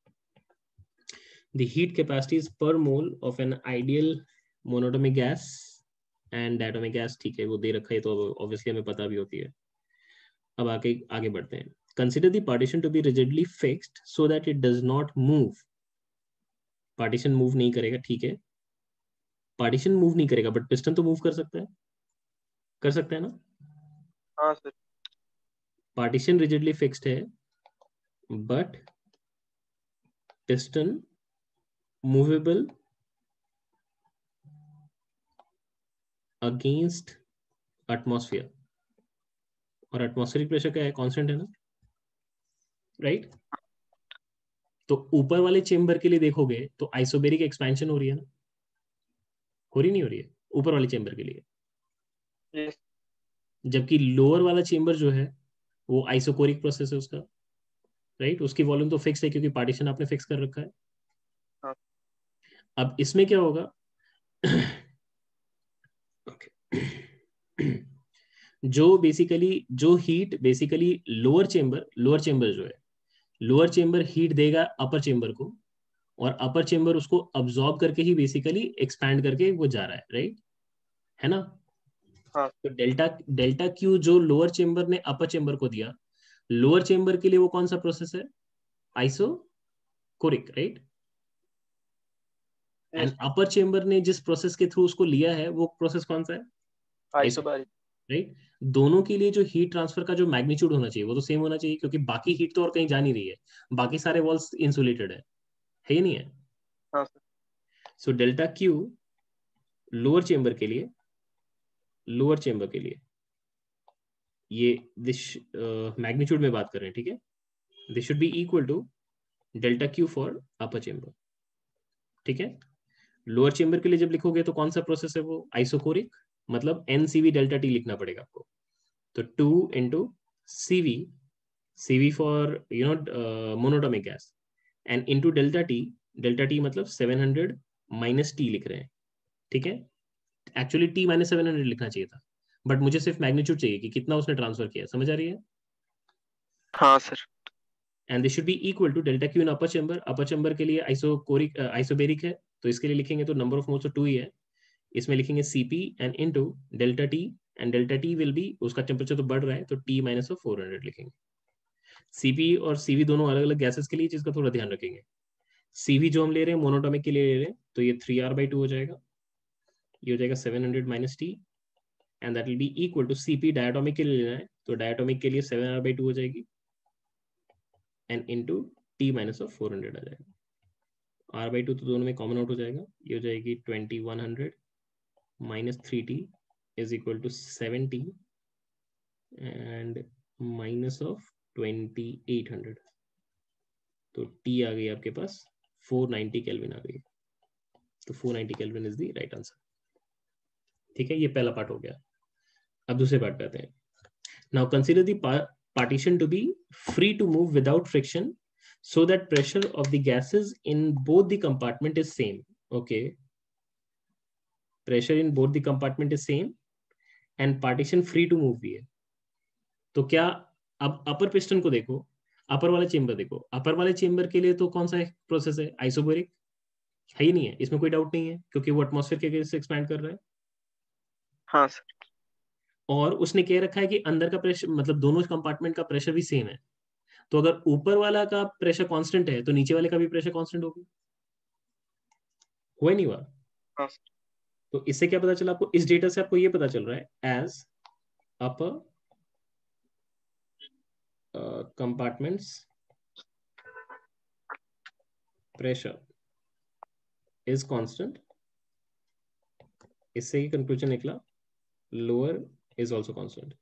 The heat capacity is per mole of an ideal monatomic gas and diatomic gas, ठीक है, वो दे रखा है तो ऑब्वियसली हमें पता भी होती है। अब आगे आगे बढ़ते हैं। Consider the partition to be rigidly fixed so that it does not move. Partition move नहीं करेगा, ठीक है, पार्टीशन मूव नहीं करेगा बट पिस्टन तो मूव कर सकता है, कर सकता है ना? हाँ सर। पार्टीशन रिजिडली फिक्स्ड है but piston movable against atmosphere, और एटमॉस्फेरिक प्रेशर क्या है, कांस्टेंट है ना, राइट right? तो ऊपर वाले चेंबर के लिए देखोगे तो आइसोबेरिक एक्सपेंशन हो रही है ना, हो रही नहीं हो रही है ऊपर वाले चेंबर के लिए, yes. जबकि लोअर वाला चेंबर जो है वो आइसोकोरिक प्रोसेस है उसका, राइट right? उसकी वॉल्यूम तो फिक्स है क्योंकि पार्टीशन आपने फिक्स कर रखा है। हाँ. अब इसमें क्या होगा जो बेसिकली जो heat basically lower chamber lower chamber जो है लोअर चेंबर हीट देगा अपर चेंबर को, और अपर चेंबर उसको अब्सॉर्ब करके ही बेसिकली एक्सपैंड करके वो जा रहा है, राइट है ना? हाँ. तो डेल्टा डेल्टा क्यू जो लोअर चेंबर ने अपर चेंबर को दिया, लोअर चेंबर के लिए वो कौन सा प्रोसेस है, isochoric, right? And upper chamber ने जिस प्रोसेस के थ्रू उसको लिया है वो प्रोसेस कौन सा है, आइसोबैरिक, राइट? दोनों के लिए जो हीट ट्रांसफर का जो मैग्नीट्यूड होना चाहिए वो तो सेम होना चाहिए, क्योंकि बाकी हीट तो और कहीं जा नहीं रही है, बाकी सारे वॉल्स इंसुलेटेड है, है ही नहीं है? हाँ sir. So delta Q lower chamber के लिए लोअर चेंबर के लिए ये दिस मैग्नीट्यूड में बात कर रहे हैं, ठीक है, this should be equal to delta Q for upper chamber, ठीक है। लोअर चेंबर के लिए जब लिखोगे तो कौन सा प्रोसेस है वो, आइसोकोरिक, मतलब एनसीवी डेल्टा टी लिखना पड़ेगा आपको, तो two into CV, CV for you know monatomic gas, and into delta T, delta T मतलब सेवन हंड्रेड माइनस टी लिख रहे हैं, ठीक है। Actually T minus seven hundred लिखना चाहिए था, बट मुझे सिर्फ मैग्नीट्यूड चाहिए कि कितना उसने ट्रांसफर किया, समझ आ रही है? हाँ sir. And this should be equal to delta Q in upper chamber, upper chamber के लिए आइसोकोरिक आइसोबेरिक है तो इसके लिए लिखेंगे तो नंबर ऑफ मोल्स तो टू ही है, इसमें लिखेंगे CP and into delta T, and delta T will be, उसका टेम्परेचर तो बढ़ रहा है तो T minus of four hundred लिखेंगे। सीपी और सीवी दोनों अलग अलग गैसेस के लिए, जिसका थोड़ा ध्यान रखेंगे। सीवी जो हम ले रहे हैं मोनोटोमिक के लिए ले रहे हैं तो ये थ्री आर बाई टू हो जाएगा, ये हो जाएगा seven hundred minus T, and that will be equal to CP diatomic के लिए लेना है तो डायटोमिक के लिए सेवन आर बाई टू हो जाएगी, and into T minus of four hundred आ जाएगा। आर बाई टू तो दोनों में कॉमन आउट हो जाएगा, ये हो जाएगी twenty one hundred minus three T is equal to seventy and minus of twenty eight hundred, तो टी आ गई आपके पास फोर नाइंटी केल्विन आ गई, तो four ninety kelvin is the right answer. ठीक है, ये पहला पार्ट हो गया। अब दूसरे पार्ट पे आते हैं। Now consider the partition to be free to move without friction so that pressure of the gases in both the compartment is same. Okay, pressure in both the compartment is same and partition free to move भी है। तो क्या, अब अपर piston को देखो, अपर वाले chamber देखो, अपर वाले चेंबर के लिए तो कौन सा प्रोसेस है, आइसोबैरिक है ही नहीं है, इसमें कोई डाउट नहीं है क्योंकि वो एटमॉस्फेयर के केस से एक्सपैंड कर रहा है। हाँ सर। और उसने कह रखा है कि अंदर का प्रेशर, मतलब दोनों कंपार्टमेंट का प्रेशर भी सेम है, तो अगर ऊपर वाला का प्रेशर कांस्टेंट है तो नीचे वाले का भी प्रेशर कांस्टेंट होगा, हुआ ही नहीं हुआ। हाँ सर। तो इससे क्या पता चला आपको, इस डेटा से आपको ये पता चल रहा है as upper compartments pressure is constant, इससे ही कंक्लूजन निकला लोअर इज आल्सो कांस्टेंट।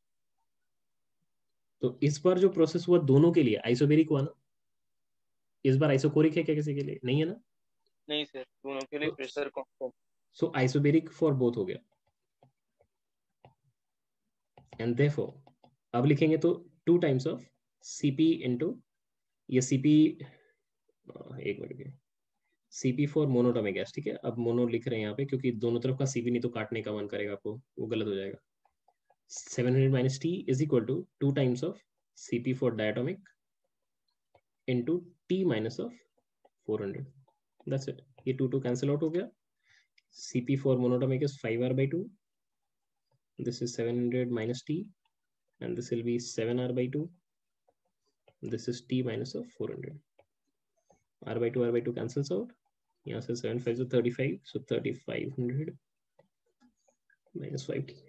तो इस बार जो प्रोसेस हुआ दोनों के लिए आइसोबैरिक हुआ ना, इस बार आइसोकोरिक है क्या किसी के लिए, नहीं है ना? नहीं सर, दोनों के लिए pressure constant. So isobaric for both हो गया, एंड देयरफॉर अब लिखेंगे तो two times of CP into, ये सीपी एक मिनट के सीपी फॉर मोनोटोमिक गैस। ठीक है, अब मोनो लिख रहे हैं यहाँ पे क्योंकि दोनों तरफ का सीपी नहीं तो काटने का मन करेगा आपको, वो गलत हो जाएगा। Seven hundred minus T is equal to two times of CP for diatomic into T minus of four hundred, that's it. ये टू टू कैंसिल आउट हो गया। CP for monatomic is five R by two, this is seven hundred minus t and this will be seven r by two, this is t minus of four hundred, r by two r by two cancels out, यहाँ से seven five so thirty-five, so thirty-five hundred minus five t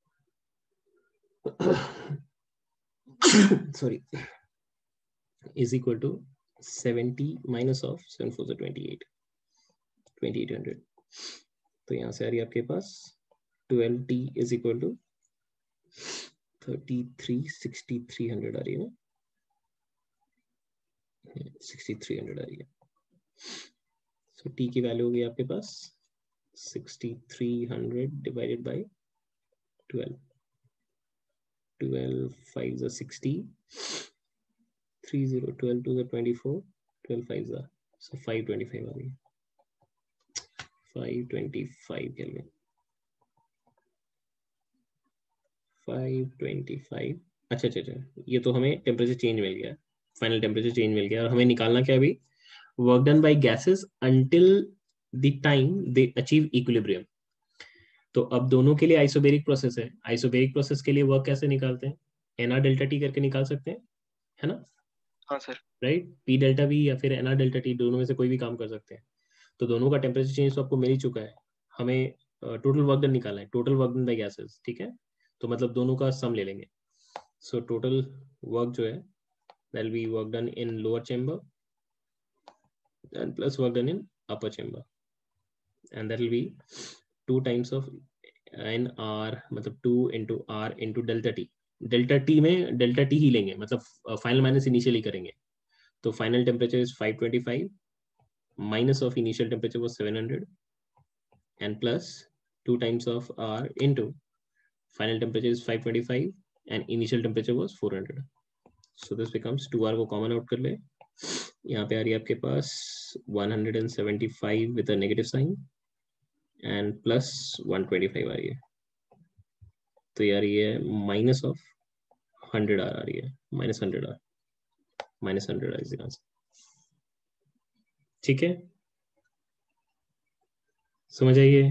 sorry is equal to seventy minus of seven four so twenty-eight, twenty-eight hundred। तो यहाँ से आ रही है आपके पास twelve t is equal to thirty-three sixty-three hundred आ रही है ना, sixty-three hundred आ रही है। so t की वैल्यू होगी आपके पास sixty-three hundred divided by twelve, twelve fives are sixty, three zero, twelve twos are twenty-four, twelve fives are, so five twenty-five आ रही है, five twenty-five kelvin, five twenty-five। अच्छा अच्छा अच्छा, ये तो हमें टेम्परेचर चेंज मिल गया, फाइनल टेम्परेचर चेंज मिल गया, और हमें निकालना क्या अभी, work done by gases until the time they achieve equilibrium. तो अब दोनों के लिए आइसोबैरिक प्रोसेस है, आइसोबैरिक प्रोसेस के लिए वर्क कैसे निकालते हैं, एन आर डेल्टा टी करके निकाल सकते हैं, है ना? हाँ sir. Right, P delta V या फिर एन आर डेल्टा टी, दोनों में से कोई भी काम कर सकते हैं। तो दोनों का टेम्परेचर चेंज तो आपको मिल ही चुका है, हमें टोटल वर्क डन निकालना है, total work done by gases. ठीक है, तो मतलब दोनों का सम ले लेंगे। सो टोटल वर्क जो है that will be work done in lower chamber and plus work done in upper chamber, and that will be two times of N R, मतलब two into R into delta T. Delta T में delta T ही लेंगे, मतलब final minus initial ही करेंगे। तो final temperature is five twenty-five minus of initial temperature was seven hundred and plus two times of R into final temperature is five twenty-five and initial temperature was four hundred. So this becomes two R को common out कर ले, यहाँ पे आ रही है आपके पास one seventy-five with a negative sign and plus one twenty-five आ रही है, तो ये आ रही है minus of one hundred R आ रही है, minus one hundred R, minus one hundred R is the answer। ठीक है, समझ आइए?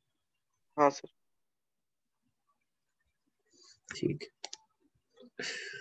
हाँ सर। ठीक।